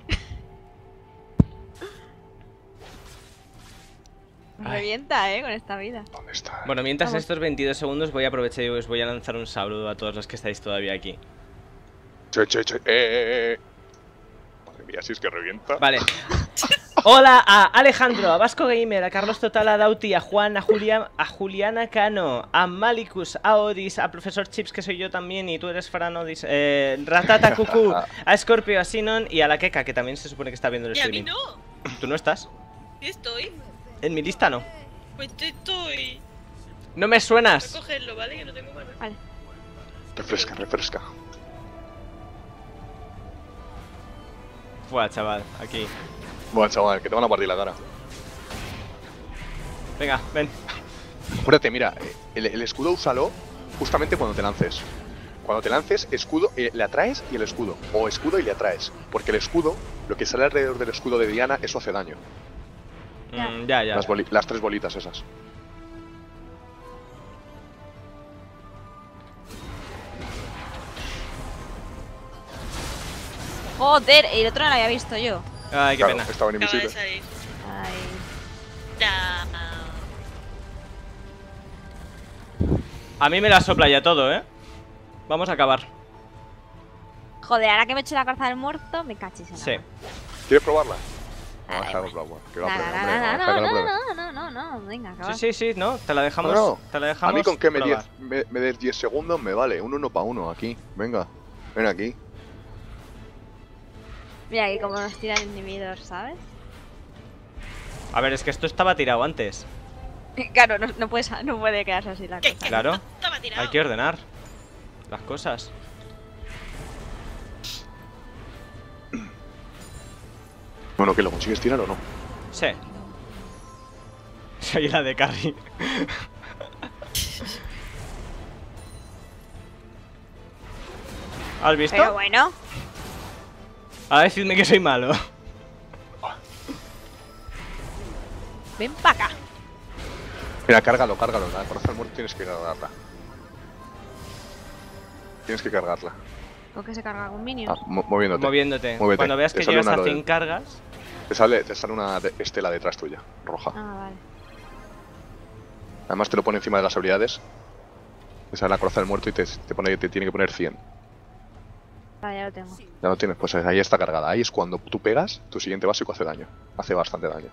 Nos revienta, eh, con esta vida. ¿Dónde está? Bueno, mientras Vamos. estos veintidós segundos voy a aprovechar y os voy a lanzar un saludo a todos los que estáis todavía aquí. Che, che, che. Eh, eh, eh. Madre mía, si es que revienta. Vale. Hola a Alejandro, a Vasco Gamer, a Carlos Total, a Dauti, a Juan, a Julia, a Juliana Cano, a Malicus, a Odis, a Profesor Chips, que soy yo también, y tú eres Fran Odis, eh, Ratata Cucú, a Scorpio, a Sinon y a la Keka, que también se supone que está viendo el Y a mí streaming. no. ¿Tú no estás? ¿Sí estoy? En mi lista no. Pues yo estoy. No me Voy a suenas. cogerlo, ¿vale? Que no tengo mana. Vale. Refresca, refresca. Buah, chaval, aquí. Bueno, chaval, que te van a partir la cara. Venga, ven. Acuérdate, mira, el, el escudo úsalo justamente cuando te lances. Cuando te lances, escudo, eh, le atraes y el escudo. O escudo y le atraes. Porque el escudo, lo que sale alrededor del escudo de Diana, eso hace daño. Mm, ya, ya. Las, boli- las tres bolitas esas. Joder, el otro no lo había visto yo. Ay, qué Claro, pena. estaban Acaba de invisibles. salir. Ay. Da. A mí me la sopla ya todo, ¿eh? Vamos a acabar. Joder, ahora que me he hecho la carta del muerto, me cachis en la Sí. mano. ¿Quieres probarla? Ah, Vamos a da dejarlo igual. probar. Que la No, pruebe, no, hombre, no, vamos a no, dejar que la no, pruebe. no, no, no, no, no, venga, Sí, acaba. sí, sí, no, te la dejamos. No, no. Te la A dejamos. mí con que me, probar. diez, me, me des diez segundos me vale. Un uno para uno aquí. Venga, ven aquí. Mira, que como nos tira el inhibidor, ¿sabes? A ver, es que esto estaba tirado antes. Claro, no, no, puedes, no puede quedarse así la ¿Qué? cosa. ¿Qué? Claro. Estaba tirado. Hay que ordenar las cosas. Bueno, ¿qué lo consigues tirar o no? Sí. Soy la de Carrie. ¿Has visto? Pero bueno, A decirme que soy malo. ven para acá. Mira, cárgalo, cárgalo. La corazón muerto tienes que cargarla. Tienes que cargarla. ¿Con qué se carga un minion? Ah, mo- moviéndote. Moviéndote. Muévete. Cuando veas Te que sale llegas una a lo de- cien cargas. Te sale, te sale una de- estela detrás tuya, roja. Ah, vale. Además te lo pone encima de las habilidades. Te sale la coraza del muerto y te, te, pone, te tiene que poner cien. Vale, ya lo tengo. Ya lo tienes, pues ahí está cargada. Ahí es cuando tú pegas, tu siguiente básico hace daño. Hace bastante daño.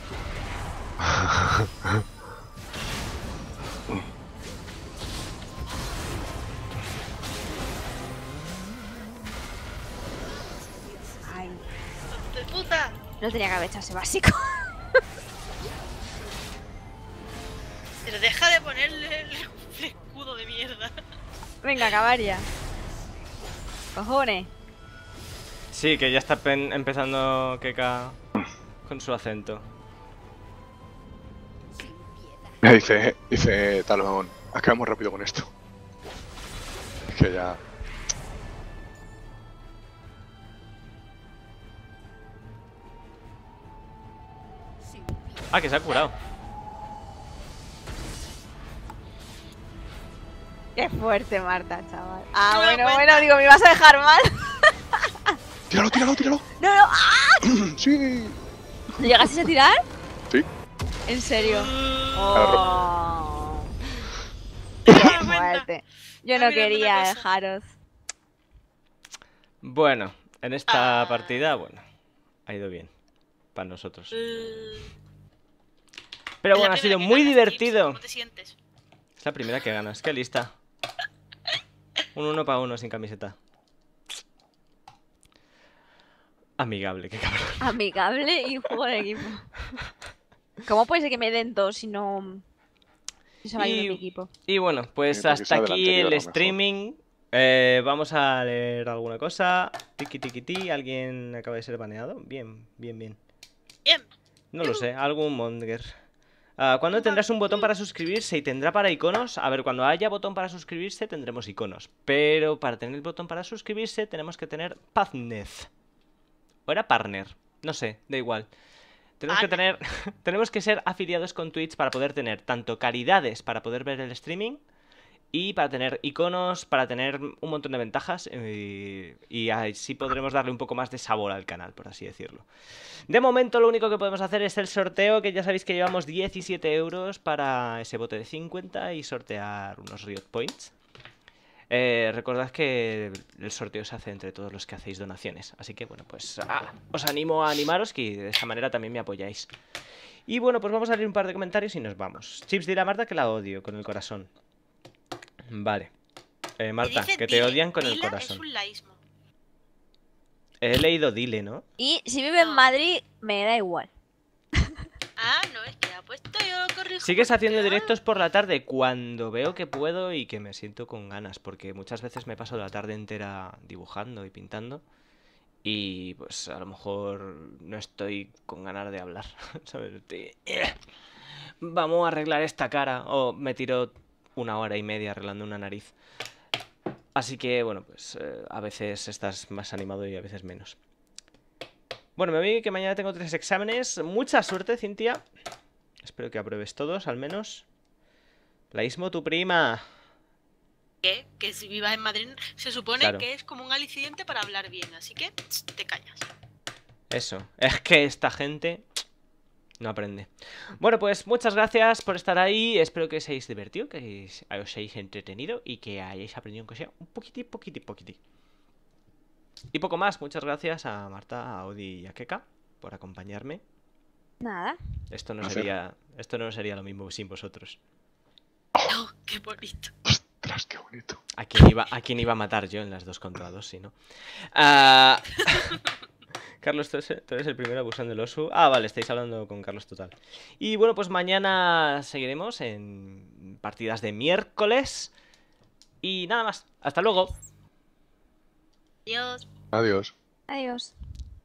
Ay, ¡De puta! no tenía que haber echado ese básico. Pero deja de ponerle el escudo de mierda. Venga, acabar ya. Cojones. Sí, que ya está pen- empezando Keka con su acento. Dice, dice Talón, acabamos rápido con esto. Es que ya... Ah, que se ha curado. Qué fuerte, Marta, chaval. Ah, No me bueno, cuenta. bueno, digo, me ibas a dejar mal. ¡Tíralo, tíralo, tíralo! No, no, ¡ah! ¡Sí! ¿Lo llegaste a tirar? Sí. ¿En serio? Mm, Oh. no Qué me cuenta. fuerte. Yo Ah, no mira, quería una cosa. dejaros. Bueno, en esta Ah. partida, bueno, ha ido bien. Para nosotros. Eh, Pero es la bueno, ha primera sido que muy ganas, divertido. Chips, ¿Cómo te sientes? Es la primera que ganas. Qué lista. Un uno para uno sin camiseta. Amigable, qué cabrón. Amigable y juego de equipo. ¿Cómo puede ser que me den dos si no... Si se va a ir de Y- mi equipo? Y bueno, pues Sí, porque hasta sea del aquí anterior, a el lo mejor. streaming. Eh, vamos a leer alguna cosa. Tiki tiki ti. ¿Alguien acaba de ser baneado? Bien, bien, bien. Bien. No lo sé, algún monger. Ah, ¿Cuándo tendrás un botón para suscribirse y tendrá para iconos? A ver, cuando haya botón para suscribirse tendremos iconos. Pero para tener el botón para suscribirse tenemos que tener partner. ¿O era partner? No sé, da igual. Tenemos que tener, tenemos que ser afiliados con Twitch para poder tener tanto caridades para poder ver el streaming y para tener iconos, para tener un montón de ventajas y, y así podremos darle un poco más de sabor al canal, por así decirlo. De momento lo único que podemos hacer es el sorteo, que ya sabéis que llevamos diecisiete euros para ese bote de cincuenta y sortear unos Riot Points. Eh, recordad que el sorteo se hace entre todos los que hacéis donaciones. Así que, bueno, pues ah, os animo a animaros, que de esta manera también me apoyáis. Y bueno, pues vamos a leer un par de comentarios y nos vamos. Chips dirá a Marta que la odio con el corazón. Vale. Eh, Marta, dice que te dile, odian con el dila corazón. Es un laísmo. He leído dile, ¿no? Y si vive en No. Madrid, me da igual. Ah, no, es que ha puesto yo lo corrijo. Sigues porque, haciendo ah, directos por la tarde cuando veo que puedo y que me siento con ganas, porque muchas veces me paso la tarde entera dibujando y pintando y pues a lo mejor no estoy con ganas de hablar, ¿sabes? Estoy, eh, Vamos a arreglar esta cara, o me tiro una hora y media arreglando una nariz. Así que bueno, pues eh, a veces estás más animado y a veces menos. Bueno, me voy que mañana tengo tres exámenes. Mucha suerte, Cintia. Espero que apruebes todos, al menos. La Ismo, tu prima. Que, que si vivas en Madrid se supone Claro. que es como un aliciente para hablar bien, así que tss, te callas. Eso. Es que esta gente no aprende. Bueno, pues muchas gracias por estar ahí. Espero que os hayáis divertido, que os hayáis entretenido y que hayáis aprendido aunque sea un poquitín, poquitín, poquitín. Y poco más. Muchas gracias a Marta, a Odi y a Keka por acompañarme. Nada. Esto no Placer. sería, esto no sería lo mismo sin vosotros. Oh, qué bonito. Ostras, qué bonito. ¿A quién iba, a quién iba a matar yo en las dos contra dos, si no? Ah, Carlos, ¿tú eres, tú eres el primero abusando del Osu. Ah, vale, estáis hablando con Carlos total. Y bueno, pues mañana seguiremos en partidas de miércoles. Y nada más. Hasta luego. Adiós. Adiós. Adiós.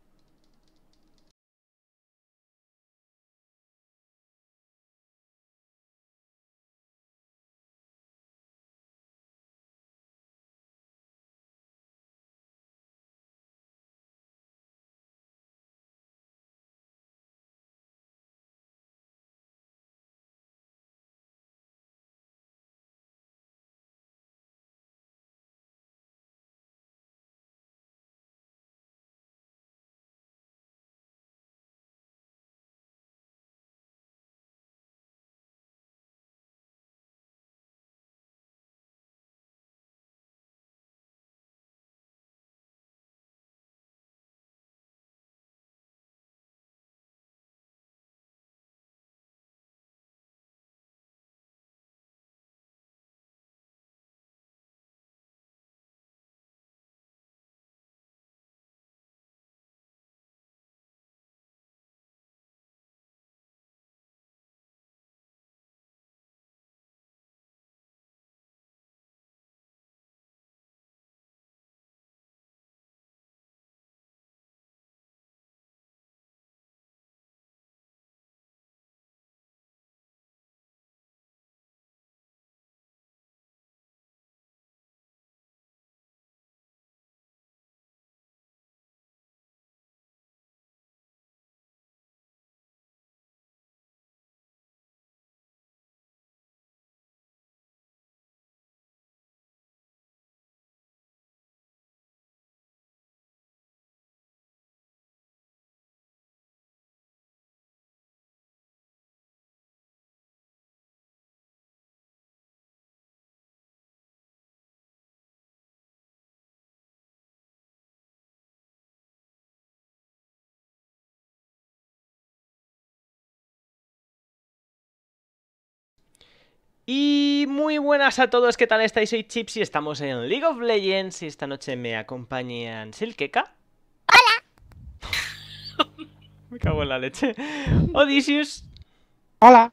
Y muy buenas a todos, ¿qué tal estáis? Soy Chips y estamos en League of Legends y esta noche me acompañan Silkeka. ¡Hola! Me cago en la leche. Odysseus. Hola.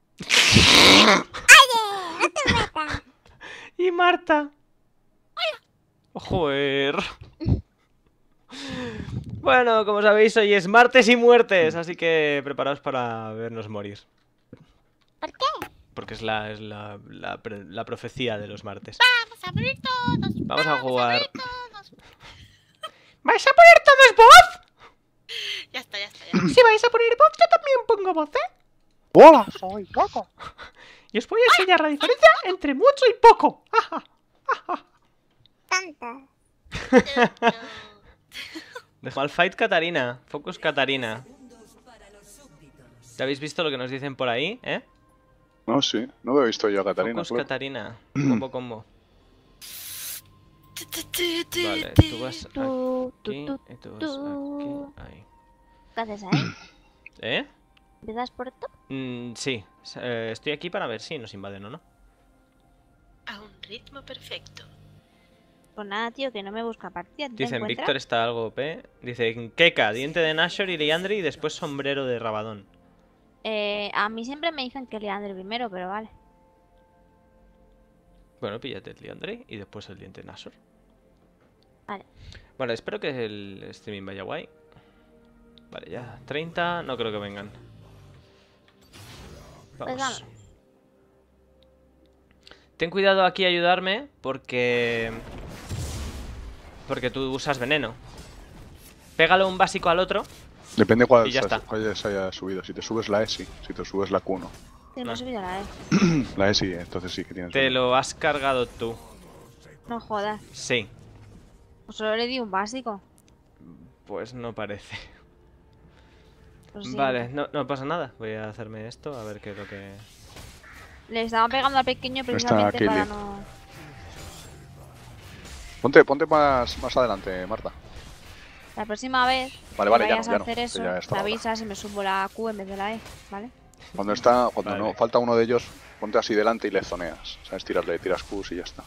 Y Marta. ¡Hola! Joder. Bueno, como sabéis, hoy es martes y muertes, así que preparaos para vernos morir. ¿Por qué? Porque es la, es la, la, pre- la profecía de los martes. Vamos a morir todos. Vamos a jugar. todos. ¿Vais a poner todos voz? Ya está, ya está, ya. Si vais a poner voz, yo también pongo voz, ¿eh? Hola, soy Coco. Y os voy a enseñar la diferencia entre mucho y poco. Dejo al fight Katarina. Focus Katarina. ¿Ya habéis visto lo que nos dicen por ahí, eh? No, sí, no lo he visto yo a Katarina. Focus claro. Katarina. Combo combo. Vale, tú vas Tú, aquí tú, y tú vas tú. aquí. Ahí. ¿Qué haces ahí? ¿Eh? ¿Empiezas por esto? Mm, sí, eh, estoy aquí para ver si nos invaden o no. A un ritmo perfecto. Pues nada, tío, que no me busca partida. ¿Te Dicen, encuentras? Víctor está algo O P. Dicen, Keka, diente de Nashor y Liandry y después sombrero de Rabadón. Eh, a mí siempre me dicen que Leandro primero, pero vale. Bueno, píllate el Liandry y después el diente de Nashor. Vale. Vale, espero que el streaming vaya guay. Vale, ya. treinta, no creo que vengan. Pues Vamos. vamos. Ten cuidado aquí a ayudarme porque... Porque tú usas veneno. Pégalo un básico al otro. Depende cuál, Y ya se- está. cuál se haya subido. Si te subes la E, sí. Si te subes la Q, no. Sí, me he Ah. subido la E. La E sí, entonces sí que tienes. Te veneno. lo has cargado tú. No jodas. Sí. Pues solo le di un básico. Pues no parece. Lo siento. Vale, no, no pasa nada. Voy a hacerme esto, a ver qué es lo que... Le estaba pegando al pequeño está precisamente para Killian. no... Ponte, ponte más, más adelante, Marta. La próxima vez Vale, que vale, ya vayas no, ya a no, hacer que eso, ya me estaba avisas y me subo la Q en vez de la E, ¿vale? Cuando está, cuando Vale. no falta uno de ellos, ponte así delante y le zoneas. ¿Sabes? Tirarle, tiras Qs y ya está.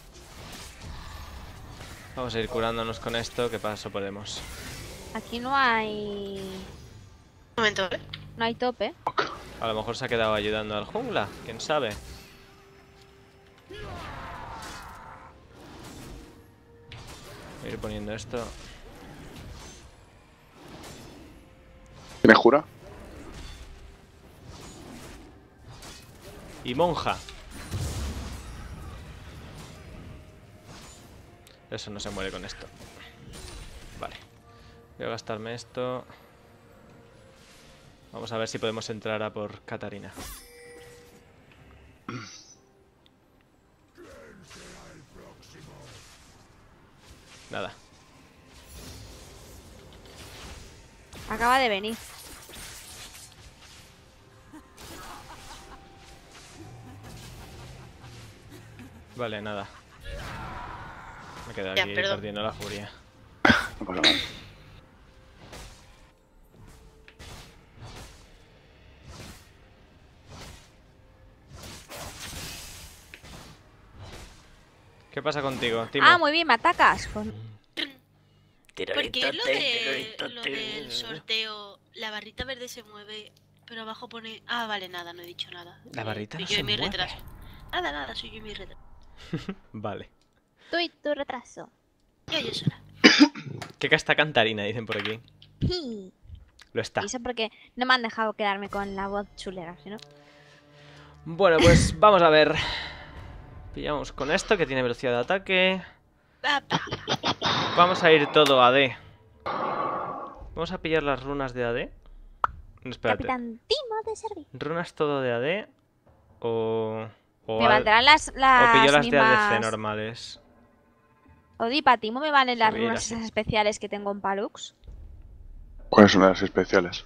Vamos a ir curándonos con esto, que paso podemos. Aquí no hay... Un momento, ¿eh? No hay tope. A lo mejor se ha quedado ayudando al jungla, quién sabe. Voy a ir poniendo esto. ¿Tienes jura? Y monja. Eso no se muere con esto. Vale. Voy a gastarme esto. Vamos a ver si podemos entrar a por Katarina. Nada. Acaba de venir. Vale, nada. Me he quedado Ya, aquí perdón. perdiendo la furia. No pasa nada. ¿Qué pasa contigo, Timo? Ah, muy bien, me atacas. Pues Porque lo, de, lo del sorteo, la barrita verde se mueve, pero abajo pone... Ah, vale, nada, no he dicho nada. La Eh, barrita soy no yo se y mi mueve. retraso. Nada, nada, soy yo y mi retraso. Vale. tú y tu retraso. Ya, yo sola. ¿Qué casta Cantarina? Dicen por aquí. Y Lo está. eso porque no me han dejado quedarme con la voz chulera, ¿sí no? Bueno, pues vamos a ver. Pillamos con esto que tiene velocidad de ataque. Pa, pa. Vamos a ir todo a D. Vamos a pillar las runas de A D. No, espérate. Capitán Timo de servicio. ¿Runas todo de A D? O... O, Me al- valdrán las, o las pillo las de A D C mismas... normales. Odi, para Timo me valen las Subir runas así. esas especiales que tengo en Palux. ¿Cuáles son las especiales?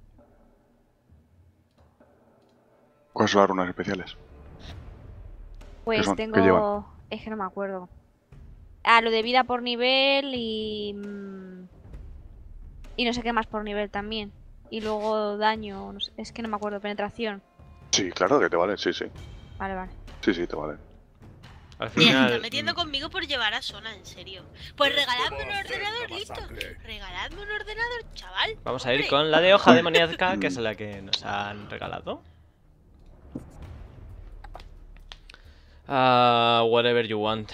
¿Cuáles son las runas especiales? Pues son? ¿Qué tengo... llevan? Es que no me acuerdo. Ah, lo de vida por nivel y... mm, y no sé qué más por nivel también. Y luego daño, no sé, es que no me acuerdo, penetración. Sí, claro que te valen, sí, sí. Vale, vale. Sí, sí, te valen. Al Mira, se final... está metiendo conmigo por llevar a Sona, en serio. Pues regaladme un ordenador, listo. Regaladme un ordenador, chaval. Vamos a ir Hombre. con la de hoja demoníaca, que es la que nos han regalado. Ah, whatever you want.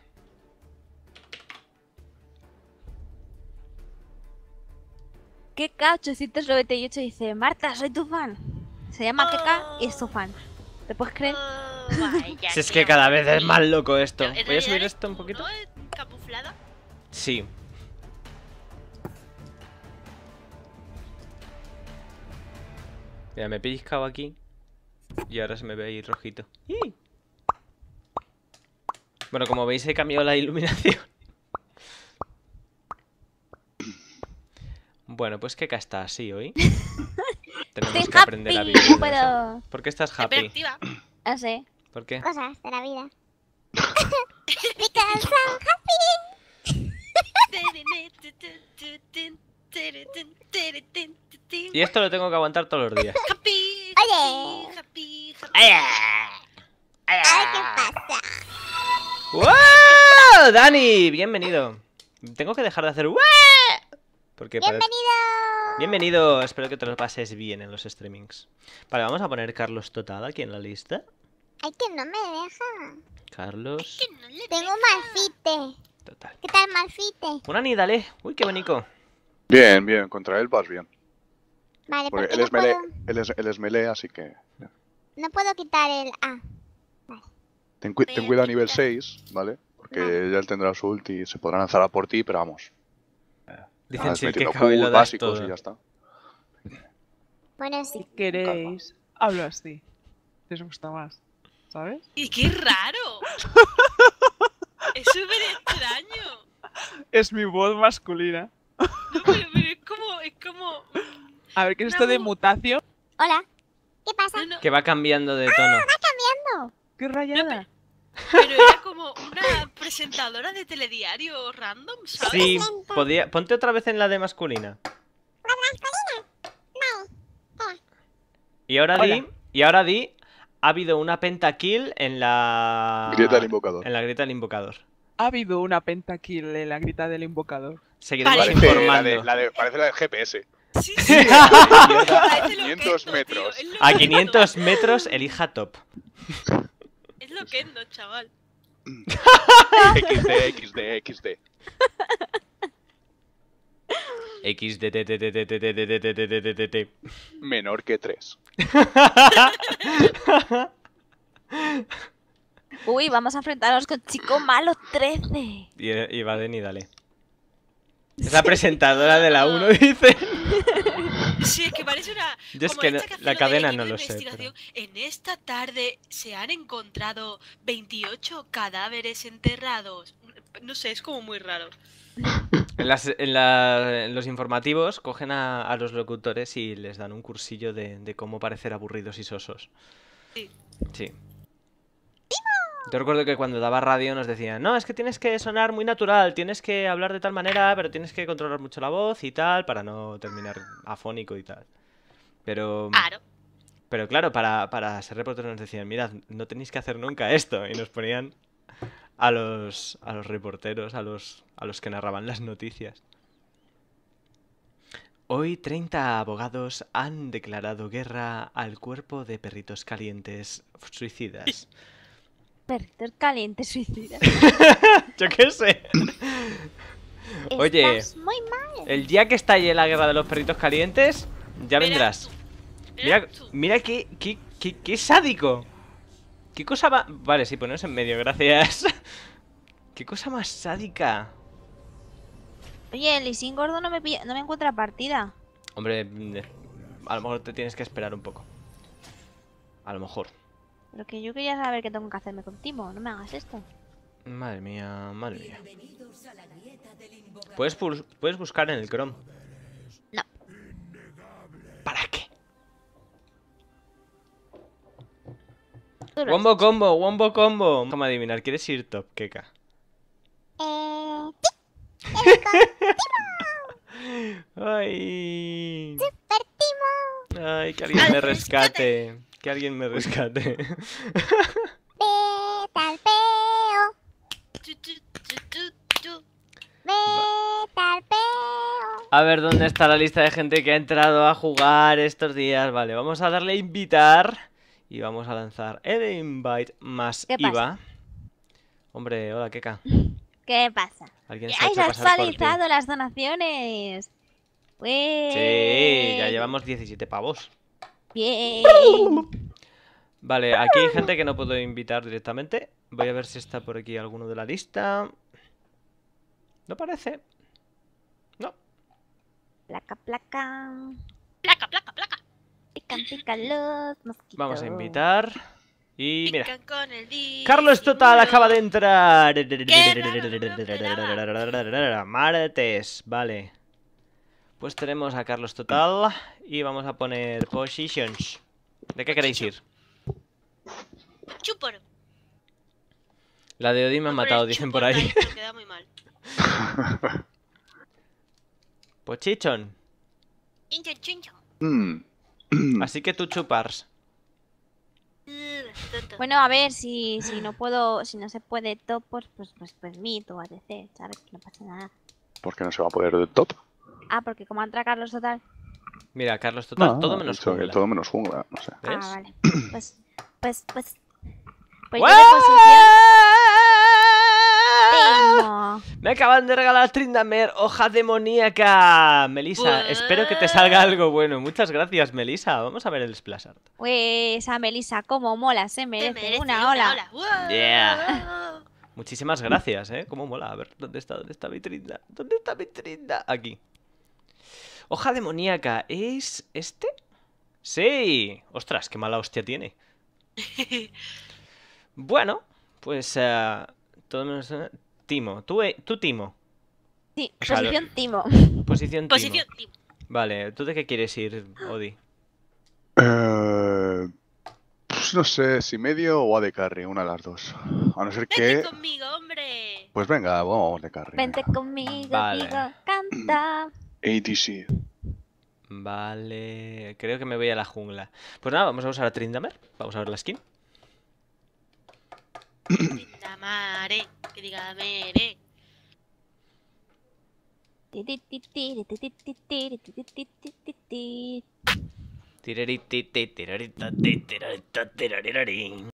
K K ochocientos noventa y ocho dice, Marta, soy tu fan. Se llama K K y es tu fan. ¿Te puedes creer? Oh, vaya, Si es qué que cada vez es bonito. más loco esto. En Voy a realidad subir eres esto un tú, poquito. ¿no? Eh, Camuflada. Sí. Mira, me he pellizcado aquí. Y ahora se me ve ahí rojito. ¡Ih! Bueno, como veis he cambiado la iluminación. Bueno, pues Keka está así hoy. Tenemos Estoy que aprender a happy, vivir. no puedo. ¿Por qué estás Pero happy? activa. No sé. ¿Por qué? Cosas de la vida. Because I'm happy. Y esto lo tengo que aguantar todos los días. Happy, Oye. happy, happy, ¡Ay, Ay, ¿qué pasa? ¡Wow! Dani, bienvenido. Tengo que dejar de hacer ¡wow! Porque parece- ¡Bienvenido! Bienvenido, espero que te lo pases bien en los streamings. Vale, vamos a poner Carlos Total aquí en la lista. Ay, que no me deja. Carlos que no le Tengo deja. Malfite. Total. ¿Qué tal, Malfite? Una Nidale. Uy, qué bonito. Bien, bien, contra él vas bien. Vale, Porque porque él no es, melee, puedo, él, es, él es melee, así que... no puedo quitar el A. Ten, cu- ten cuidado a nivel seis, ¿vale? Porque ya él tendrá su ulti y se podrá lanzar a por ti, pero vamos. Dicen vas si el que metiendo cabe lo Qs das básicos todo. y ya está. Bueno, sí. Si queréis, hablo así. Si os gusta más, ¿sabes? Y qué raro. Es súper extraño. Es mi voz masculina. No, pero, pero es como, es como. A ver, ¿qué es esto de mutación? Hola. ¿Qué pasa? No, no, Que va cambiando de tono. Cambiando. ¡Qué rayada! pero era como una presentadora de telediario random, ¿sabes? Sí, podía... Ponte otra vez en la de masculina. Y ahora di... Hola. Y ahora di... Ha habido una pentakill en la... Grieta del invocador. En la grieta del invocador. Ha habido una pentakill en la grita del invocador. Seguiremos Vale. Parece la, informando. de, la de- parece la del G P S. Sí, sí. Mierda, Parece quinientos loquendo, metros. tío, es A loquendo. quinientos metros, elija top. Es loquendo, chaval. X D, X D, X D. X D T T T T T T T T T T T T. Menor que tres. Uy, vamos a enfrentarnos con Chico Malo trece. Y, y va de Nidale. Es la presentadora de la uno, dice. Sí, es que parece una. Yo es como que esta no- hace la de cadena equipo no de lo sé, investigación. En esta tarde se han encontrado veintiocho cadáveres enterrados. No sé, es como muy raro. En, las- en la- en los informativos cogen a, a los locutores y les dan un cursillo de, de cómo parecer aburridos y sosos. Sí. Sí. Yo recuerdo que cuando daba radio nos decían, no, es que tienes que sonar muy natural, tienes que hablar de tal manera, pero tienes que controlar mucho la voz y tal, para no terminar afónico y tal. Pero... Claro. Pero claro, para, para ser reporteros nos decían, mirad, no tenéis que hacer nunca esto. Y nos ponían a los, a los reporteros, a los, a los que narraban las noticias. Hoy treinta abogados han declarado guerra al cuerpo de perritos calientes suicidas. Perritos calientes suicidas. Yo qué sé. Oye. Estás muy mal. El día que estalle la guerra de los perritos calientes, ya Verás vendrás. tú, Mira, verás tú. mira qué, qué, qué, qué sádico. ¿Qué cosa más...? Vale, sí, ponemos en medio, gracias. ¿Qué cosa más sádica? Oye, el Isin Gordo no me, pilla- no me encuentra partida. Hombre, mm, a lo mejor te tienes que esperar un poco. A lo mejor. Pero que yo quería saber qué tengo que hacerme contigo. No me hagas esto. Madre mía, madre mía. Bienvenidos a la grieta del invocador. Puedes, pul- puedes buscar en el Chrome. No. ¿Para qué? Tú lo Wombo combo, wombo combo. Vamos a adivinar, ¿quieres ir top, Keka? Eh, Ay. Timo, Ay, que alguien Al me rescate. rescate. Que alguien me rescate. vete al peo, Tu, tu, tu, tu, tu. vete al peo. A ver dónde está la lista de gente que ha entrado a jugar estos días. Vale, vamos a darle a invitar. Y vamos a lanzar el invite más ¿Qué I V A. pasa? Hombre, hola, Keka. ¿Qué pasa? ¿Alguien ¡Que se ha has hecho pasar por ti? actualizado las donaciones! Pues... Sí, ya llevamos diecisiete pavos. Bien. Vale, aquí hay gente que no puedo invitar directamente. Voy a ver si está por aquí alguno de la lista. No parece. No. Placa, placa. Placa, placa, placa. Pican, pican los mosquitos. Vamos a invitar. Y mira. Pican con el disimulo. Carlos Total acaba de entrar. raro, Martes, vale. Pues tenemos a Carlos Total y vamos a poner positions. ¿De qué queréis ir? Chúparo. La de Odin me ha Voy a matado, poner dicen por chúparo ahí. pero queda muy mal. Pues chichón. Chincho, chincho. Mm. Así que tú chupars. Uh, tonto. Bueno, a ver, si, si no puedo, si no se puede top, pues, pues, pues, pues mid o A D C, ¿sabes? No pasa nada. ¿Por qué no se va a poder de top? Ah, porque como entra Carlos total. Mira, Carlos, total, No, todo he menos dicho que jungla. todo menos jungla, no sé. ¿Ves? Ah, vale. Pues, pues, pues. Pues yo ¡Guau! de posición. Timo. Me acaban de regalar Tryndamere, hoja demoníaca. Melissa, espero que te salga algo bueno. Muchas gracias, Melissa. Vamos a ver el splash art. Pues esa Melissa, como mola, se Te merece, merece una ola. Wow. Yeah. Muchísimas gracias, ¿eh? Cómo mola. A ver, ¿dónde está? ¿Dónde está mi Trinda? ¿Dónde está mi Trinda? Aquí. Hoja demoníaca. ¿Es este? Sí. Ostras, qué mala hostia tiene. Bueno, pues... eh, todo menos... eh, Timo. Tú, eh, tú Timo. Sí, O sea, lo- posición Timo. Posición Timo. Posición Timo. Vale, ¿tú de qué quieres ir, Odi? Eh, pues no sé, si medio o A D carry, una de las dos. A no ser que... Vete conmigo, hombre. Pues venga, vamos de carry. Vente venga. conmigo, Vale. digo, canta. A D C. Vale, creo que me voy a la jungla. Pues nada, vamos a usar a Tryndamere. Vamos a ver la skin. Tryndamere, que diga mere. Ti, ti, ti, ti, ti, ti, ti, ti, ti, ti, ti, ti, ti, ti. Tirariti, tirarita, tirarita, tirarita, tirarirí.